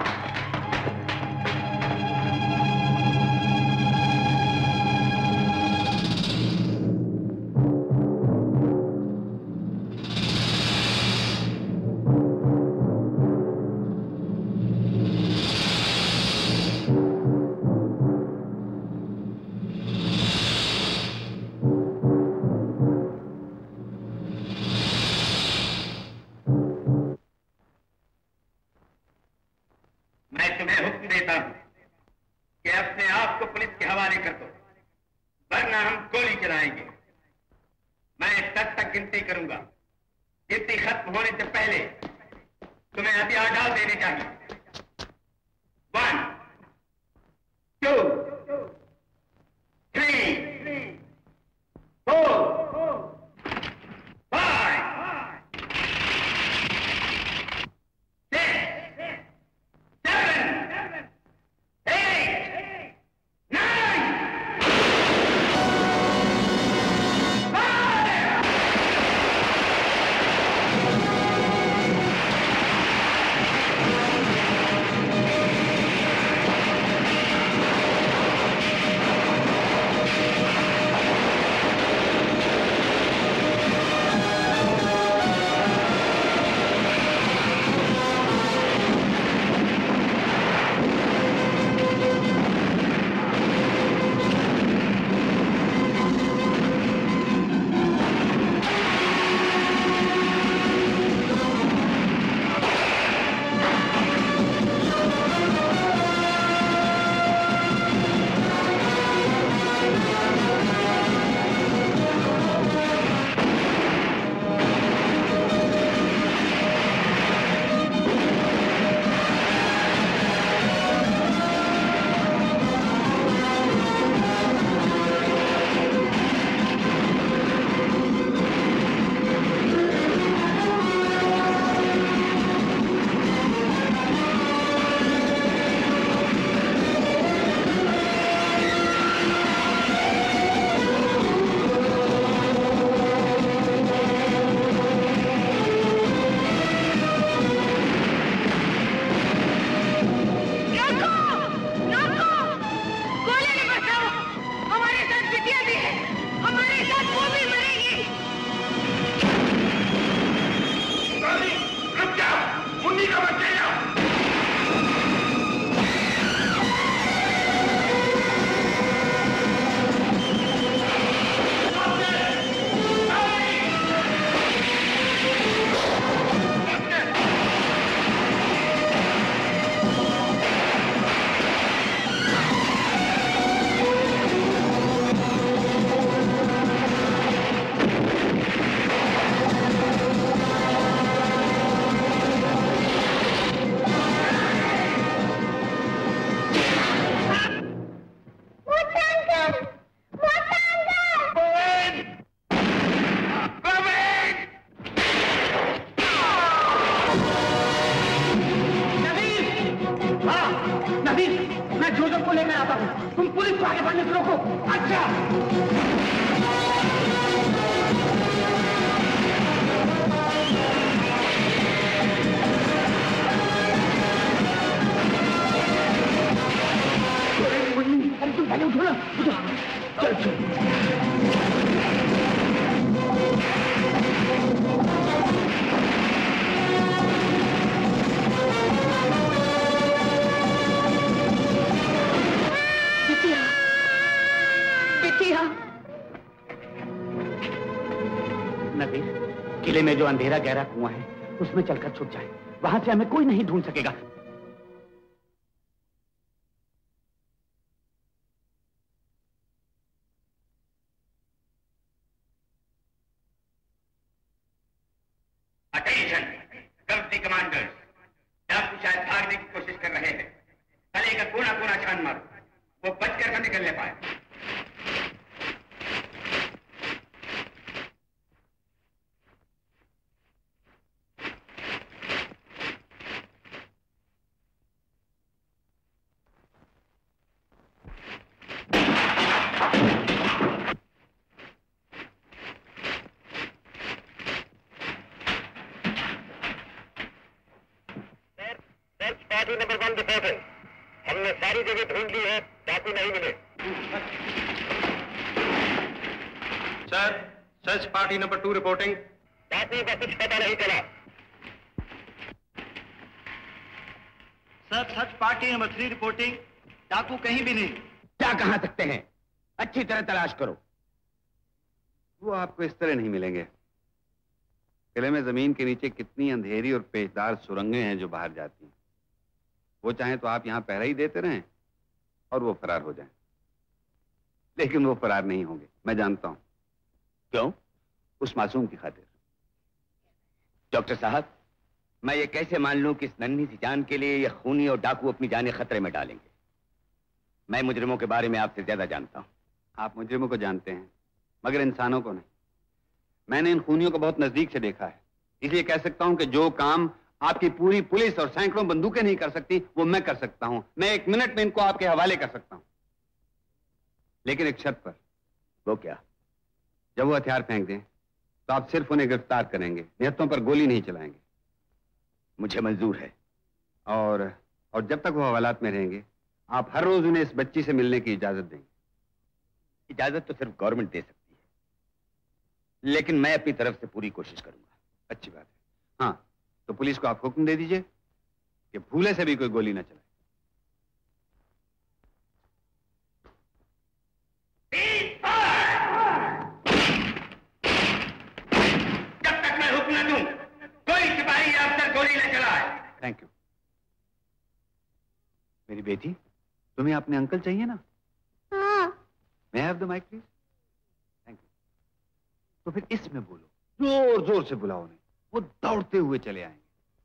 [SPEAKER 5] किले में जो अंधेरा गहरा कुआं है उसमें चलकर छुप जाए, वहां से हमें कोई नहीं ढूंढ सकेगा।
[SPEAKER 14] अटेंशन कंपनी कमांडर्स, डाकू शायद भागने की कोशिश कर रहे हैं। तले का कोना कोना छान मारो, वो बचकर न निकलने पाए। Party number 1 reporting. हमने सारी जगह ढूंढ ली है, डाकू नहीं मिले।
[SPEAKER 13] Sir, search party number 2 reporting.
[SPEAKER 14] डाकू का कुछ पता नहीं चला।
[SPEAKER 8] Sir, search party number 3 reporting. डाकू कहीं भी नहीं।
[SPEAKER 5] क्या कहा सकते हैं? अच्छी तरह तलाश करो।
[SPEAKER 13] वो आपको इस तरह नहीं मिलेंगे। किले में जमीन के नीचे कितनी अंधेरी और पेचदार सुरंगें हैं जो बाहर जाती हैं। वो चाहे तो आप यहां पहरा ही देते रहें और वो फरार हो जाएं। लेकिन वो फरार नहीं होंगे, मैं जानता हूं।
[SPEAKER 5] क्यों?
[SPEAKER 13] उस मासूम की खातिर।
[SPEAKER 5] डॉक्टर साहब, मैं ये कैसे मान लूं कि इस नन्ही सी जान के लिए ये खूनी और डाकू अपनी जानें खतरे में डालेंगे? मैं मुजरिमों के बारे में आपसे ज्यादा जानता हूं।
[SPEAKER 13] आप मुजरिमों को जानते हैं, मगर इंसानों को नहीं। मैंने इन खूनियों को बहुत नजदीक से देखा है, इसलिए कह सकता हूं कि जो काम आपकी पूरी पुलिस और सैकड़ों बंदूकें नहीं कर सकती, वो मैं कर सकता हूं। मैं 1 मिनट में इनको आपके हवाले कर सकता हूं, लेकिन एक शर्त पर।
[SPEAKER 5] वो क्या?
[SPEAKER 13] जब वो हथियार फेंक दें तो आप सिर्फ उन्हें गिरफ्तार करेंगे, निहत्तों पर गोली नहीं चलाएंगे।
[SPEAKER 5] मुझे मंजूर है।
[SPEAKER 13] और जब तक वो हवालात में रहेंगे, आप हर रोज उन्हें इस बच्ची से मिलने की इजाजत देंगे।
[SPEAKER 5] इजाजत तो सिर्फ गवर्नमेंट दे सकती है, लेकिन मैं अपनी तरफ से पूरी कोशिश करूंगा।
[SPEAKER 13] अच्छी बात है। हाँ, तो पुलिस को आप हुक्म दे दीजिए कि भूले से भी कोई गोली न चलाए।
[SPEAKER 14] जब तक मैं हुक्म न दूं, कोई सिपाही या अफसर गोली न चलाए।
[SPEAKER 13] Thank you. मेरी बेटी, तुम्हें अपने अंकल चाहिए ना?
[SPEAKER 3] हाँ।
[SPEAKER 13] मैं have the mic please. Thank you. तो फिर इसमें बोलो, जोर जोर से बुलाओ उन्हें, वो दौड़ते हुए चले आएंगे।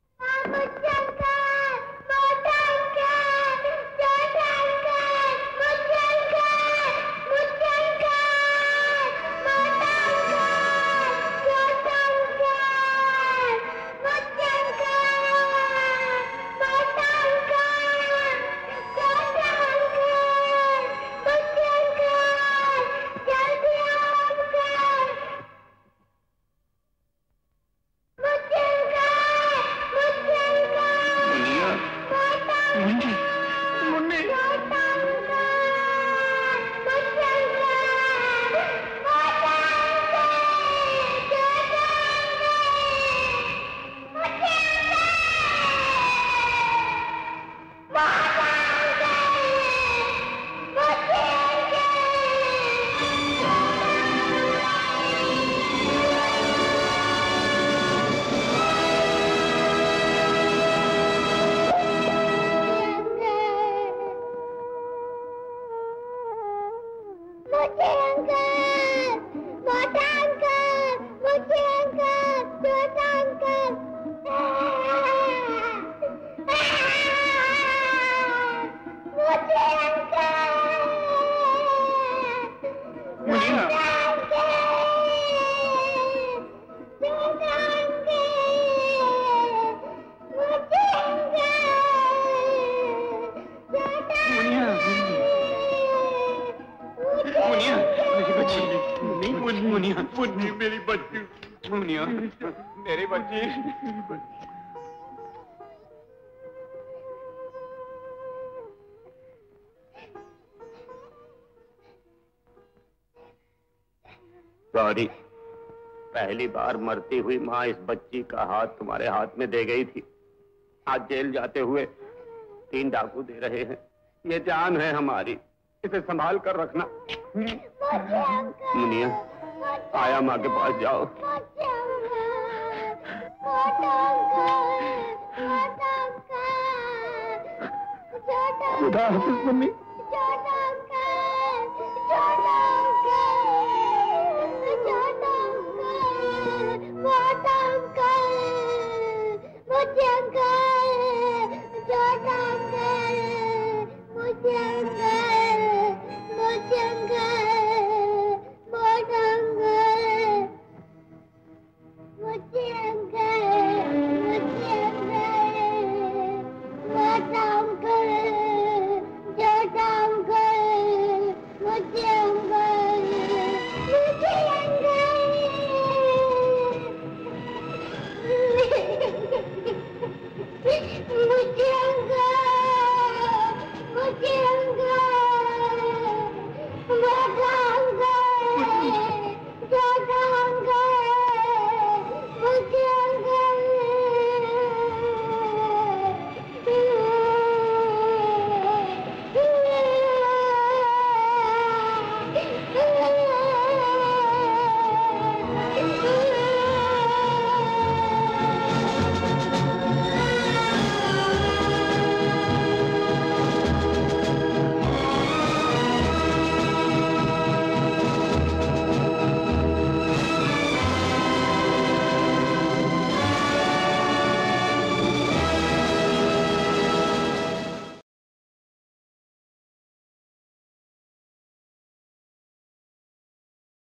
[SPEAKER 9] मेरी बच्ची, मुनिया, मेरी बच्ची।
[SPEAKER 4] गौरी, पहली बार मरती हुई माँ इस बच्ची का हाथ तुम्हारे हाथ में दे गई थी। आज जेल जाते हुए 3 डाकू दे रहे हैं। ये जान है हमारी, इसे संभाल कर रखना। मुनिया, आया माँ के पास जाओ। खुदा हाफिज़ मुन्नी।